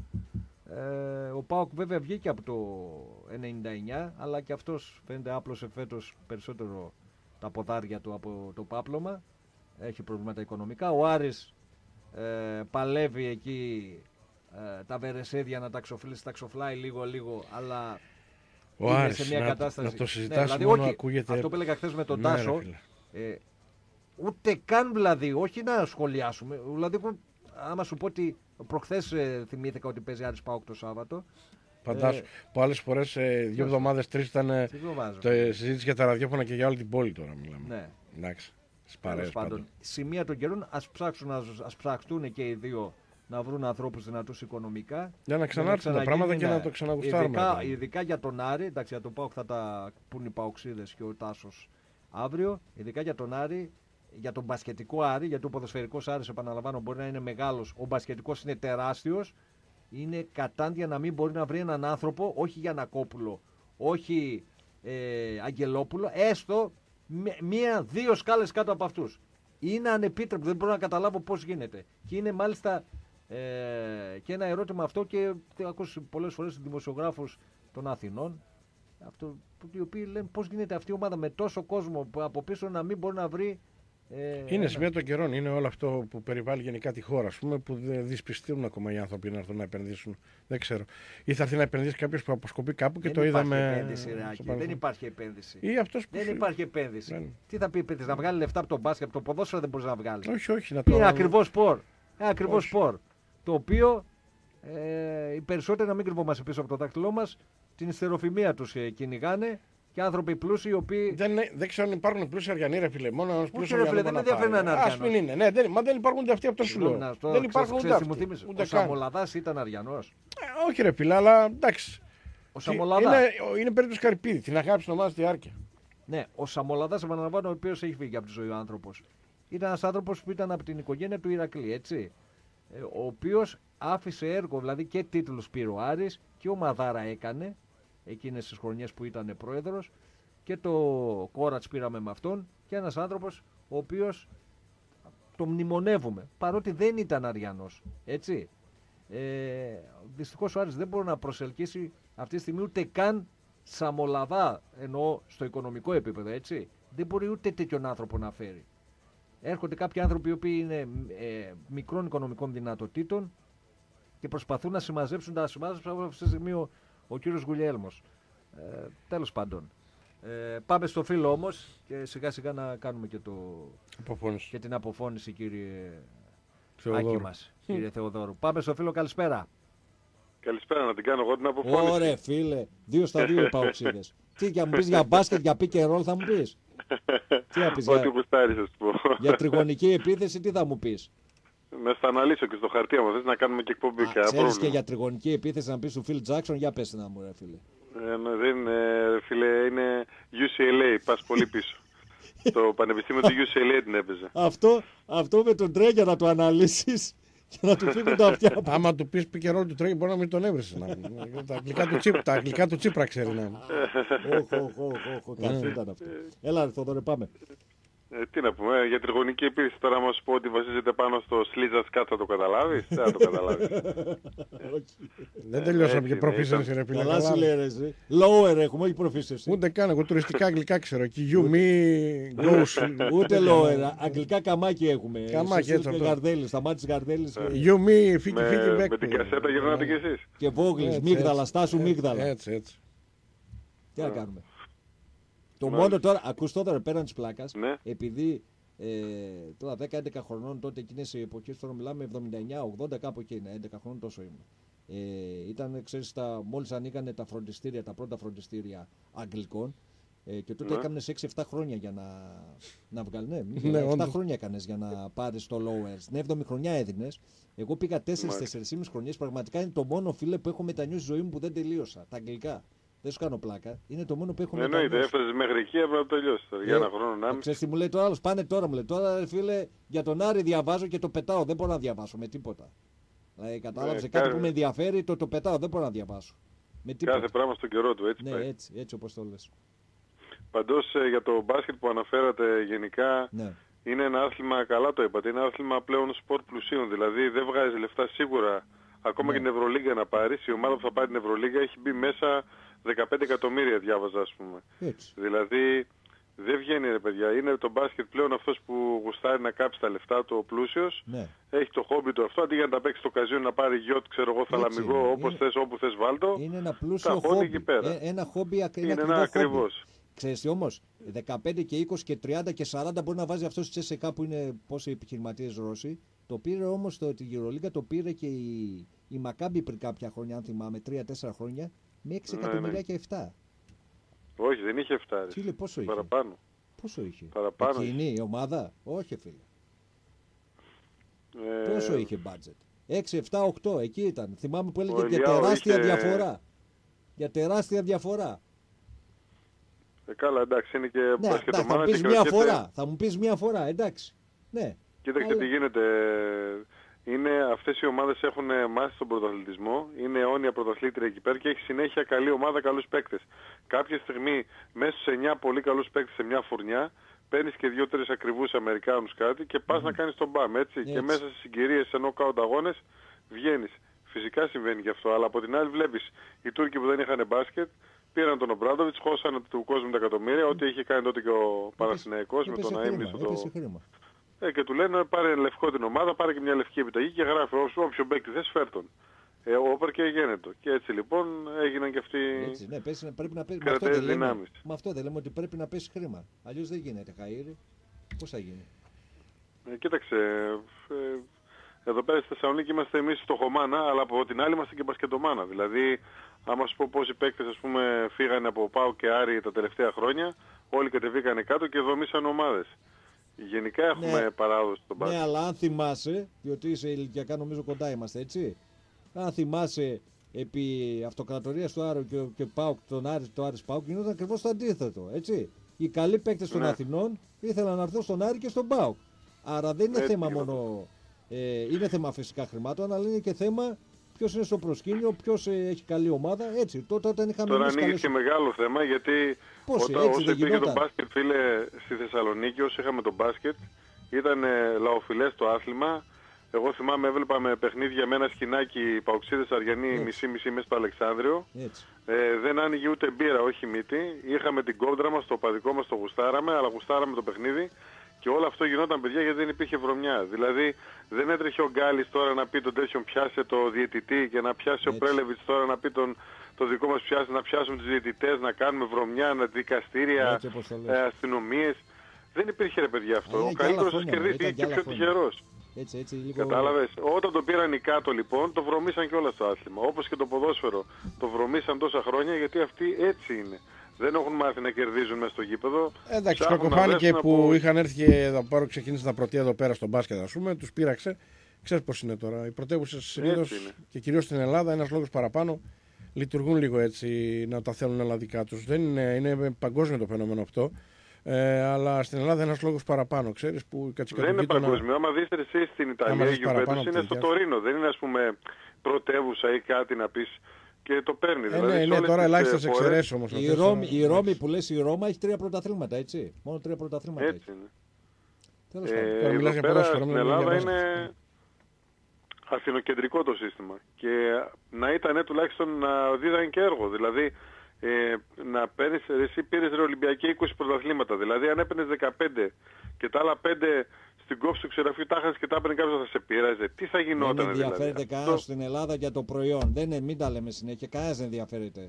Ε, ο ΠΑΟΚ βέβαια βγήκε από το ενενήντα εννιά, αλλά και αυτός φαίνεται άπλωσε φέτος περισσότερο τα ποδάρια του από το πάπλωμα. Έχει προβλήματα οικονομικά. Ο Άρης ε, παλεύει εκεί ε, τα βερεσέδια να τα ξοφλήσει, τα ξοφλάει λίγο λίγο, αλλά ο είναι Άρης, σε μια να, κατάσταση. Να το συζητάς ναι, δηλαδή, μόνο όχι, ακούγεται... Αυτό που έλεγα χθες με τον ναι, Τάσο, ε, ούτε καν δηλαδή, όχι να σχολιάσουμε, δηλαδή άμα σου πω ότι προχθές ε, θυμήθηκα ότι παίζει Άρης ΠΑΟΚ το Σάββατο. Φαντάσου, ε, που άλλες φορές ε, δύο εβδομάδες, τρεις ήταν ε, το, ε, συζήτηση για τα ραδιόφωνα και για όλη την πόλη τώρα μιλάμε. Ναι. Εντάξει, τέλος πάντων, σημεία των καιρών ας, ψάξουν, ας, ας ψάξουν και οι δύο να βρουν ανθρώπους δυνατούς οικονομικά. Για να ξανάρθουν τα πράγματα και να το ξαναγουστάρουμε. Ειδικά, ειδικά για τον Άρη, εντάξει, για τον ΠΑΟΚ θα τα πούν οι Παοξίδες και ο Τάσος αύριο. Ειδικά για τον Άρη, για τον μπασκετικό Άρη, γιατί ο ποδοσφαιρικός Άρης, επαναλαμβάνω, μπορεί να είναι μεγάλος, ο μπασκετικός είναι τεράστιος. Είναι κατάντια να μην μπορεί να βρει έναν άνθρωπο, όχι Γιαννακόπουλο, όχι ε, Αγγελόπουλο, έστω μία-δύο σκάλες κάτω από αυτούς. Είναι ανεπίτρεπτο, δεν μπορώ να καταλάβω πώς γίνεται. Και είναι μάλιστα ε, και ένα ερώτημα αυτό και έχω ακούσει πολλές φορές δημοσιογράφους των Αθηνών, αυτό, οι οποίοι λένε πώς γίνεται αυτή η ομάδα με τόσο κόσμο από πίσω να μην μπορεί να βρει. Ε, είναι σημεία των καιρών, είναι όλο αυτό που περιβάλλει γενικά τη χώρα, ας πούμε, που δεν δυσπιστούν ακόμα οι άνθρωποι να έρθουν να επενδύσουν. Δεν ξέρω. Ή θα έρθει να επενδύσει κάποιος που αποσκοπεί κάπου και δεν το είδαμε. Επένδυση, ρε, δεν υπάρχει επένδυση. Ή αυτός που δεν φύ... υπάρχει επένδυση. Δεν... Τι θα πει επένδυση, να βγάλει λεφτά από τον μπάσκετ, από το ποδόσφαιρο δεν μπορεί να βγάλει. Όχι, όχι. Να το... Είναι ακριβώς σπορ. Ένα ακριβώς σπορ. Το οποίο ε, οι περισσότεροι, να μην κρυβόμαστε πίσω από το δάχτυλό μας, την ιστεροφημία τους ε, κυνηγάνε. Και άνθρωποι πλούσιοι οι οποίοι. Δεν, δεν ξέρω αν υπάρχουν πλούσιοι Αριανοί, ρε φίλε. Μόνο ένας πλούσιος Αριανός. Δεν ενδιαφέρει να είναι Αριανός. Ας μην είναι. Ναι, δεν, μα δεν υπάρχουν ούτε αυτοί από το σου λέω. Δεν υπάρχουν ούτε αυτοί. Ο Σαμολαδάς ήταν Αριανός. Ε, όχι, ρε φίλε, αλλά εντάξει. Ο Σαμολαδάς. Είναι, είναι περίπτωση Καρυπίδη. Την αγάπη στην ομάδα στη διάρκεια. Ναι, ο Σαμολαδάς, επαναλαμβάνω, ο οποίος έχει φύγει από τη ζωή ο άνθρωπος. Ήταν ένας άνθρωπος που ήταν από την οικογένεια του Ηρακλή, έτσι. Ε, ο οποίος άφησε έργο, δηλαδή και τίτλους πήρε ο Άρης και ο Μαδάρα έκανε. Εκείνες τις χρονιές που ήταν πρόεδρος και το Κόρατς πήραμε με αυτόν και ένας άνθρωπος ο οποίος τον μνημονεύουμε παρότι δεν ήταν Αριανός, έτσι. Ε, δυστυχώς ο Άρης δεν μπορεί να προσελκύσει αυτή τη στιγμή ούτε καν Σαμολαδά, εννοώ στο οικονομικό επίπεδο, έτσι. Δεν μπορεί ούτε τέτοιον άνθρωπο να φέρει. Έρχονται κάποιοι άνθρωποι οι οποίοι είναι ε, μικρών οικονομικών δυνατοτήτων και προσπαθούν να συμμαζέψουν τα συμμαζέψουν αυτή τη στιγμή ο Ο κύριος Γουλιέλμος. Ε, τέλος πάντων. Ε, πάμε στο φίλο όμως και σιγά σιγά να κάνουμε και, το... και την αποφώνηση, κύριε Άκη μας, κύριε Θεοδόρου. Πάμε στο φίλο, καλησπέρα. Καλησπέρα, να την κάνω εγώ την αποφώνηση. Ωραία φίλε, δύο στα δύο οι Παοξίδες. Τι για μου πεις για μπάσκετ, για pick and roll θα μου πεις. Τι θα πεις Ό,τι για... γουστάρεις, ας πω. Για τριγωνική επίθεση τι θα μου πεις. Να στα αναλύσω και στο χαρτί μου, θες να κάνουμε και εκπομπή. Α, ξέρεις και για τριγωνική επίθεση να πεις του Phil Jackson, για πες να μου ρε φίλε. Ε, ναι, δεν είναι, φίλε, είναι γιου σι ελ έι, πας πολύ πίσω. Το πανεπιστήμιο του γιου σι ελ έι την έπαιζε. Αυτό, αυτό με τον Τρέ για να το αναλύσεις και να του φύγουν τα αυτιά. Άμα του πεις πικερόλ του Τρέ μπορεί να μην τον έβρισε. Τα αγγλικά του Τσίπρα ξέρει να είναι. Όχι, όχι, όχι, καθ' ήταν αυτό. Έλα ρε Θοδωρέ, πάμε. Ε, τι να πούμε, για τριγωνική επίθεση τώρα άμα σου πω ότι βασίζεται πάνω στο Σλίζα Σκάτ θα το καταλάβεις, δεν θα το καταλάβεις. Δεν τελειώσαμε και proficiency ρε φίλε. Καλά σου λέει ρε εσύ. Lower έχουμε, όχι proficiency. Ούτε καν, εγώ τουριστικά αγγλικά ξέρω. Εκεί you, me, goes. Ούτε lower, αγγλικά καμάκι έχουμε. Καμάκι έτσι αυτό. Γαρδέλης, σταμάτης Γαρδέλης. You, me, φύγει, φύγει, με την κασέτα γυρνάτε κι εσείς. Και Βόγλης, μίγδαλα, στάσου μίγδαλα. Έτσι, έτσι. Τι να κάνουμε. Το μόνο τώρα, ακούς τώρα πέραν της πλάκας, ναι. επειδή ε, τώρα δέκα έντεκα χρονών τότε εκείνες οι εποχές, τώρα μιλάμε εβδομήντα εννιά ογδόντα κάπου εκεί είναι, έντεκα χρονών τόσο ήμουν. Ε, ήταν, ξέρεις, τα, μόλις ανοίγανε τα φροντιστήρια, τα πρώτα φροντιστήρια αγγλικών, ε, και τότε ναι. έκανες έξι εφτά χρόνια για να, να βγάλει. Ναι, ναι, επτά χρόνια έκανες για να πάρεις το lower. Στην έβδομη χρονιά έδινες. Εγώ πήγα τέσσερα τέσσερα και μισή χρονιές. Πραγματικά είναι το μόνο, φίλε, που έχω μετανιώσει ζωή μου που δεν τελείωσα. Τα αγγλικά. Δεν σου κάνω πλάκα. Είναι το μόνο που έχω μετανιώσει. Εννοείται, έφτασες μέχρι εκεί, έπρεπε να το τελειώσεις. Ε, για ένα χρόνο να μην. Ξέρεις τι μου λέει τώρα άλλος, πάνε τώρα μου λέει. Τώρα, φίλε, για τον Άρη διαβάζω και το πετάω. Δεν μπορώ να διαβάσω με τίποτα. Δηλαδή, κατάλαβε, ε, κάτι κάθε... που με ενδιαφέρει, το, το πετάω. Δεν μπορώ να διαβάσω. Με κάθε πράγμα στον καιρό του, έτσι. Ναι, πάει. έτσι, έτσι όπως το λες. Παντός ε, για το μπάσκετ που αναφέρατε γενικά, ναι. είναι ένα άθλημα, καλά το είπατε, είναι ένα άθλημα πλέον σπορ πλουσίων. Δηλαδή δεν βγάζει λεφτά σίγουρα, ακόμα ναι. και την Ευρωλίγκα να πάρεις. Η ομάδα που θα πάρει την Ευρωλίγκα έχει μπει μέσα δεκαπέντε εκατομμύρια, διάβαζα, ας πούμε. Έτσι. Δηλαδή δεν βγαίνει, ρε παιδιά. Είναι το μπάσκετ πλέον αυτός που γουστάρει να κάψει τα λεφτά του, ο πλούσιος. Ναι. Έχει το χόμπι του αυτό. Αντί για να τα παίξει στο καζίνο, να πάρει γιότ, ξέρω εγώ, θαλαμιγό, όπως θες, όπου θες βάλτο. Είναι ένα πλούσιο χόμπι. Ε, ένα χόμπι ακ... Είναι ένα ακριβώς. Ξέρεις όμως, δεκαπέντε και είκοσι και τριάντα και σαράντα μπορεί να βάζει αυτός στη Τσέσσεκα που είναι πόσοι επιχειρηματίες Ρώσοι. Το πήρε όμως το, τη Euroliga, το πήρε και η, η Μακάμπι πριν κάποια χρόνια, αν θυμάμαι, τρία τέσσερα χρόνια, με έξι ναι, εκατομμυρία ναι. και επτά. Όχι, δεν είχε εφτά. Φίλε, πόσο είχε. Παραπάνω. Πόσο είχε. Παραπάνω. Εκείνη η ομάδα. Όχι, φίλε. Ε... Πόσο είχε budget. έξι, επτά, οκτώ, εκεί ήταν. Θυμάμαι που έλεγε για τεράστια είχε... διαφορά. Για τεράστια διαφορά. Ε, καλά, εντάξει, είναι και ναι, εντάξει, θα μου πεις μια κρατιέται... φορά. Θα μου πεις μια φορά, εντάξει. Ναι. Κοίταξε αλλά... τι γίνεται. Είναι, αυτές οι ομάδες έχουν μάθει στον πρωταθλητισμό, είναι αιώνια πρωταθλήτρια εκεί πέρα και έχει συνέχεια καλή ομάδα, καλούς παίκτες. Κάποια στιγμή, μέσα σε εννιά πολύ καλούς παίκτες σε μια φουρνιά, παίρνεις και δύο-τρεις ακριβούς Αμερικάνους κάτι και πας mm. να κάνεις τον μπαμ, έτσι. έτσι. Και μέσα στις συγκυρίες, σε νοκάουτ αγώνες, βγαίνεις. Φυσικά συμβαίνει και αυτό, αλλά από την άλλη βλέπεις οι Τούρκοι που δεν είχαν μπάσκετ, πήραν τον Ομπράντοβιτς, χώσανε του κόσμου τα εκατομμύρια, ό,τι είχε κάνει τότε και ο Παναθηναϊκός με τον αείμνηστο το... Ε, και του λένε πάρε λευκό την ομάδα, πάρε και μια λευκή επιταγή και γράφει όποιο παίκτη θες φέρ τον. Ε, όπερ και γένετο. Και έτσι λοιπόν έγιναν και αυτοί έτσι, ναι, πέσει, πρέπει να πέσει, κρατές με δυνάμεις. Με αυτό δεν λέμε ότι πρέπει να πέσει χρήμα. Αλλιώς δεν γίνεται, Χαΐρη. Πώς θα γίνει. Ε, κοίταξε, ε, εδώ πέρα στη Θεσσαλονίκη είμαστε εμείς στο Χωμάνα, αλλά από την άλλη είμαστε και μπασκετομάνα. Δηλαδή, άμα σου πω πόσοι παίκτες ας πούμε φύγανε από ΠΑΟ και Άρη τα τελευταία χρόνια, όλοι κατεβήκανε κάτω και δομήσαν ομάδες. Γενικά έχουμε ναι, παράδοση στον μπάσκετ. Ναι, αλλά αν θυμάσαι, διότι είσαι ηλικιακά νομίζω κοντά είμαστε, έτσι. Αν θυμάσαι επί αυτοκρατορίας του Άρου και, και ΠΑΟΚ, τον Άρη, το Άρης ΠΑΟΚ, γινόταν ακριβώς το αντίθετο, έτσι. Οι καλοί παίκτες των ναι. Αθηνών ήθελαν να έρθουν στον Άρη και στον ΠΑΟΚ. Άρα δεν είναι έτσι, θέμα μόνο, ε, είναι θέμα φυσικά χρημάτων, αλλά είναι και θέμα ποιος είναι στο προσκήνιο, ποιος ε, έχει καλή ομάδα, έτσι. Τότε όταν είχαμε τώρα ανοίγει καλές... και μεγάλο θέμα, γιατί πώς, όταν, έτσι, όσο υπήρχε το μπάσκετ, φίλε, στη Θεσσαλονίκη, όσο είχαμε το μπάσκετ, ήταν ε, λαοφιλές το άθλημα. Εγώ θυμάμαι, έβλεπα με παιχνίδια με ένα σκηνάκι Παοξίδες Αριανή μισή-μισή μέσα στο Αλεξάνδριο. Ε, δεν άνοιγε ούτε μπύρα, όχι μύτη. Είχαμε την κόντρα μας, το οπαδικό μας το γουστάραμε, αλλά γουστάραμε το παιχνίδι. Και όλο αυτό γινόταν, παιδιά, γιατί δεν υπήρχε βρωμιά. Δηλαδή δεν έτρεχε ο Γκάλης τώρα να πει τον τέτοιον πιάσε το διαιτητή και να πιάσει έτσι. Ο Πρέλεβιτς τώρα να πει τον, το δικό μας πιάσε, να πιάσουμε τους διαιτητές, να κάνουμε βρωμιά, να δικαστήρια, ε, αστυνομίες. Δεν υπήρχε, ρε παιδιά, αυτό. Ε, ο καλύτερος σας κερδίσει και πιο τυχερός. Έτσι, έτσι, λίγο... Κατάλαβες. Όταν το πήραν οι κάτω λοιπόν, το βρωμίσαν και όλα στο άθλημα. Όπως και το ποδόσφαιρο. Το βρωμίσαν τόσα χρόνια γιατί αυτοί έτσι είναι. Δεν έχουν μάθει να κερδίζουν μέσα στο γήπεδο. Εντάξει, κακοφάνηκε που από... είχαν έρθει και εδώ πάρω ξεκίνησαν τα πρωτεία εδώ πέρα στο μπάσκετ, ας πούμε, τους πείραξε. Ξέρεις πώς είναι τώρα. Οι πρωτεύουσες συνήθως και κυρίως στην Ελλάδα, ένας λόγος παραπάνω, λειτουργούν λίγο έτσι να τα θέλουν ελλαδικά τους. Δεν είναι, είναι παγκόσμιο το φαινόμενο αυτό. Ε, αλλά στην Ελλάδα ένας λόγος παραπάνω, ξέρεις, που η κατσικατοική... Δεν είναι παγκόσμιο. Άμα δείτε εσύ στην Ιταλία, η Γιουβέντους είναι στο Τωρίνο. Δεν είναι, ας πούμε, πρωτεύουσα ή κάτι να πεις και το παίρνει. Ε, δηλαδή, ναι, ναι, τώρα ελάχιστες εξαιρέσεις όμως. Η Ρώμη, η Ρώμη που λες, η Ρώμα έχει τρία πρωταθλήματα, έτσι. Μόνο τρία πρωταθλήματα έτσι έχει. Είναι. Τέλος ε, εδώ πέρα, πέρα ποδόσφαιρο, στην Ελλάδα είναι αθηνοκεντρικό το σύστημα. Και να ήταν τουλάχιστον να δίδαν και έργο. Δηλαδή, Ε, να παίρνεις, εσύ πήρες ρε Ολυμπιακή είκοσι πρωταθλήματα. Δηλαδή αν έπαιρνες δεκαπέντε και τα άλλα πέντε στην κόψη του ξεραφείου τα είχες και τα έπαιρνε κάποιος, θα σε πείραζε. Τι θα γινόταν δηλαδή. Δεν ενδιαφέρεται κανένας αυτό... στην Ελλάδα για το προϊόν. Δεν είναι, μην τα λέμε συνέχεια. Κανένας δεν ενδιαφέρεται.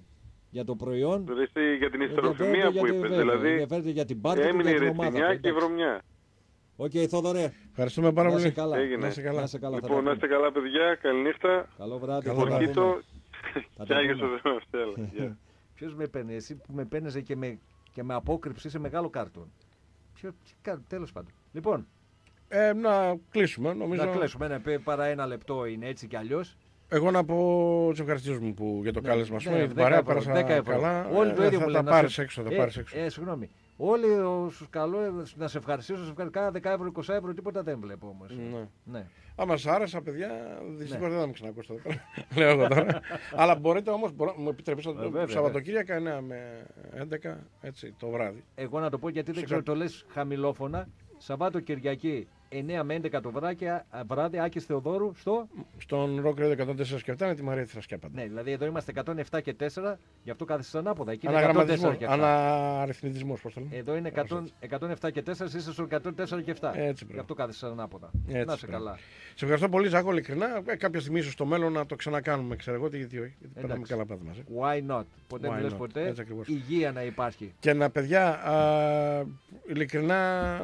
για το προϊόν. Δηλαδή για την ιστεροφημία που είπες, δηλαδή για την πάρτι έμεινε η ρετσινιά και η βρωμιά. Οκ, okay, Θόδωρε. Ευχαριστούμε πάρα πολύ. Να σε καλά. Έγινε. Να σε καλά. Να σε καλά, λοιπόν, να είστε καλά παιδιά, καληνύχτα. Καλό βράδυ. Φορκίτο. Και Άγιος ο Θεός. Ποιος με παίρνει, εσύ που με παίρνεσαι και με, και με απόκρυψη σε μεγάλο κάρτον. Ποιο, τέλος πάντων. Λοιπόν. Ε, να κλείσουμε, νομίζω. Να κλείσουμε, ναι, παρά ένα λεπτό είναι έτσι κι αλλιώς. Εγώ να πω τους ευχαριστήσεις μου που, για το ναι, κάλεσμα σου. Ναι, την παρέα πέρασα καλά. Όλοι το ίδιο θα, μου θα λένε. πάρεις έξω, θα ε, πάρεις έξω. Ε, συγγνώμη. Όλοι σου καλώ να σε ευχαριστήσω, να σε ευχαριστήσω. Κάνα δέκα ευρώ, είκοσι ευρώ, τίποτα δεν βλέπω όμως. Ναι. Ναι. Άμα σας άρεσα, παιδιά, δυστυχώς ναι. δεν θα με ξανακούσετε. Λέω εγώ τώρα. Αλλά μπορείτε όμως, μπορώ, μου επιτρέψετε το Σαββατοκύριακα εννιά με έντεκα, έτσι, το βράδυ. Εγώ να το πω γιατί δεν ξέρω, το λες χαμηλόφωνα. Σαββάτο Κυριακή εννιά με έντεκα το βράδυ, βράδυ Άκης Θεοδόρου στο... Στον Rock Radio εκατόν τέσσερα και επτά με τη Μαρία Θρασκιάπαντα. Ναι, δηλαδή εδώ είμαστε εκατόν επτά και τέσσερα, γι' αυτό κάθεσαι ανάποδα. Εκεί Αναγραμματισμός, ανααριθμητισμός, πώς το λέμε. Εδώ είναι εκατόν επτά και τέσσερα, είσαι στο εκατόν τέσσερα και επτά. Έτσι γι' αυτό κάθεσαι ανάποδα. Έτσι να σε καλά. Σε ευχαριστώ πολύ, Ζάκο, ειλικρινά. Ε, κάποια στιγμή ίσως στο μέλλον να το ξανακάνουμε, ξέρω εγώ, γιατί όχι. Γιατί περνάμε καλά πάντα μαζί. Why not? Ποτέ μην λες ποτέ. Υγεία να υπάρχει. Και να, παιδιά, ειλικρινά.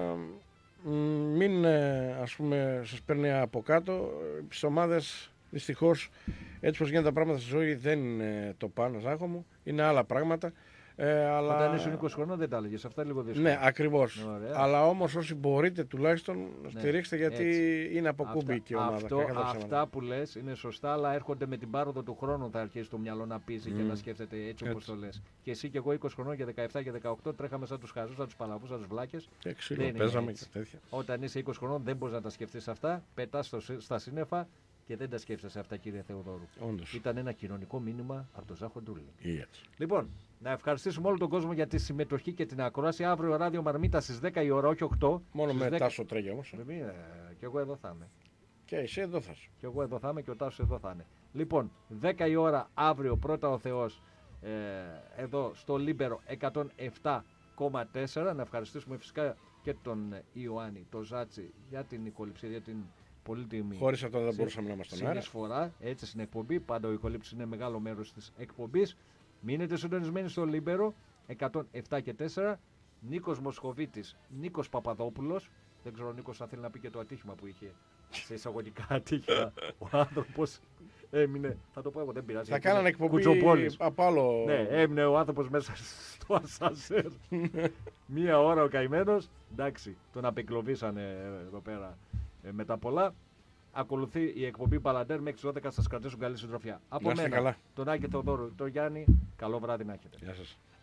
Μην ας πούμε σας παίρνει από κάτω. Στις ομάδες δυστυχώς έτσι πως γίνονται τα πράγματα στη ζωή δεν είναι το πάνω, Ζάχο μου, είναι άλλα πράγματα. Ε, αλλά... Όταν ήσουν είκοσι χρονών δεν τα έλεγες, αυτά λίγο δύσκολα. Ναι, ακριβώς. Ναι, αλλά όμως όσοι μπορείτε τουλάχιστον ναι, στηρίξτε γιατί έτσι. Είναι από κούμπι και η ομάδα. Αυτό, αυτά που λες είναι σωστά, αλλά έρχονται με την πάροδο του χρόνου. Θα αρχίσει το μυαλό να πείσει mm. και να σκέφτεται έτσι όπως το λες. Και εσύ και εγώ είκοσι χρονών και δεκαεπτά και δεκαοκτώ τρέχαμε σαν τους χαζούς, σαν τους παλαβούς, σαν τους βλάκες. Παίζαμε και τέτοια. Όταν είσαι είκοσι χρονών δεν μπορείς να τα σκεφτείς αυτά, πετάς στα σύννεφα. Και δεν τα σκέφτεσαι αυτά, κύριε Θεοδόρου. Όντως. Ήταν ένα κοινωνικό μήνυμα από τον Ζάχο Ντρούλινγκ. Yes. Λοιπόν, να ευχαριστήσουμε όλο τον κόσμο για τη συμμετοχή και την ακρόαση. Αύριο ράδιο Μαρμίτα στις δέκα η ώρα, όχι οκτώ. Μόνο με δέκα... Τάσο Τρέγια όμως. Ε, και εγώ εδώ θα είμαι. Και εσύ εδώ θα είσαι. Και εγώ εδώ θα είμαι και ο Τάσος εδώ θα είναι. Λοιπόν, δέκα η ώρα αύριο, πρώτα ο Θεός, ε, εδώ στο Λίμπερο εκατόν επτά κόμμα τέσσερα. Να ευχαριστήσουμε φυσικά και τον Ιωάννη, τον Ζάτσι για την οικοληψία, για την πολύτιμη. Χωρίς αυτό δεν μπορούσαμε να είμαστε στον αέρα. Συνεισφορά έτσι στην εκπομπή. Πάντα ο οικολήψης είναι μεγάλο μέρος της εκπομπής. Μείνετε συντονισμένοι στο Λίμπερο εκατόν επτά και τέσσερα. Νίκος Μοσχοβίτης, Νίκος Παπαδόπουλος. Δεν ξέρω ο Νίκος αν θέλει να πει και το ατύχημα που είχε. Σε εισαγωγικά ατύχημα. Ο άνθρωπος έμεινε. Θα το πω εγώ, δεν πειράζει. Θα κάνανε εκπομπή από άλλο. Ναι, έμεινε ο άνθρωπος μέσα στο ασανσέρ. Μία ώρα ο καημένος. Εντάξει, τον απεγκλωβίσανε εδώ πέρα. Ε, με τα πολλά, ακολουθεί η εκπομπή Μπαλαντέρ μέχρι τις δώδεκα. Σας κρατήσουν καλή συντροφιά. Από μένα, καλά. τον Άκη Θεοδόρου, τον Γιάννη, καλό βράδυ να έχετε. Γεια σας.